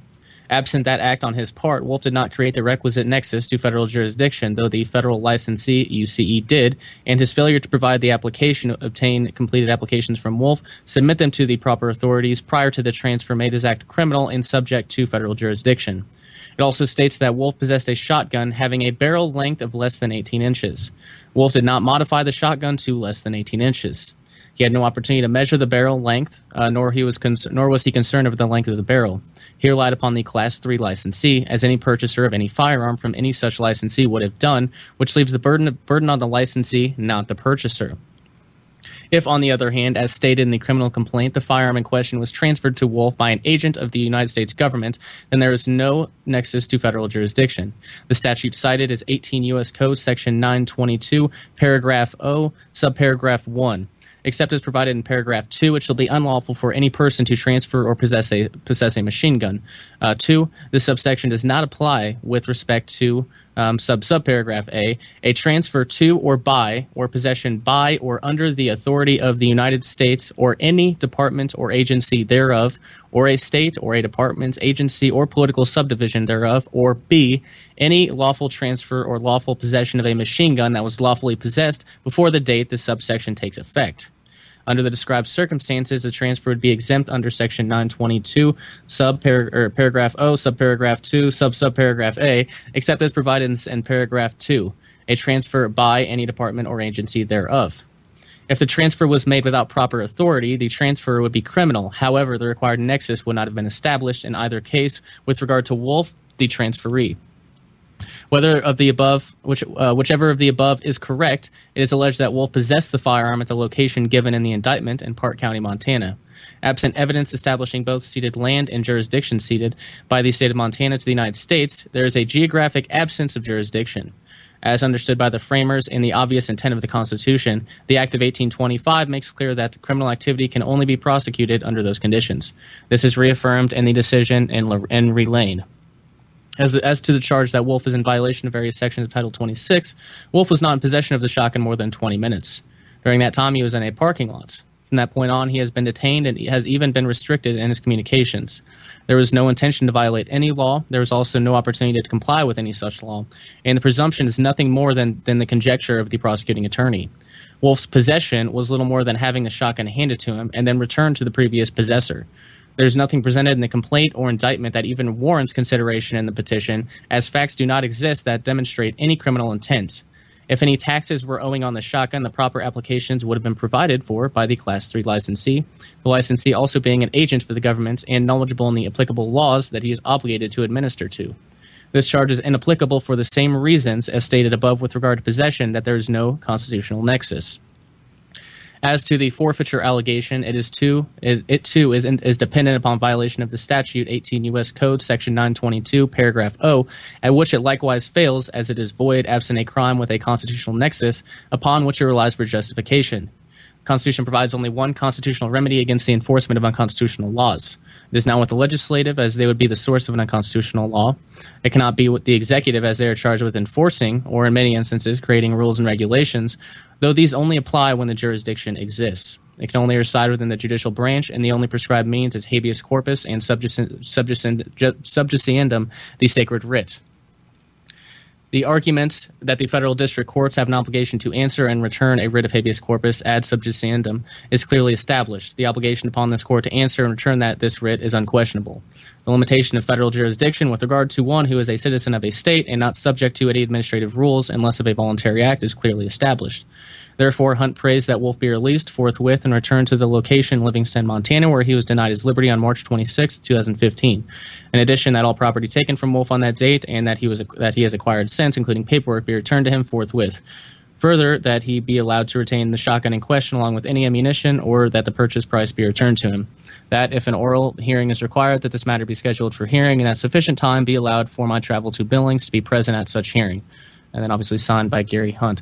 Absent that act on his part, Wolf did not create the requisite nexus to federal jurisdiction, though the federal licensee, UCE, did, and his failure to provide the application, obtain completed applications from Wolf, submit them to the proper authorities prior to the transfer made his act criminal and subject to federal jurisdiction. It also states that Wolf possessed a shotgun having a barrel length of less than 18 inches. Wolf did not modify the shotgun to less than 18 inches. He had no opportunity to measure the barrel length, nor was he concerned over the length of the barrel. He relied upon the Class 3 licensee, as any purchaser of any firearm from any such licensee would have done, which leaves the burden on the licensee, not the purchaser. If, on the other hand, as stated in the criminal complaint, the firearm in question was transferred to Wolf by an agent of the United States government, then there is no nexus to federal jurisdiction. The statute cited is 18 U.S. Code, Section 922, Paragraph O, Subparagraph 1. Except as provided in paragraph 2, it shall be unlawful for any person to transfer or possess a machine gun. 2, this subsection does not apply with respect to subparagraph A transfer to or by or possession by or under the authority of the United States or any department or agency thereof, or a state or a department, agency, or political subdivision thereof, or B, any lawful transfer or lawful possession of a machine gun that was lawfully possessed before the date this subsection takes effect. Under the described circumstances, the transfer would be exempt under Section 922, paragraph O, subparagraph 2, subparagraph A, except as provided in paragraph 2, a transfer by any department or agency thereof. If the transfer was made without proper authority, the transfer would be criminal. However, the required nexus would not have been established in either case with regard to Wolf, the transferee. Whichever of the above is correct, it is alleged that Wolf possessed the firearm at the location given in the indictment in Park County, Montana. Absent evidence establishing both ceded land and jurisdiction ceded by the state of Montana to the United States, there is a geographic absence of jurisdiction. As understood by the framers and the obvious intent of the Constitution, the Act of 1825 makes clear that the criminal activity can only be prosecuted under those conditions. This is reaffirmed in the decision in Relane. As to the charge that Wolf is in violation of various sections of Title 26, Wolf was not in possession of the shotgun more than 20 minutes. During that time, he was in a parking lot. From that point on, he has been detained and has even been restricted in his communications. There was no intention to violate any law. There was also no opportunity to comply with any such law. And the presumption is nothing more than the conjecture of the prosecuting attorney. Wolf's possession was little more than having the shotgun handed to him and then returned to the previous possessor. There's nothing presented in the complaint or indictment that even warrants consideration in the petition, as facts do not exist that demonstrate any criminal intent. If any taxes were owing on the shotgun, the proper applications would have been provided for by the Class 3 licensee, the licensee also being an agent for the government and knowledgeable in the applicable laws that he is obligated to administer to. This charge is inapplicable for the same reasons as stated above with regard to possession, that there is no constitutional nexus. As to the forfeiture allegation, it too is dependent upon violation of the statute 18 U.S. Code, Section 922, Paragraph O, at which it likewise fails, as it is void absent a crime with a constitutional nexus upon which it relies for justification. The Constitution provides only one constitutional remedy against the enforcement of unconstitutional laws. It is not with the legislative, as they would be the source of an unconstitutional law. It cannot be with the executive, as they are charged with enforcing, or in many instances, creating rules and regulations, though these only apply when the jurisdiction exists. It can only reside within the judicial branch, and the only prescribed means is habeas corpus and sub judiceandum, the sacred writ. The argument that the federal district courts have an obligation to answer and return a writ of habeas corpus ad sub judiceandum is clearly established. The obligation upon this court to answer and return this writ is unquestionable. The limitation of federal jurisdiction with regard to one who is a citizen of a state and not subject to any administrative rules unless of a voluntary act is clearly established. Therefore, Hunt prays that Wolf be released forthwith and returned to the location Livingston, Montana, where he was denied his liberty on March 26, 2015. In addition, that all property taken from Wolf on that date and that he has acquired since, including paperwork, be returned to him forthwith. Further, that he be allowed to retain the shotgun in question along with any ammunition, or that the purchase price be returned to him. That, if an oral hearing is required, that this matter be scheduled for hearing, and that sufficient time be allowed for my travel to Billings to be present at such hearing. And then obviously signed by Gary Hunt.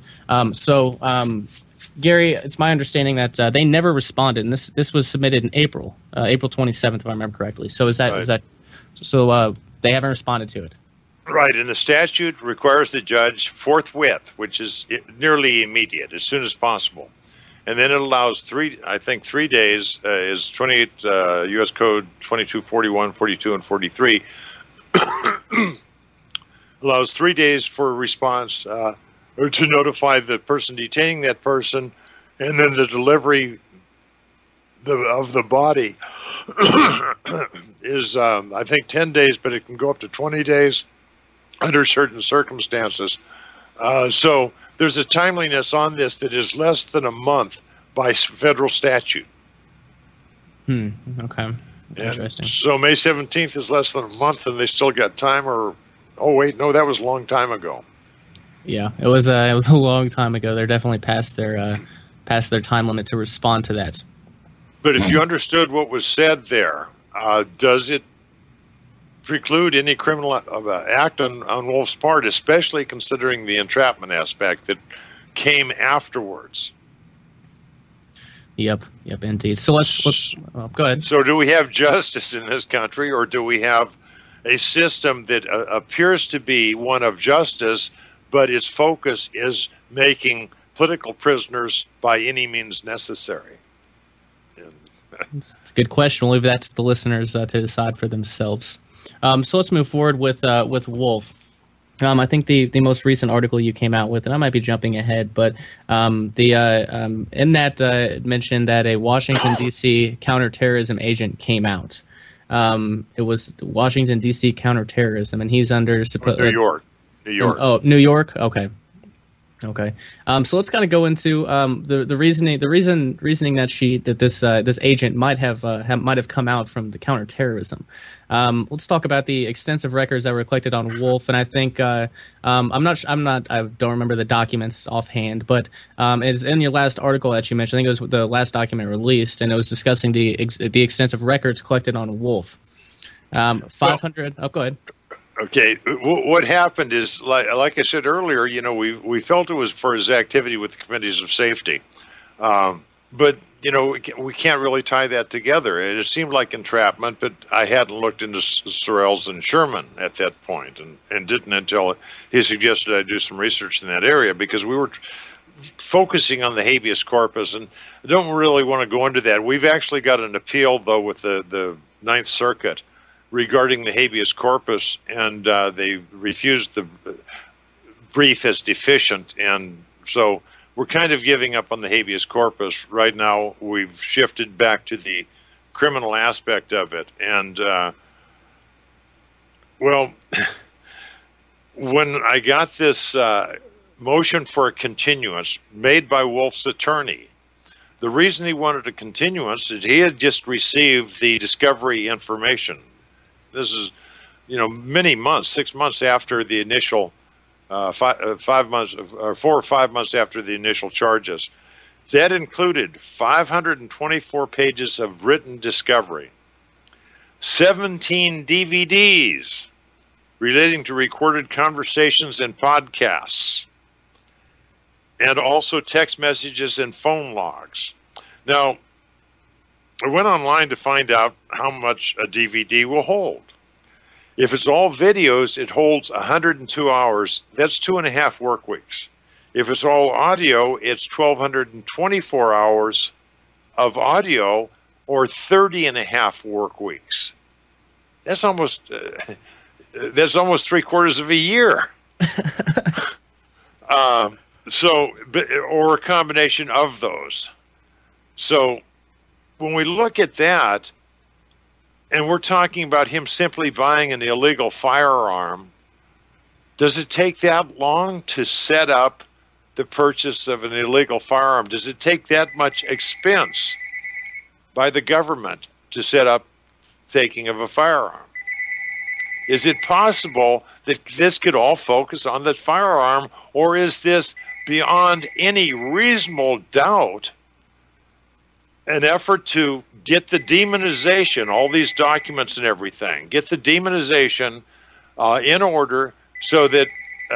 Gary, it's my understanding that they never responded, and this was submitted in April 27th, if I remember correctly. So they haven't responded to it? Right, and the statute requires the judge forthwith, which is nearly immediate, as soon as possible. And then it allows 3 days, is 28 U.S. Code 2241, 42, and 43, allows 3 days for a response or to notify the person detaining that person, and then the delivery of the body is, I think, 10 days, but it can go up to 20 days under certain circumstances. So there's a timeliness on this that is less than a month by federal statute. Okay. Interesting. So May 17th is less than a month, and they still got time. Or, oh wait, no, that was a long time ago. Yeah, it was a long time ago. They're definitely past their time limit to respond to that. But if you understood what was said there, does it preclude any criminal act on Wolf's part, especially considering the entrapment aspect that came afterwards? Yep, indeed. So let's go ahead. So do we have justice in this country, or do we have a system that appears to be one of justice, but its focus is making political prisoners by any means necessary? It's a good question. We'll leave that to the listeners to decide for themselves. So let's move forward with Wolf. I think the most recent article you came out with, and I might be jumping ahead, but in that it mentioned that a Washington, D.C. counterterrorism agent came out. It was Washington, D.C. counterterrorism, and he's under... New York. New York? Okay. So let's kind of go into the reasoning that this agent might have come out from the counterterrorism. Let's talk about the extensive records that were collected on Wolf, and I think I don't remember the documents offhand, but it's in your last article that you mentioned. I think it was the last document released, and it was discussing the extensive records collected on Wolf. 500. Go ahead. Okay, what happened is, like I said earlier, we felt it was for his activity with the committees of safety, but we can't really tie that together. It seemed like entrapment, but I hadn't looked into Sorrells and Sherman at that point, and didn't until he suggested I do some research in that area, because we were focusing on the habeas corpus, and I don't really want to go into that. We've actually got an appeal, though, with the Ninth Circuit regarding the habeas corpus, and they refused the brief as deficient, and so we're kind of giving up on the habeas corpus. Right now, we've shifted back to the criminal aspect of it, and well, when I got this motion for a continuance made by Wolf's attorney, the reason he wanted a continuance is he had just received the discovery information. This is, many months, 6 months after the initial, 5 months, or 4 or 5 months after the initial charges. That included 524 pages of written discovery, 17 DVDs relating to recorded conversations and podcasts, and also text messages and phone logs. Now, I went online to find out how much a DVD will hold. If it's all videos, it holds 102 hours. That's 2.5 work weeks. If it's all audio, it's 1,224 hours of audio, or 30.5 work weeks. That's almost 3/4 of a year. Or a combination of those. So when we look at that, and we're talking about him simply buying an illegal firearm, does it take that long to set up the purchase of an illegal firearm? Does it take that much expense by the government to set up taking of a firearm? Is it possible that this could all focus on that firearm, or is this beyond any reasonable doubt an effort to get the demonization, all these documents and everything, get the demonization in order so that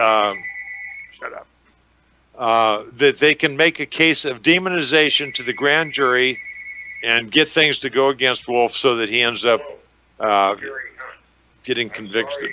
that they can make a case of demonization to the grand jury and get things to go against Wolf so that he ends up getting convicted.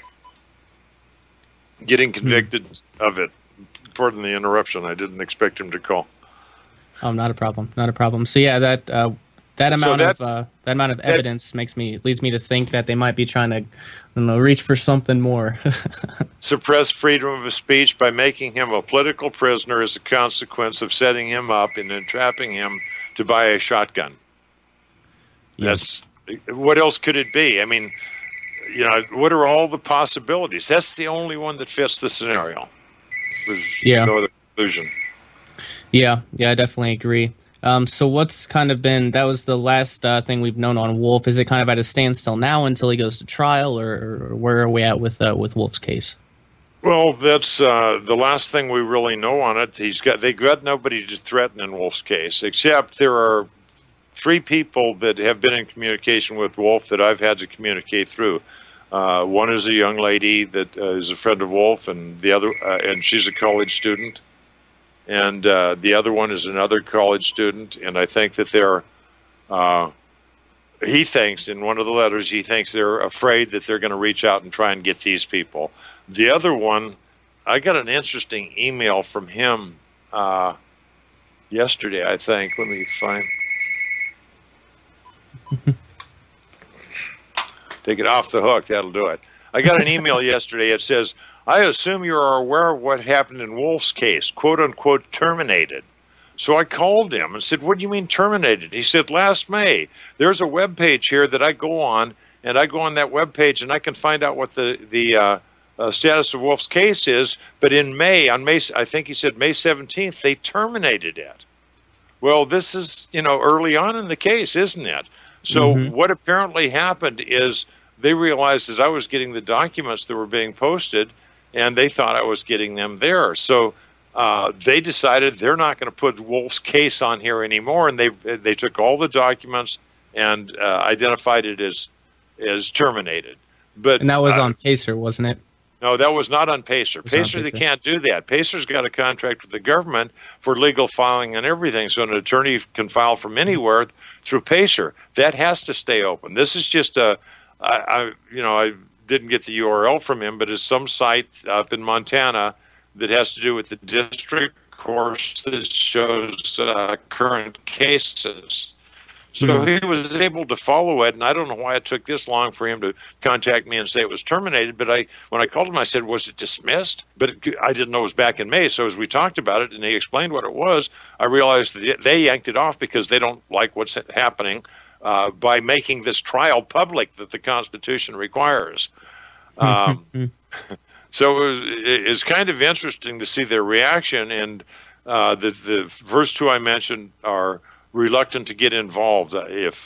Of it. Pardon the interruption. I didn't expect him to call. Oh, not a problem. So yeah, that that amount of evidence leads me to think that they might be trying to, reach for something more. Suppress freedom of speech by making him a political prisoner as a consequence of setting him up and entrapping him to buy a shotgun. Yes. What else could it be? I mean, what are all the possibilities? That's the only one that fits the scenario. There's no other conclusion. Yeah, I definitely agree. So what's kind of been, that was the last thing we've known on Wolf. Is it kind of at a standstill now until he goes to trial, or where are we at with Wolf's case? Well, that's the last thing we really know on it. They got nobody to threaten in Wolf's case, except there are 3 people that have been in communication with Wolf that I've had to communicate through. One is a young lady that is a friend of Wolf, and the other, and she's a college student. And the other one is another college student, and I think that he thinks, in one of the letters, he thinks they're afraid that they're going to reach out and try and get these people. The other one, I got an interesting email from him yesterday, I think. Let me find. Take it off the hook, that'll do it. I got an email yesterday. It says, I assume you are aware of what happened in Wolf's case, quote unquote, terminated. So I called him and said, what do you mean terminated? He said, last May, there's a web page here that I go on, and I go on that web page and I can find out what the status of Wolf's case is. But in May, I think he said May 17th, they terminated it. Well, this is, early on in the case, isn't it? So what apparently happened is they realized that I was getting the documents that were being posted, and they thought I was getting them there. So they decided they're not going to put Wolf's case on here anymore, and they took all the documents and identified it as terminated. And that was on Pacer, wasn't it? No, that was not on Pacer. Pacer, they can't do that. Pacer's got a contract with the government for legal filing and everything, so an attorney can file from anywhere through Pacer. That has to stay open. This is just I didn't get the URL from him, but it's some site up in Montana that has to do with the district course that shows current cases. So he was able to follow it, and I don't know why it took this long for him to contact me and say it was terminated, but when I called him, I said, was it dismissed? But I didn't know it was back in May, so as we talked about it and he explained what it was, I realized that they yanked it off because they don't like what's happening by making this trial public that the Constitution requires. So it's kind of interesting to see their reaction, and the first 2 I mentioned are reluctant to get involved. If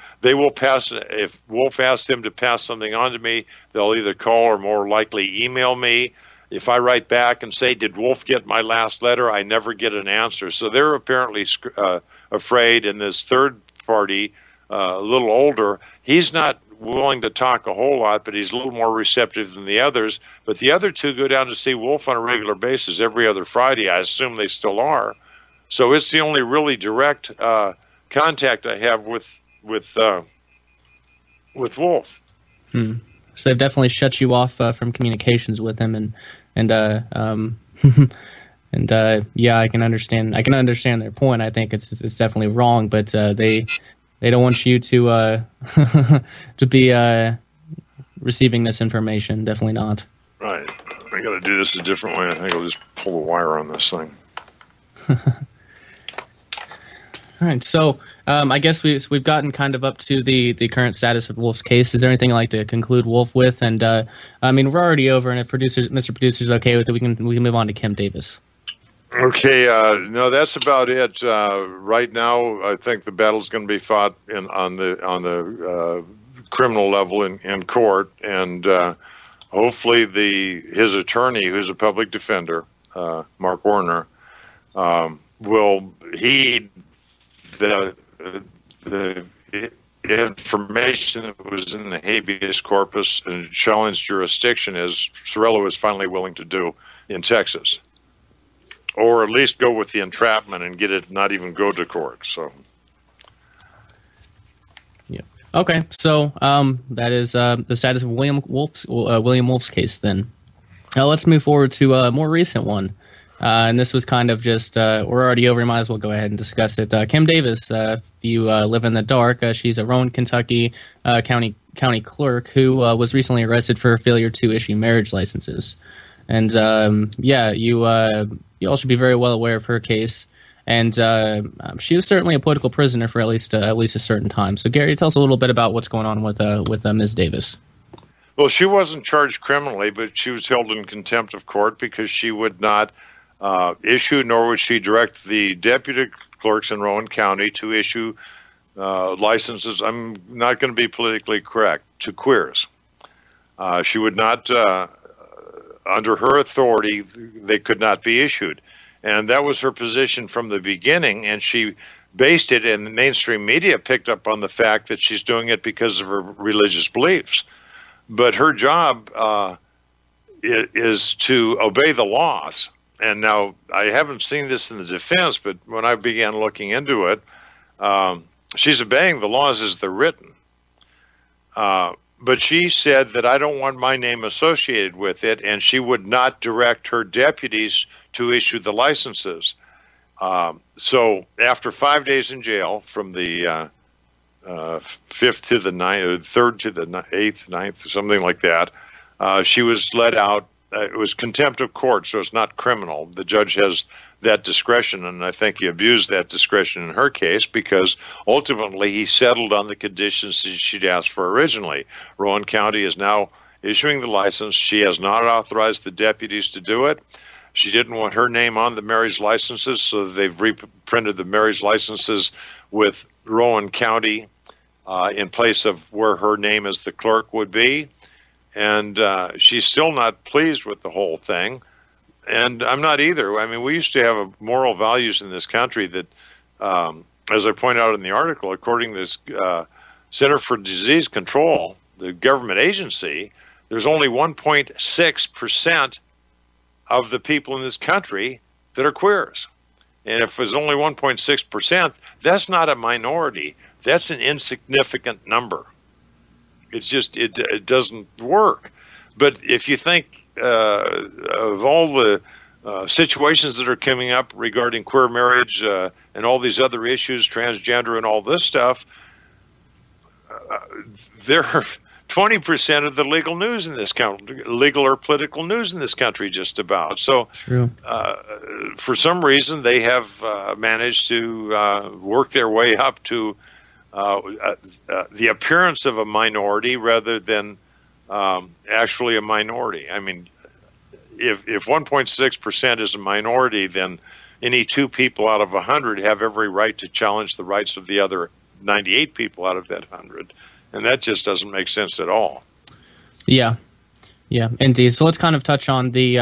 Wolf asks them to pass something on to me, they'll either call or more likely email me. If I write back and say, did Wolf get my last letter, I never get an answer. So they're apparently afraid, and this third party, a little older, he's not willing to talk a whole lot, but he's a little more receptive than the others. But the other 2 go down to see Wolf on a regular basis every other Friday. I assume they still are. So it's the only really direct contact I have with Wolf. So they've definitely shut you off from communications with him, and yeah, I can understand their point. I think it's definitely wrong, but they don't want you to to be receiving this information. Definitely not. Right. I got to do this a different way. I think I'll just pull the wire on this thing. All right, so I guess we've gotten kind of up to the current status of Wolf's case. Is there anything you'd like to conclude Wolf with? And I mean, we're already over, and if Mr. Producer's okay with it, we can move on to Kim Davis. Okay, no, that's about it. Right now, I think the battle's going to be fought on the criminal level in court, and hopefully his attorney, who's a public defender, Mark Warner, will heed the information that was in the habeas corpus and challenge jurisdiction, as Sorello was finally willing to do in Texas, or at least go with the entrapment and get it not even go to court. So, yeah. Okay, so that is the status of William Wolf's case. Then now let's move forward to a more recent one. And this was kind of just, we're already over, might as well go ahead and discuss it. Kim Davis, if you live in the dark, she's a Rowan, Kentucky county clerk who was recently arrested for failure to issue marriage licenses. And you all should be very well aware of her case. And she was certainly a political prisoner for at least a certain time. So, Gary, tell us a little bit about what's going on with Ms. Davis. Well, she wasn't charged criminally, but she was held in contempt of court because she would not issue, nor would she direct the deputy clerks in Rowan County to issue licenses. I'm not going to be politically correct, to queers. She would not, under her authority, they could not be issued. And that was her position from the beginning, and she based it, and the mainstream media picked up on the fact that she's doing it because of her religious beliefs. But her job is to obey the laws. And now, I haven't seen this in the defense, but when I began looking into it, she's obeying the laws as they're written. But she said that I don't want my name associated with it, and she would not direct her deputies to issue the licenses. So after 5 days in jail, from the 5th to the 9th, or 3rd to the 8th, 9th, something like that, she was let out. It was contempt of court, so it's not criminal. The judge has that discretion, and I think he abused that discretion in her case because ultimately he settled on the conditions that she'd asked for originally. Rowan County is now issuing the license. She has not authorized the deputies to do it. She didn't want her name on the marriage licenses, so they've reprinted the marriage licenses with Rowan County in place of where her name as the clerk would be. And she's still not pleased with the whole thing. And I'm not either. I mean, we used to have moral values in this country that, as I point out in the article, according to this Center for Disease Control, the government agency, there's only 1.6% of the people in this country that are queers. And if there's only 1.6%, that's not a minority. That's an insignificant number. It's just, it doesn't work. But if you think of all the situations that are coming up regarding queer marriage and all these other issues, transgender and all this stuff, there are 20% of the legal news in this country, legal or political news in this country, just about. So, true. For some reason, they have managed to work their way up to the appearance of a minority rather than actually a minority. I mean, if 1.6% is a minority, then any 2 people out of 100 have every right to challenge the rights of the other 98 people out of that 100. And that just doesn't make sense at all. Yeah, indeed. So let's kind of touch on the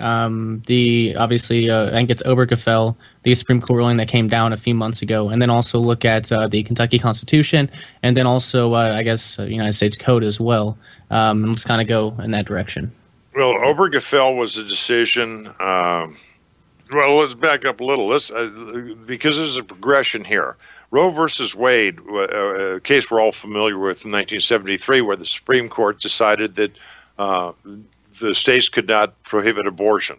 obviously, I think it's Obergefell, the Supreme Court ruling that came down a few months ago, and then also look at the Kentucky Constitution, and then also, I guess, United States Code as well. Let's kind of go in that direction. Well, Obergefell was a decision. Well, let's back up a little. Because there's a progression here. Roe versus Wade, a case we're all familiar with in 1973, where the Supreme Court decided that the states could not prohibit abortion.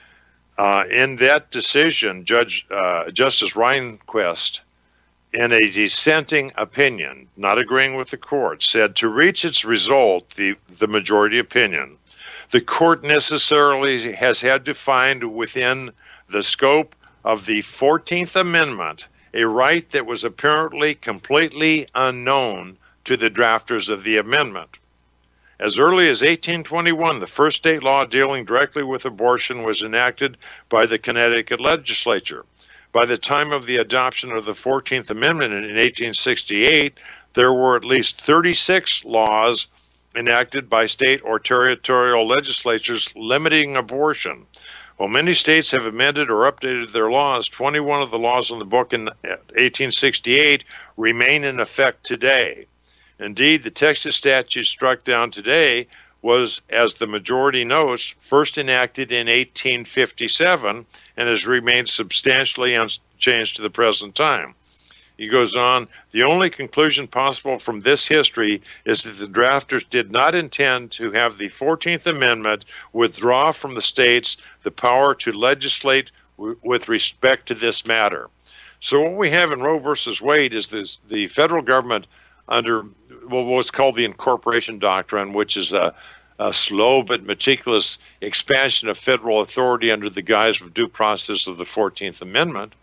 In that decision, Justice Rehnquist, in a dissenting opinion, not agreeing with the court, said to reach its result, the majority opinion, the court necessarily has had to find within the scope of the 14th Amendment a right that was apparently completely unknown to the drafters of the amendment. As early as 1821, the first state law dealing directly with abortion was enacted by the Connecticut legislature. By the time of the adoption of the 14th Amendment in 1868, there were at least 36 laws enacted by state or territorial legislatures limiting abortion. While many states have amended or updated their laws, 21 of the laws on the book in 1868 remain in effect today. Indeed, the Texas statute struck down today was, as the majority notes, first enacted in 1857 and has remained substantially unchanged to the present time. He goes on, the only conclusion possible from this history is that the drafters did not intend to have the 14th Amendment withdraw from the states the power to legislate with respect to this matter. So what we have in Roe versus Wade is the federal government under what's called the incorporation doctrine, which is a slow but meticulous expansion of federal authority under the guise of due process of the 14th Amendment,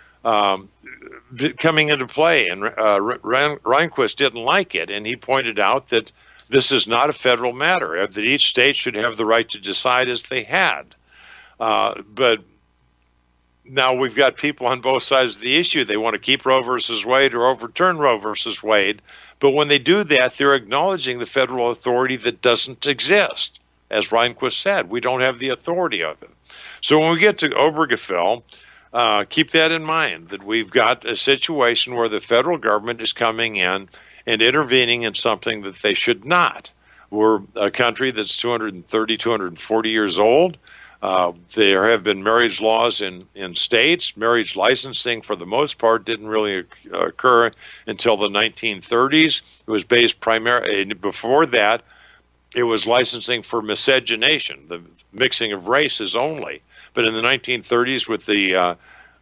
coming into play. And Rehnquist didn't like it, and he pointed out that this is not a federal matter, that each state should have the right to decide as they had. But now we've got people on both sides of the issue. They want to keep Roe versus Wade or overturn Roe versus Wade. But when they do that, they're acknowledging the federal authority that doesn't exist. As Rehnquist said, we don't have the authority of it. So when we get to Obergefell, keep that in mind, that we've got a situation where the federal government is coming in and intervening in something that they should not. We're a country that's 230, 240 years old. There have been marriage laws in states. Marriage licensing, for the most part, didn't really occur until the 1930s. It was based primarily, before that, it was licensing for miscegenation, the mixing of races only. But in the 1930s, with the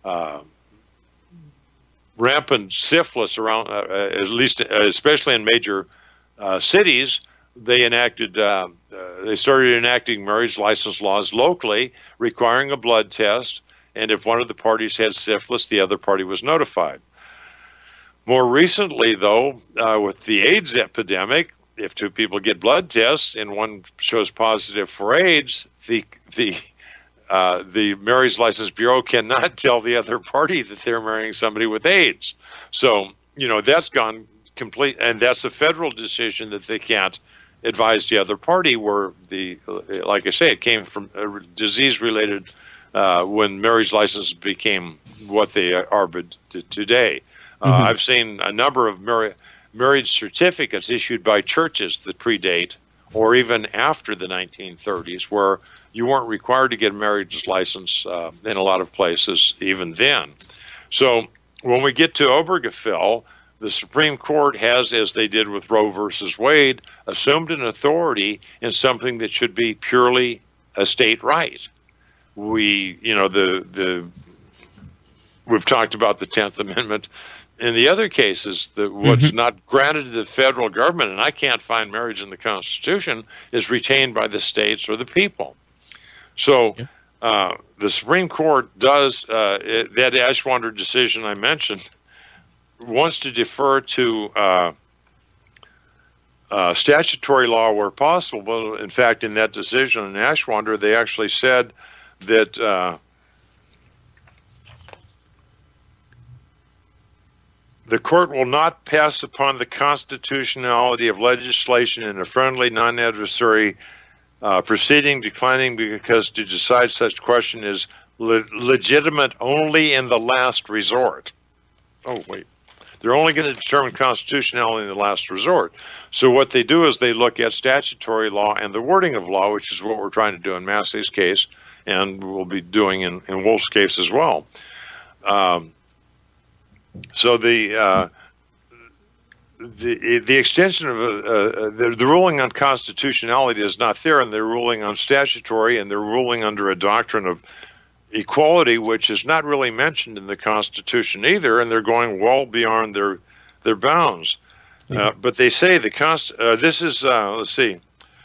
rampant syphilis around, at least, especially in major cities, they started enacting marriage license laws locally, requiring a blood test, and if one of the parties had syphilis, the other party was notified. More recently, though, with the AIDS epidemic, if two people get blood tests and one shows positive for AIDS, the Marriage License Bureau cannot tell the other party that they're marrying somebody with AIDS. So, that's gone complete, and that's a federal decision that they can't advise the other party, where like I say, it came from a disease-related when marriage licenses became what they are today. I've seen a number of marriage certificates issued by churches that predate or even after the 1930s, where you weren't required to get a marriage license in a lot of places even then. So when we get to Obergefell, the Supreme Court has, as they did with Roe versus Wade, assumed an authority in something that should be purely a state right. We've talked about the 10th Amendment. In the other cases, what's not granted to the federal government, and I can't find marriage in the Constitution, is retained by the states or the people. So the Supreme Court does, that Ashwander decision I mentioned, wants to defer to statutory law where possible. In fact, in that decision in Ashwander, they actually said that the court will not pass upon the constitutionality of legislation in a friendly, non-adversary proceeding, declining because to decide such question is legitimate only in the last resort. Oh, wait. They're only going to determine constitutionality in the last resort. So what they do is they look at statutory law and the wording of law, which is what we're trying to do in Massey's case, and we'll be doing in Wolf's case as well. So the extension of the ruling on constitutionality is not there, and they're ruling on statutory, and they're ruling under a doctrine of equality, which is not really mentioned in the Constitution either, and they're going well beyond their bounds. But they say this is let's see.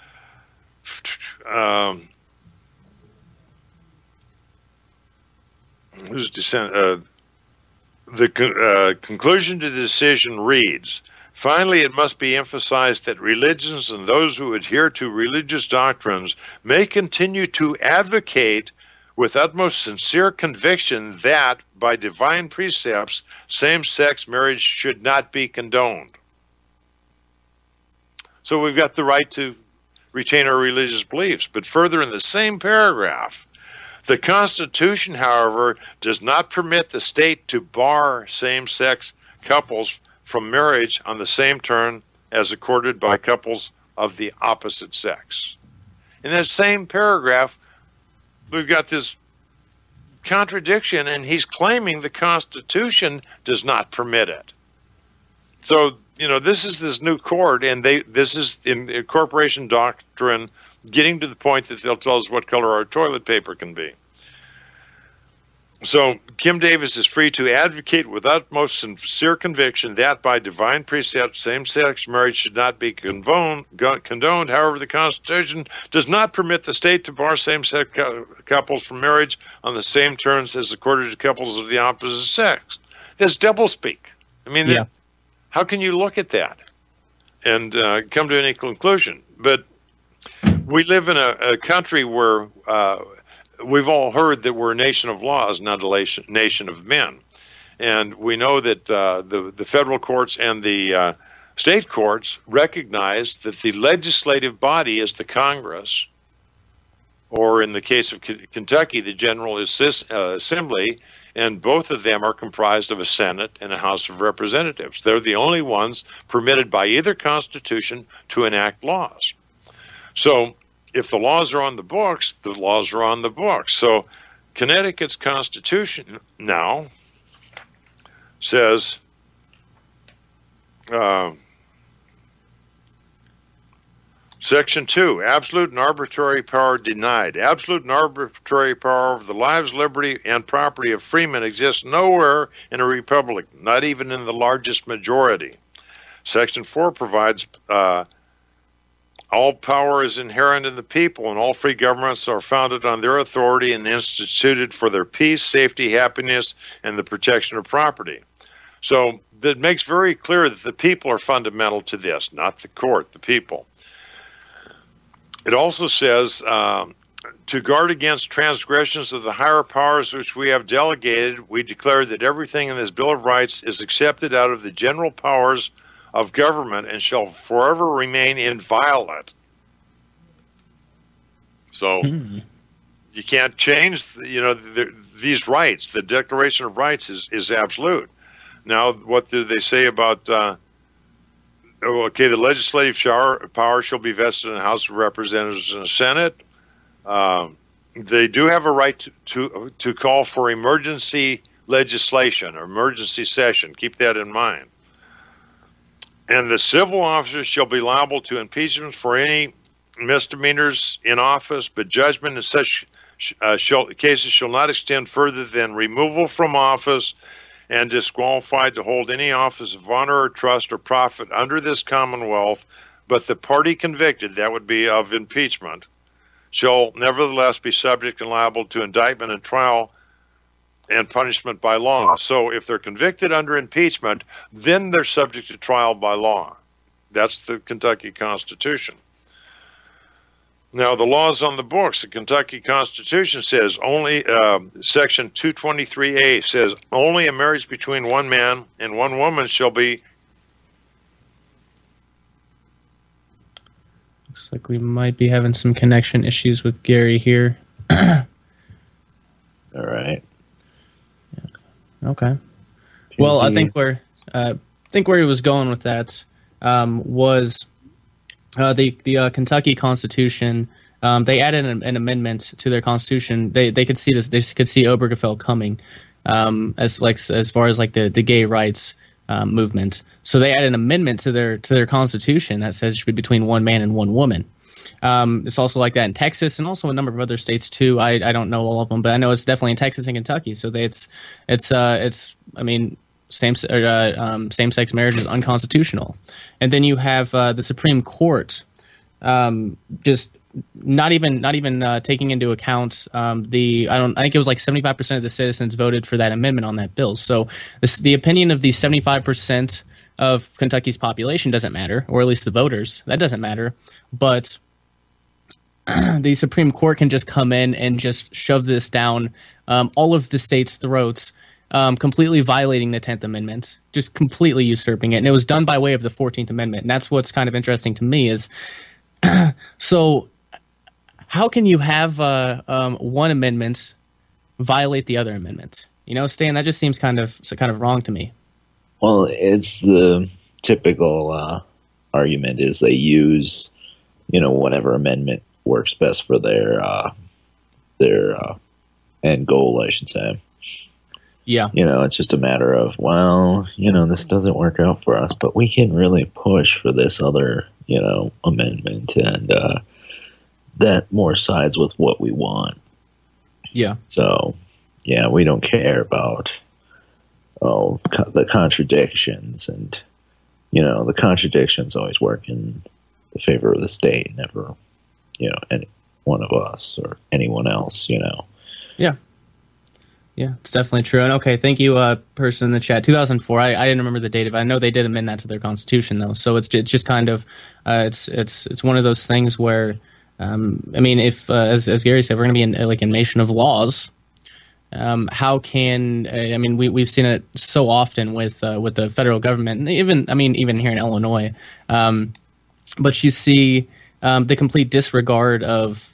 Who's dissent? The conclusion to the decision reads, finally, it must be emphasized that religions and those who adhere to religious doctrines may continue to advocate with utmost sincere conviction that, by divine precepts, same-sex marriage should not be condoned. So we've got the right to retain our religious beliefs. But further in the same paragraph, the Constitution, however, does not permit the state to bar same-sex couples from marriage on the same term as accorded by couples of the opposite sex. In that same paragraph, we've got this contradiction, and he's claiming the Constitution does not permit it. So, this is this new court, and this is in corporation doctrine getting to the point that they'll tell us what color our toilet paper can be. So Kim Davis is free to advocate with utmost sincere conviction that by divine precept, same-sex marriage should not be condoned. However, the Constitution does not permit the state to bar same-sex couples from marriage on the same terms as accorded to couples of the opposite sex. That's doublespeak. I mean, how can you look at that and come to any conclusion? But we live in a country where we've all heard that we're a nation of laws, not a nation of men. And we know that the federal courts and the state courts recognize that the legislative body is the Congress, or in the case of Kentucky, the General Assembly, and both of them are comprised of a Senate and a House of Representatives. They're the only ones permitted by either Constitution to enact laws. So if the laws are on the books, the laws are on the books. So Connecticut's Constitution now says Section 2, absolute and arbitrary power denied. Absolute and arbitrary power over the lives, liberty, and property of freemen exists nowhere in a republic, not even in the largest majority. Section 4 provides all power is inherent in the people, and all free governments are founded on their authority and instituted for their peace, safety, happiness, and the protection of property. So that makes very clear that the people are fundamental to this, not the court, the people. It also says, to guard against transgressions of the higher powers which we have delegated, we declare that everything in this Bill of Rights is accepted out of the general powers of government and shall forever remain inviolate. So you can't change, these rights. The Declaration of Rights is absolute. Now, what do they say about... the legislative power shall be vested in the House of Representatives and the Senate. They do have a right to call for emergency legislation or emergency session. Keep that in mind. And the civil officers shall be liable to impeachment for any misdemeanors in office, but judgment in such cases shall not extend further than removal from office and disqualified to hold any office of honor or trust or profit under this Commonwealth, but the party convicted, that would be of impeachment, shall nevertheless be subject and liable to indictment and trial and punishment by law. So if they're convicted under impeachment, then they're subject to trial by law. That's the Kentucky Constitution. Now, the laws on the books, the Kentucky Constitution says only, Section 223A says, only a marriage between one man and one woman shall be... Looks like we might be having some connection issues with Gary here. All right. Okay. Well, I think where he was going with that was... the Kentucky Constitution, they added an amendment to their Constitution. They could see this. They could see Obergefell coming, as far as like the gay rights movement. So they added an amendment to their Constitution that says it should be between one man and one woman. It's also like that in Texas and also a number of other states too. I don't know all of them, but I know it's definitely in Texas and Kentucky. So I mean. Same-sex marriage is unconstitutional, and then you have the Supreme Court just not even taking into account I think it was like 75% of the citizens voted for that amendment on that bill. So the opinion of the 75% of Kentucky's population doesn't matter, or at least the voters, that doesn't matter. But the Supreme Court can just come in and just shove this down all of the states' throats. Completely violating the 10th Amendment, just completely usurping it. And it was done by way of the 14th Amendment. And that's what's kind of interesting to me is, so how can you have one amendment violate the other amendment? Stan, that just seems kind of wrong to me. Well, it's the typical argument is they use, whatever amendment works best for their end goal, I should say. Yeah. It's just a matter of, well, this doesn't work out for us, but we can really push for this other, amendment, and that more sides with what we want. Yeah. So, yeah, we don't care about the contradictions, and the contradictions always work in the favor of the state, never any one of us or anyone else. Yeah, it's definitely true. And okay, thank you, person in the chat. 2004. I didn't remember the date of it. I know they did amend that to their constitution, though. So it's just kind of it's one of those things where if as Gary said, we're going to be in a nation of laws. How can we've seen it so often with the federal government, and even here in Illinois, but you see the complete disregard of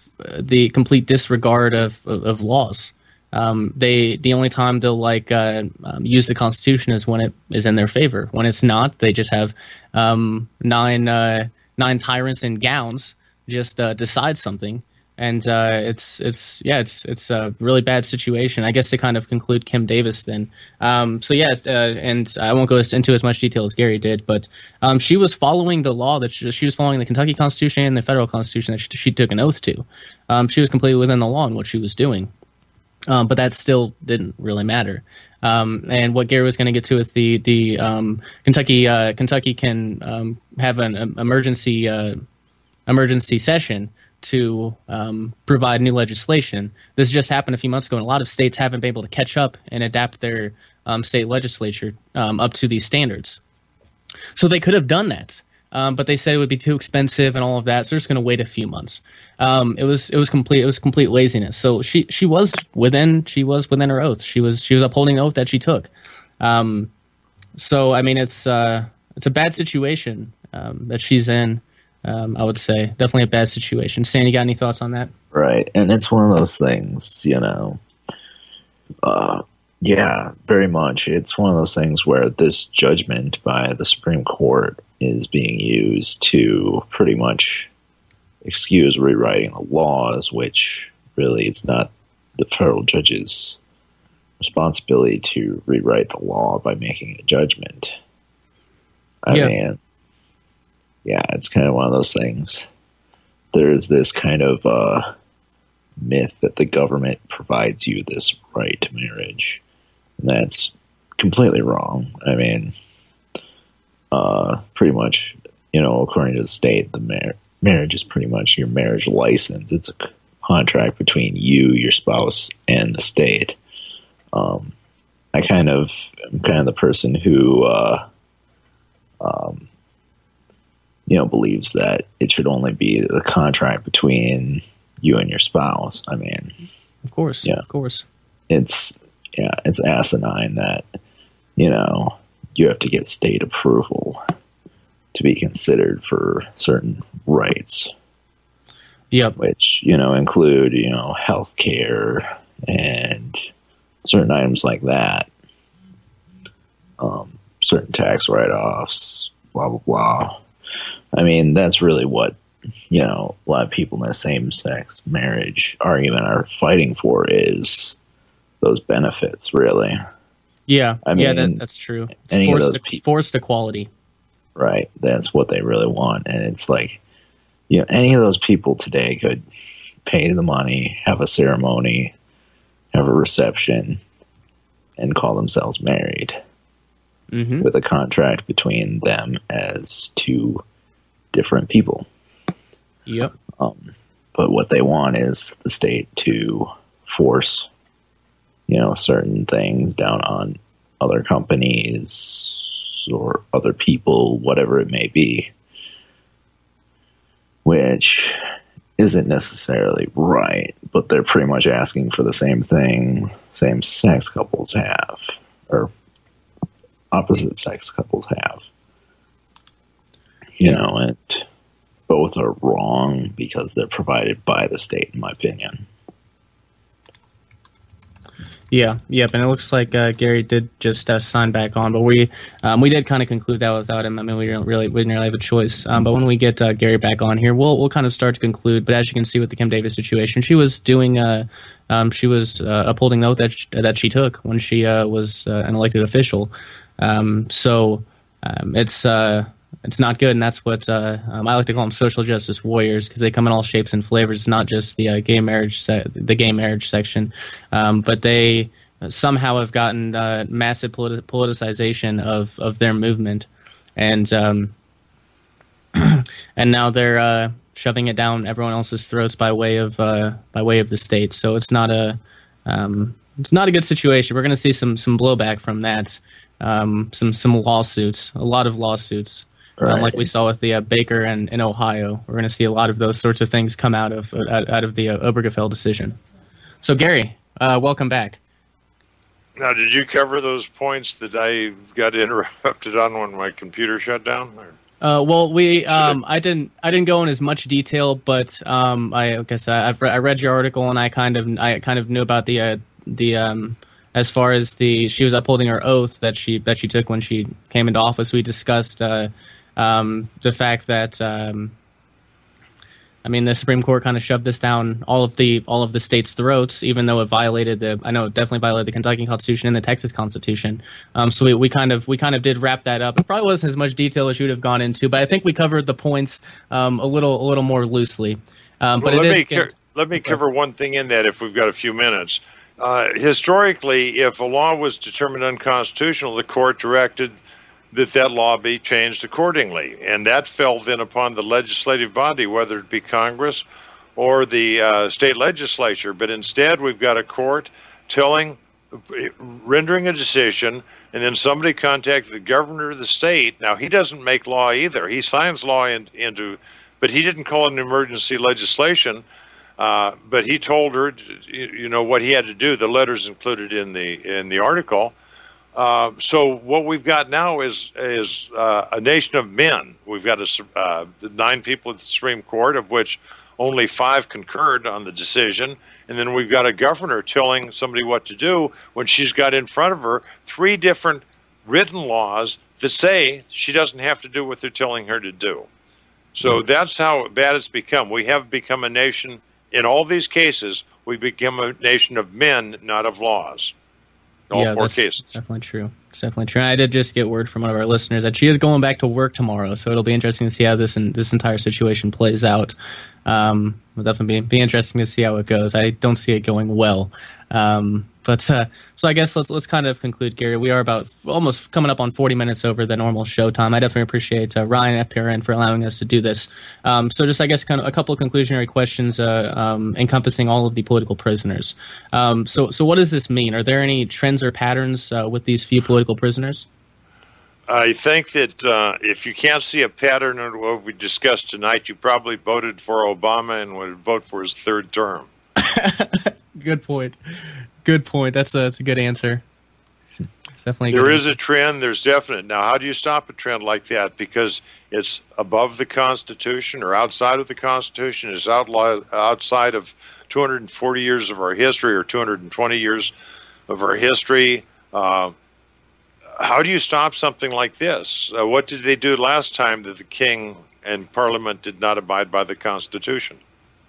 laws. The only time they'll use the Constitution is when it is in their favor. When it's not, they just have nine tyrants in gowns just decide something. And it's a really bad situation. I guess to kind of conclude Kim Davis then. And I won't go into as much detail as Gary did, but she was following the law that she was following the Kentucky Constitution and the federal Constitution that she took an oath to. She was completely within the law in what she was doing. But that still didn't really matter. And what Gary was going to get to with the Kentucky can have an emergency session to provide new legislation. This just happened a few months ago, and a lot of states haven't been able to catch up and adapt their state legislature up to these standards. So they could have done that, but they said it would be too expensive and all of that. So they're just going to wait a few months. It was complete laziness. So she was within her oath. She was upholding the oath that she took. So I mean, it's a bad situation that she's in. I would say definitely a bad situation. Stan, you got any thoughts on that? Right, and it's one of those things, yeah, very much. It's one of those things where this judgment by the Supreme Court is being used to pretty much excuse rewriting the laws, which really it's not the federal judge's responsibility to rewrite the law by making a judgment. I mean, yeah, it's kind of one of those things. There's this kind of myth that the government provides you this right to marriage. And that's completely wrong. I mean, pretty much, according to the state, the marriage is pretty much your marriage license. It's a contract between you, your spouse, and the state. I'm kind of the person who believes that it should only be the contract between you and your spouse. I mean, of course, it's asinine that you have to get state approval to be considered for certain rights. Yep. Which include health care and certain items like that. Certain tax write-offs, blah blah blah. I mean, that's really what, a lot of people in the same-sex marriage argument are fighting for, is those benefits, really. Yeah, I mean, that's true. Forced equality. Right, that's what they really want. And it's like, any of those people today could pay the money, have a ceremony, have a reception, and call themselves married. Mm-hmm. With a contract between them as two different people. Yep. But what they want is the state to force, certain things down on other companies or other people, whatever it may be, which isn't necessarily right, but they're pretty much asking for the same thing same-sex couples have, or opposite-sex couples have. And both are wrong because they're provided by the state, in my opinion. Yeah, yep, and it looks like Gary did just sign back on, but we did kind of conclude that without him. I mean, we didn't really have a choice. But when we get Gary back on here, we'll kind of start to conclude. But as you can see with the Kim Davis situation, she was doing she was upholding the oath that she took when she was an elected official. So it's not good, and that's what I like to call them social justice warriors, because they come in all shapes and flavors. It's not just the gay marriage section, but they somehow have gotten massive politicization of their movement, and and now they're shoving it down everyone else's throats by way of the state. So it's not a good situation. We're going to see some blowback from that, some lawsuits, a lot of lawsuits. Right. Like we saw with the Beecher in Ohio, we're going to see a lot of those sorts of things come out of the Obergefell decision. So, Gary, welcome back. Now, did you cover those points that I got interrupted on when my computer shut down? Well, I didn't go in as much detail, but I guess I read your article, and I kind of knew about the as far as she was upholding her oath that she took when she came into office. We discussed the fact that the Supreme Court kind of shoved this down all of the states' throats, even though it definitely violated the Kentucky Constitution and the Texas Constitution. So we kind of did wrap that up. It probably wasn't as much detail as you'd have gone into, but I think we covered the points a little more loosely. But let me cover one thing in that, if we've got a few minutes. Historically, if a law was determined unconstitutional, the court directed that law be changed accordingly. And that fell then upon the legislative body, whether it be Congress or the state legislature. But instead, we've got a court rendering a decision, and then somebody contacted the governor of the state. Now, he doesn't make law either. He signs law but he didn't call it an emergency legislation. But he told her, what he had to do. The letter's included in the article. So what we've got now is a nation of men. We've got the 9 people at the Supreme Court, of which only 5 concurred on the decision. And then we've got a governor telling somebody what to do when she's got in front of her 3 different written laws that say she doesn't have to do what they're telling her to do. So that's how bad it's become. We have become a nation. In all these cases, we become a nation of men, not of laws. All 4 cases. It's definitely true. It's definitely true. And I did just get word from one of our listeners that she is going back to work tomorrow, so it'll be interesting to see how this entire situation plays out. It'll definitely be interesting to see how it goes. I don't see it going well. So I guess let's kind of conclude, Gary. We are about almost coming up on 40 minutes over the normal show time. I definitely appreciate Ryan FPRN for allowing us to do this. So just, I guess, kind of a couple of conclusionary questions encompassing all of the political prisoners. So what does this mean? Are there any trends or patterns with these few political prisoners? I think that if you can't see a pattern in what we discussed tonight, you probably voted for Obama and would vote for his 3rd term. Good point. Good point. That's a good answer. It's definitely there is a trend. There's definite. Now, how do you stop a trend like that? Because it's above the Constitution or outside of the Constitution. It's outside of 240 years of our history or 220 years of our history. How do you stop something like this? What did they do last time that the king and Parliament did not abide by the Constitution?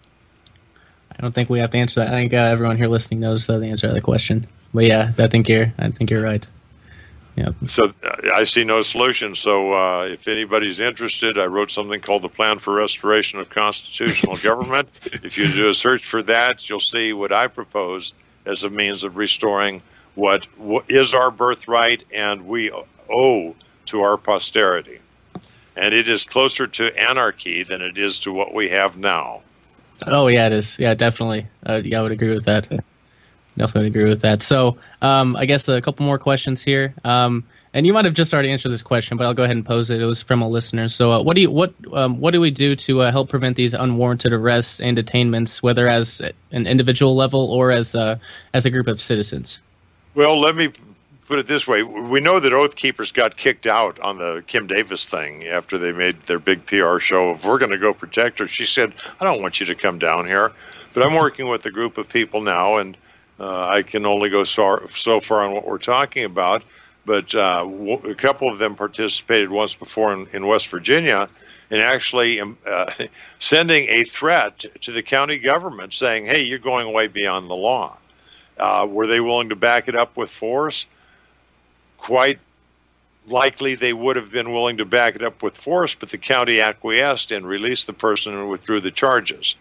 I don't think we have to answer that. I think everyone here listening knows the answer to that question. But yeah, I think you're right. Yep. So I see no solution. So if anybody's interested, I wrote something called the Plan for Restoration of Constitutional Government. If you do a search for that, you'll see what I propose as a means of restoring what is our birthright and we owe to our posterity. And it is closer to anarchy than it is to what we have now. Oh, yeah, it is. Yeah, definitely. I would agree with that. Definitely agree with that. So I guess a couple more questions here. And you might have just already answered this question, but I'll go ahead and pose it. It was from a listener. So what do we do to help prevent these unwarranted arrests and detainments, whether as an individual level or as a group of citizens? Well, let me put it this way. We know that Oath Keepers got kicked out on the Kim Davis thing after they made their big PR show of, we're going to go protect her. She said, I don't want you to come down here. But I'm working with a group of people now, and I can only go so far on what we're talking about, but a couple of them participated once before in West Virginia, and actually sending a threat to the county government saying, hey, you're going way beyond the law. Were they willing to back it up with force? Quite likely they would have been willing to back it up with force, but the county acquiesced and released the person and withdrew the charges.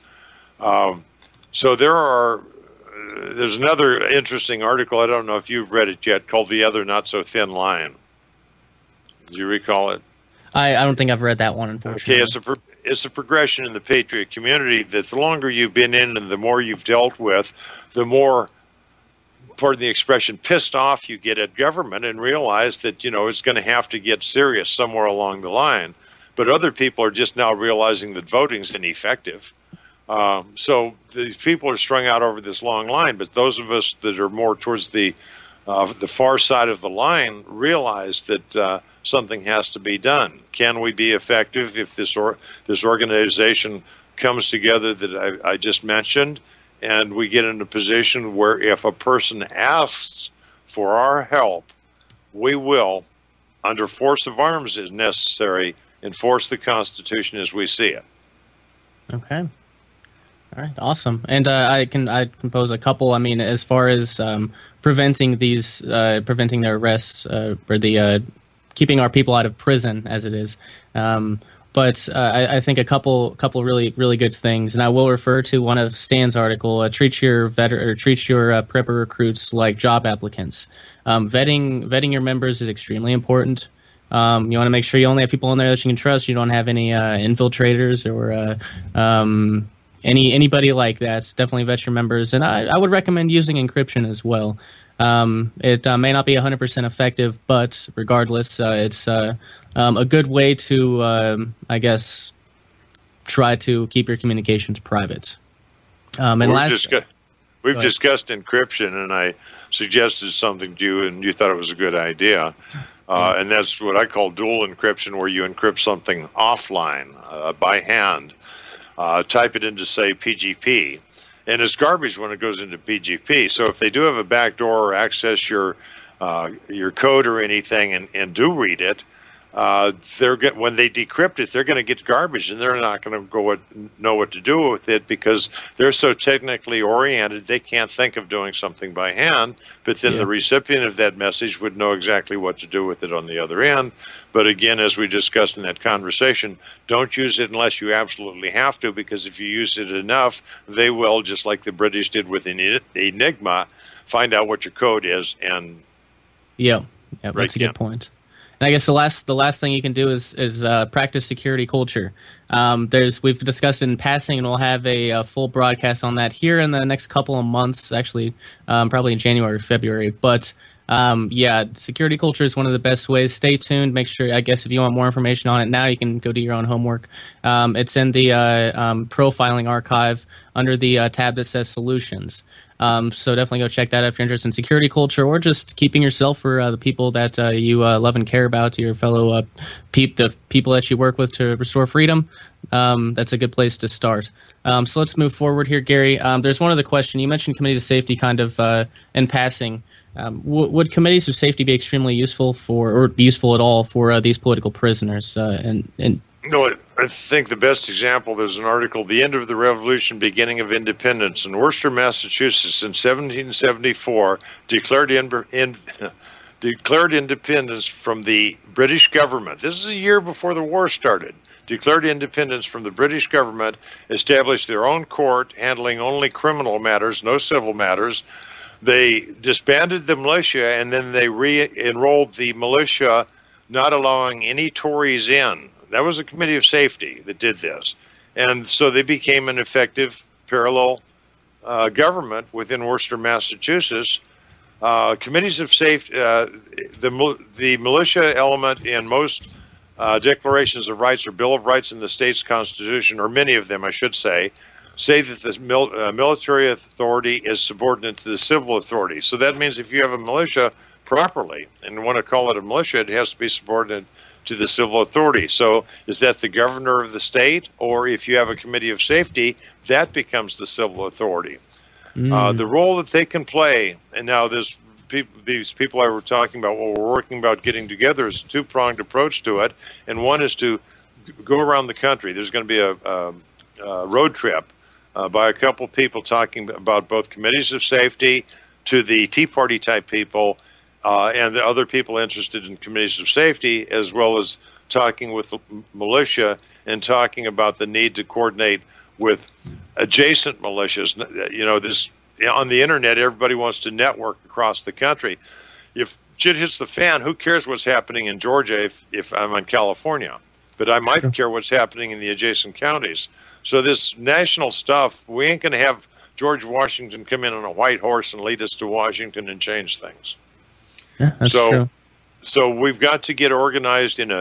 So there's another interesting article, I don't know if you've read it yet, called The Other Not So Thin Line. Do you recall it? I don't think I've read that one, unfortunately. Okay, it's a progression in the Patriot community that the longer you've been in and the more you've dealt with, the more, pardon the expression, pissed off you get at government and realize that, it's going to have to get serious somewhere along the line. But other people are just now realizing that voting's ineffective. So these people are strung out over this long line, but those of us that are more towards the far side of the line realize that something has to be done. Can we be effective if this organization comes together that I just mentioned, and we get in a position where if a person asks for our help, we will, under force of arms if necessary, enforce the Constitution as we see it. Okay. All right, awesome. And I can pose a couple. I mean, as far as preventing their arrests or the keeping our people out of prison, as it is. But I think a couple really good things, and I will refer to one of Stan's article. Treat your prepper recruits like job applicants. Vetting your members is extremely important. You want to make sure you only have people in there that you can trust. You don't have any infiltrators or anybody like that. Definitely vet your members, and I would recommend using encryption as well. It may not be 100% effective, but regardless, it's a good way to, I guess, try to keep your communications private. We've discussed encryption, and I suggested something to you, and you thought it was a good idea. And that's what I call dual encryption, where you encrypt something offline by hand. Type it into, say, PGP, and it's garbage when it goes into PGP. So if they do have a backdoor or access your code or anything and do read it, when they decrypt it, they're going to get garbage, and they're not going to know what to do with it because they're so technically oriented they can't think of doing something by hand. But then the recipient of that message would know exactly what to do with it on the other end. But again, as we discussed in that conversation, don't use it unless you absolutely have to, because if you use it enough, they will, just like the British did with Enigma, find out what your code is. And that's a good point. And I guess the last thing you can do is practice security culture. We've discussed it in passing, and we'll have a full broadcast on that here in the next couple of months, actually, probably in January or February. But security culture is one of the best ways. Stay tuned. Make sure, I guess, if you want more information on it now, you can go do your own homework. It's in the profiling archive under the tab that says solutions. So definitely go check that out if you're interested in security culture or just keeping yourself for the people that you love and care about, to your fellow the people that you work with to restore freedom. That's a good place to start. So let's move forward here, Gary. There's one other question. You mentioned committees of safety kind of in passing. Would committees of safety be extremely useful or useful at all for these political prisoners? No, I think the best example, there's an article, The End of the Revolution, Beginning of Independence. In Worcester, Massachusetts, in 1774, declared independence from the British government. This is a year before the war started. Declared independence from the British government, established their own court, handling only criminal matters, no civil matters. They disbanded the militia, and then they re-enrolled the militia, not allowing any Tories in. That was a committee of safety that did this. And so they became an effective parallel government within Worcester, Massachusetts. Committees of safety, the militia element in most declarations of rights or Bill of Rights in the state's constitution, or many of them, I should say that the military authority is subordinate to the civil authority. So that means if you have a militia properly and want to call it a militia, it has to be subordinate to the civil authority. So is that the governor of the state, or if you have a committee of safety, that becomes the civil authority. The role that they can play, and now these people I were talking about, what we're working about getting together, is a two-pronged approach to it, and one is to go around the country. There's going to be a road trip by a couple people talking about both committees of safety to the Tea Party type people and the other people interested in committees of safety, as well as talking with the militia and talking about the need to coordinate with adjacent militias. You know, this on the internet, everybody wants to network across the country. If shit hits the fan, who cares what's happening in Georgia if I'm in California? But I might care what's happening in the adjacent counties. So this national stuff, we ain't going to have George Washington come in on a white horse and lead us to Washington and change things. Yeah, that's true. So we've got to get organized in a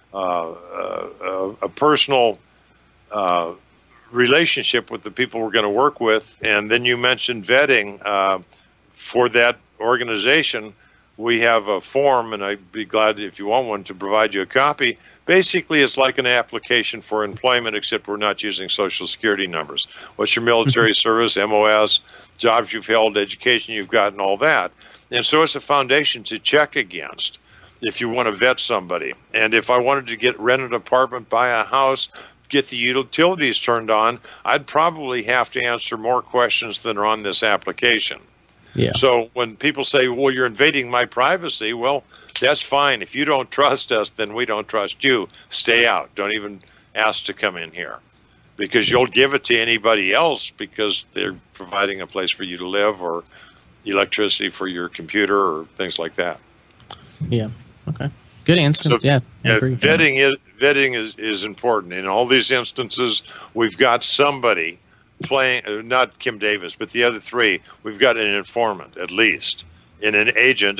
personal relationship with the people we're going to work with. And then you mentioned vetting. For that organization, we have a form, and I'd be glad if you want one to provide you a copy. Basically, it's like an application for employment, except we're not using Social Security numbers. What's your military service, MOS, jobs you've held, education you've gotten, all that. And so it's a foundation to check against if you want to vet somebody. And if I wanted to rent an apartment, buy a house, get the utilities turned on, I'd probably have to answer more questions than are on this application. Yeah. So when people say, well, you're invading my privacy, well, that's fine. If you don't trust us, then we don't trust you. Stay out. Don't even ask to come in here, because you'll give it to anybody else because they're providing a place for you to live or electricity for your computer or things like that. Yeah. Okay. Good answer. So, yeah. I agree. Vetting is important. In all these instances, we've got somebody playing, not Kim Davis, but the other three. We've got an informant at least, and an agent,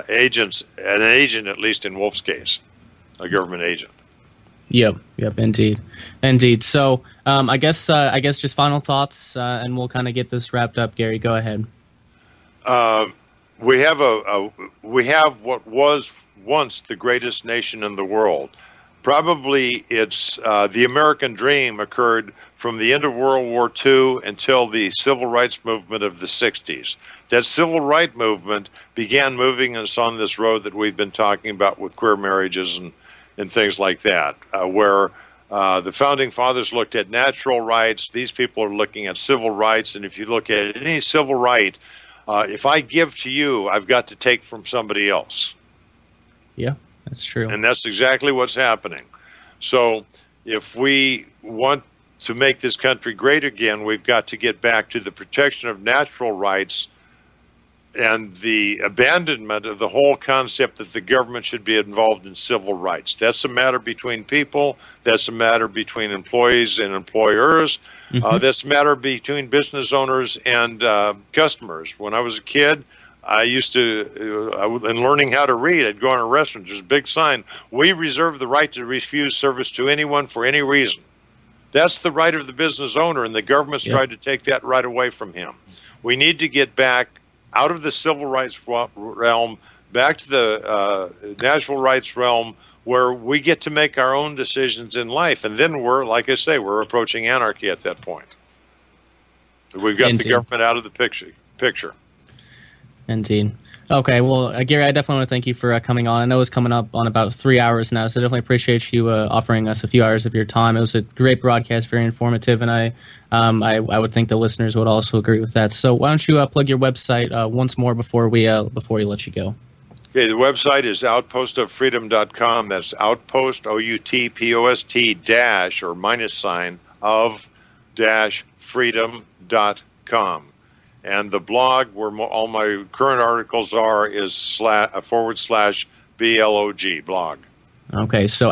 at least in Wolf's case, a government agent. Yep. Indeed. So, I guess just final thoughts, and we'll kind of get this wrapped up. Gary, go ahead. We have what was once the greatest nation in the world. Probably it's the American dream occurred from the end of World War II until the civil rights movement of the 60s. That civil rights movement began moving us on this road that we've been talking about with queer marriages and things like that, where the founding fathers looked at natural rights. These people are looking at civil rights. And if you look at any civil right, if I give to you, I've got to take from somebody else. Yeah, that's true. And that's exactly what's happening. So if we want to make this country great again, we've got to get back to the protection of natural rights and the abandonment of the whole concept that the government should be involved in civil rights. That's a matter between people. That's a matter between employees and employers. That's a matter between business owners and customers. When I was a kid, I used to, in learning how to read, I'd go in a restaurant. There's a big sign, "We reserve the right to refuse service to anyone for any reason." That's the right of the business owner, and the government's tried to take that right away from him. We need to get back out of the civil rights realm, back to the natural rights realm, where we get to make our own decisions in life. And then we're, like I say, we're approaching anarchy at that point. We've got the government out of the picture. Indeed. Okay, well, Gary, I definitely want to thank you for coming on. I know it's coming up on about 3 hours now, so I definitely appreciate you offering us a few hours of your time. It was a great broadcast, very informative, and I would think the listeners would also agree with that. So why don't you plug your website once more before we let you go? Okay, the website is outpostoffreedom.com. That's outpost, OUTPOST dash or minus sign of dash freedom.com. And the blog where all my current articles are is /blog blog. Okay, so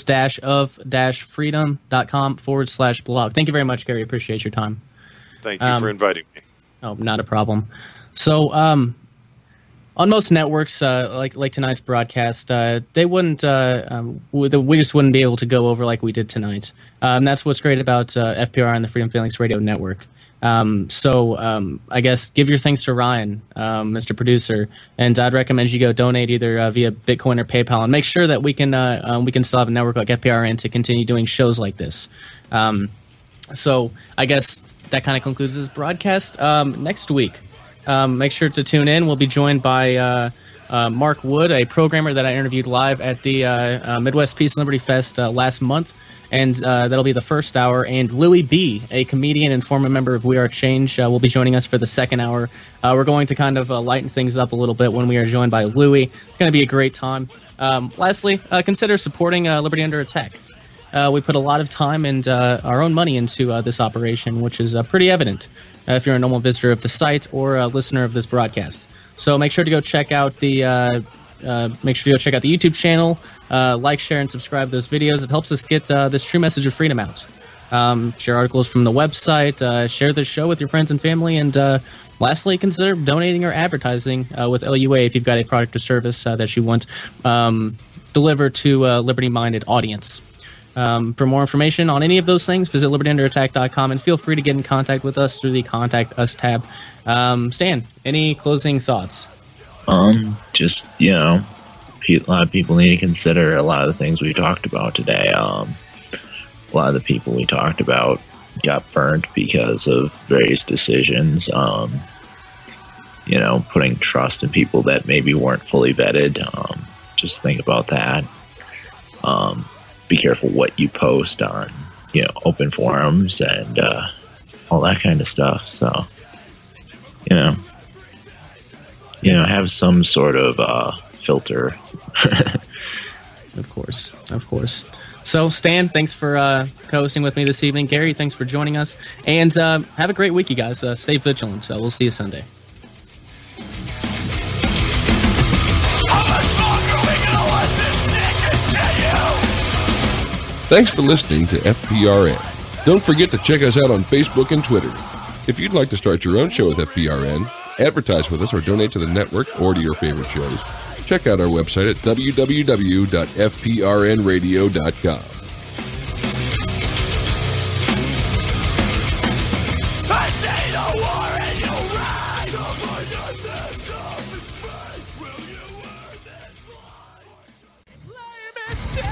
outpost-of-freedom.com/blog. Thank you very much, Gary. Appreciate your time. Thank you for inviting me. Oh, not a problem. So, on most networks, like tonight's broadcast, they wouldn't. We just wouldn't be able to go over like we did tonight. And that's what's great about FPR and the Freedom Phalanx Radio Network. So I guess give your thanks to Ryan, Mr. Producer, and I'd recommend you go donate either via Bitcoin or PayPal, and make sure that we can still have a network like FPRN to continue doing shows like this. So I guess that kind of concludes this broadcast. Next week, make sure to tune in. We'll be joined by Mark Wood, a programmer that I interviewed live at the Midwest Peace and Liberty Fest last month. And that'll be the first hour. And Louis B., a comedian and former member of We Are Change, will be joining us for the second hour. We're going to kind of lighten things up a little bit when we are joined by Louis. It's going to be a great time. Lastly, consider supporting Liberty Under Attack. We put a lot of time and our own money into this operation, which is pretty evident if you're a normal visitor of the site or a listener of this broadcast. So make sure to go check out the YouTube channel. Like, share, and subscribe to those videos. It helps us get this true message of freedom out. Share articles from the website. Share this show with your friends and family. And lastly, consider donating or advertising with LUA if you've got a product or service that you want delivered to a liberty-minded audience. For more information on any of those things, visit libertyunderattack.com and feel free to get in contact with us through the Contact Us tab. Stan, any closing thoughts? Just, a lot of people need to consider a lot of the things we talked about today. A lot of the people we talked about got burnt because of various decisions. Putting trust in people that maybe weren't fully vetted. Just think about that. Be careful what you post on, open forums and all that kind of stuff. So, have some sort of filter. Of course. So, Stan, thanks for co-hosting with me this evening. Gary, thanks for joining us. And have a great week, you guys. Stay vigilant. We'll see you Sunday. Thanks for listening to FPRN. Don't forget to check us out on Facebook and Twitter. If you'd like to start your own show with FPRN, advertise with us, or donate to the network or to your favorite shows, check out our website at www.fprnradio.com. I say the war and you rise. Someone does this up in faith. Will you earn this life? Play mistake.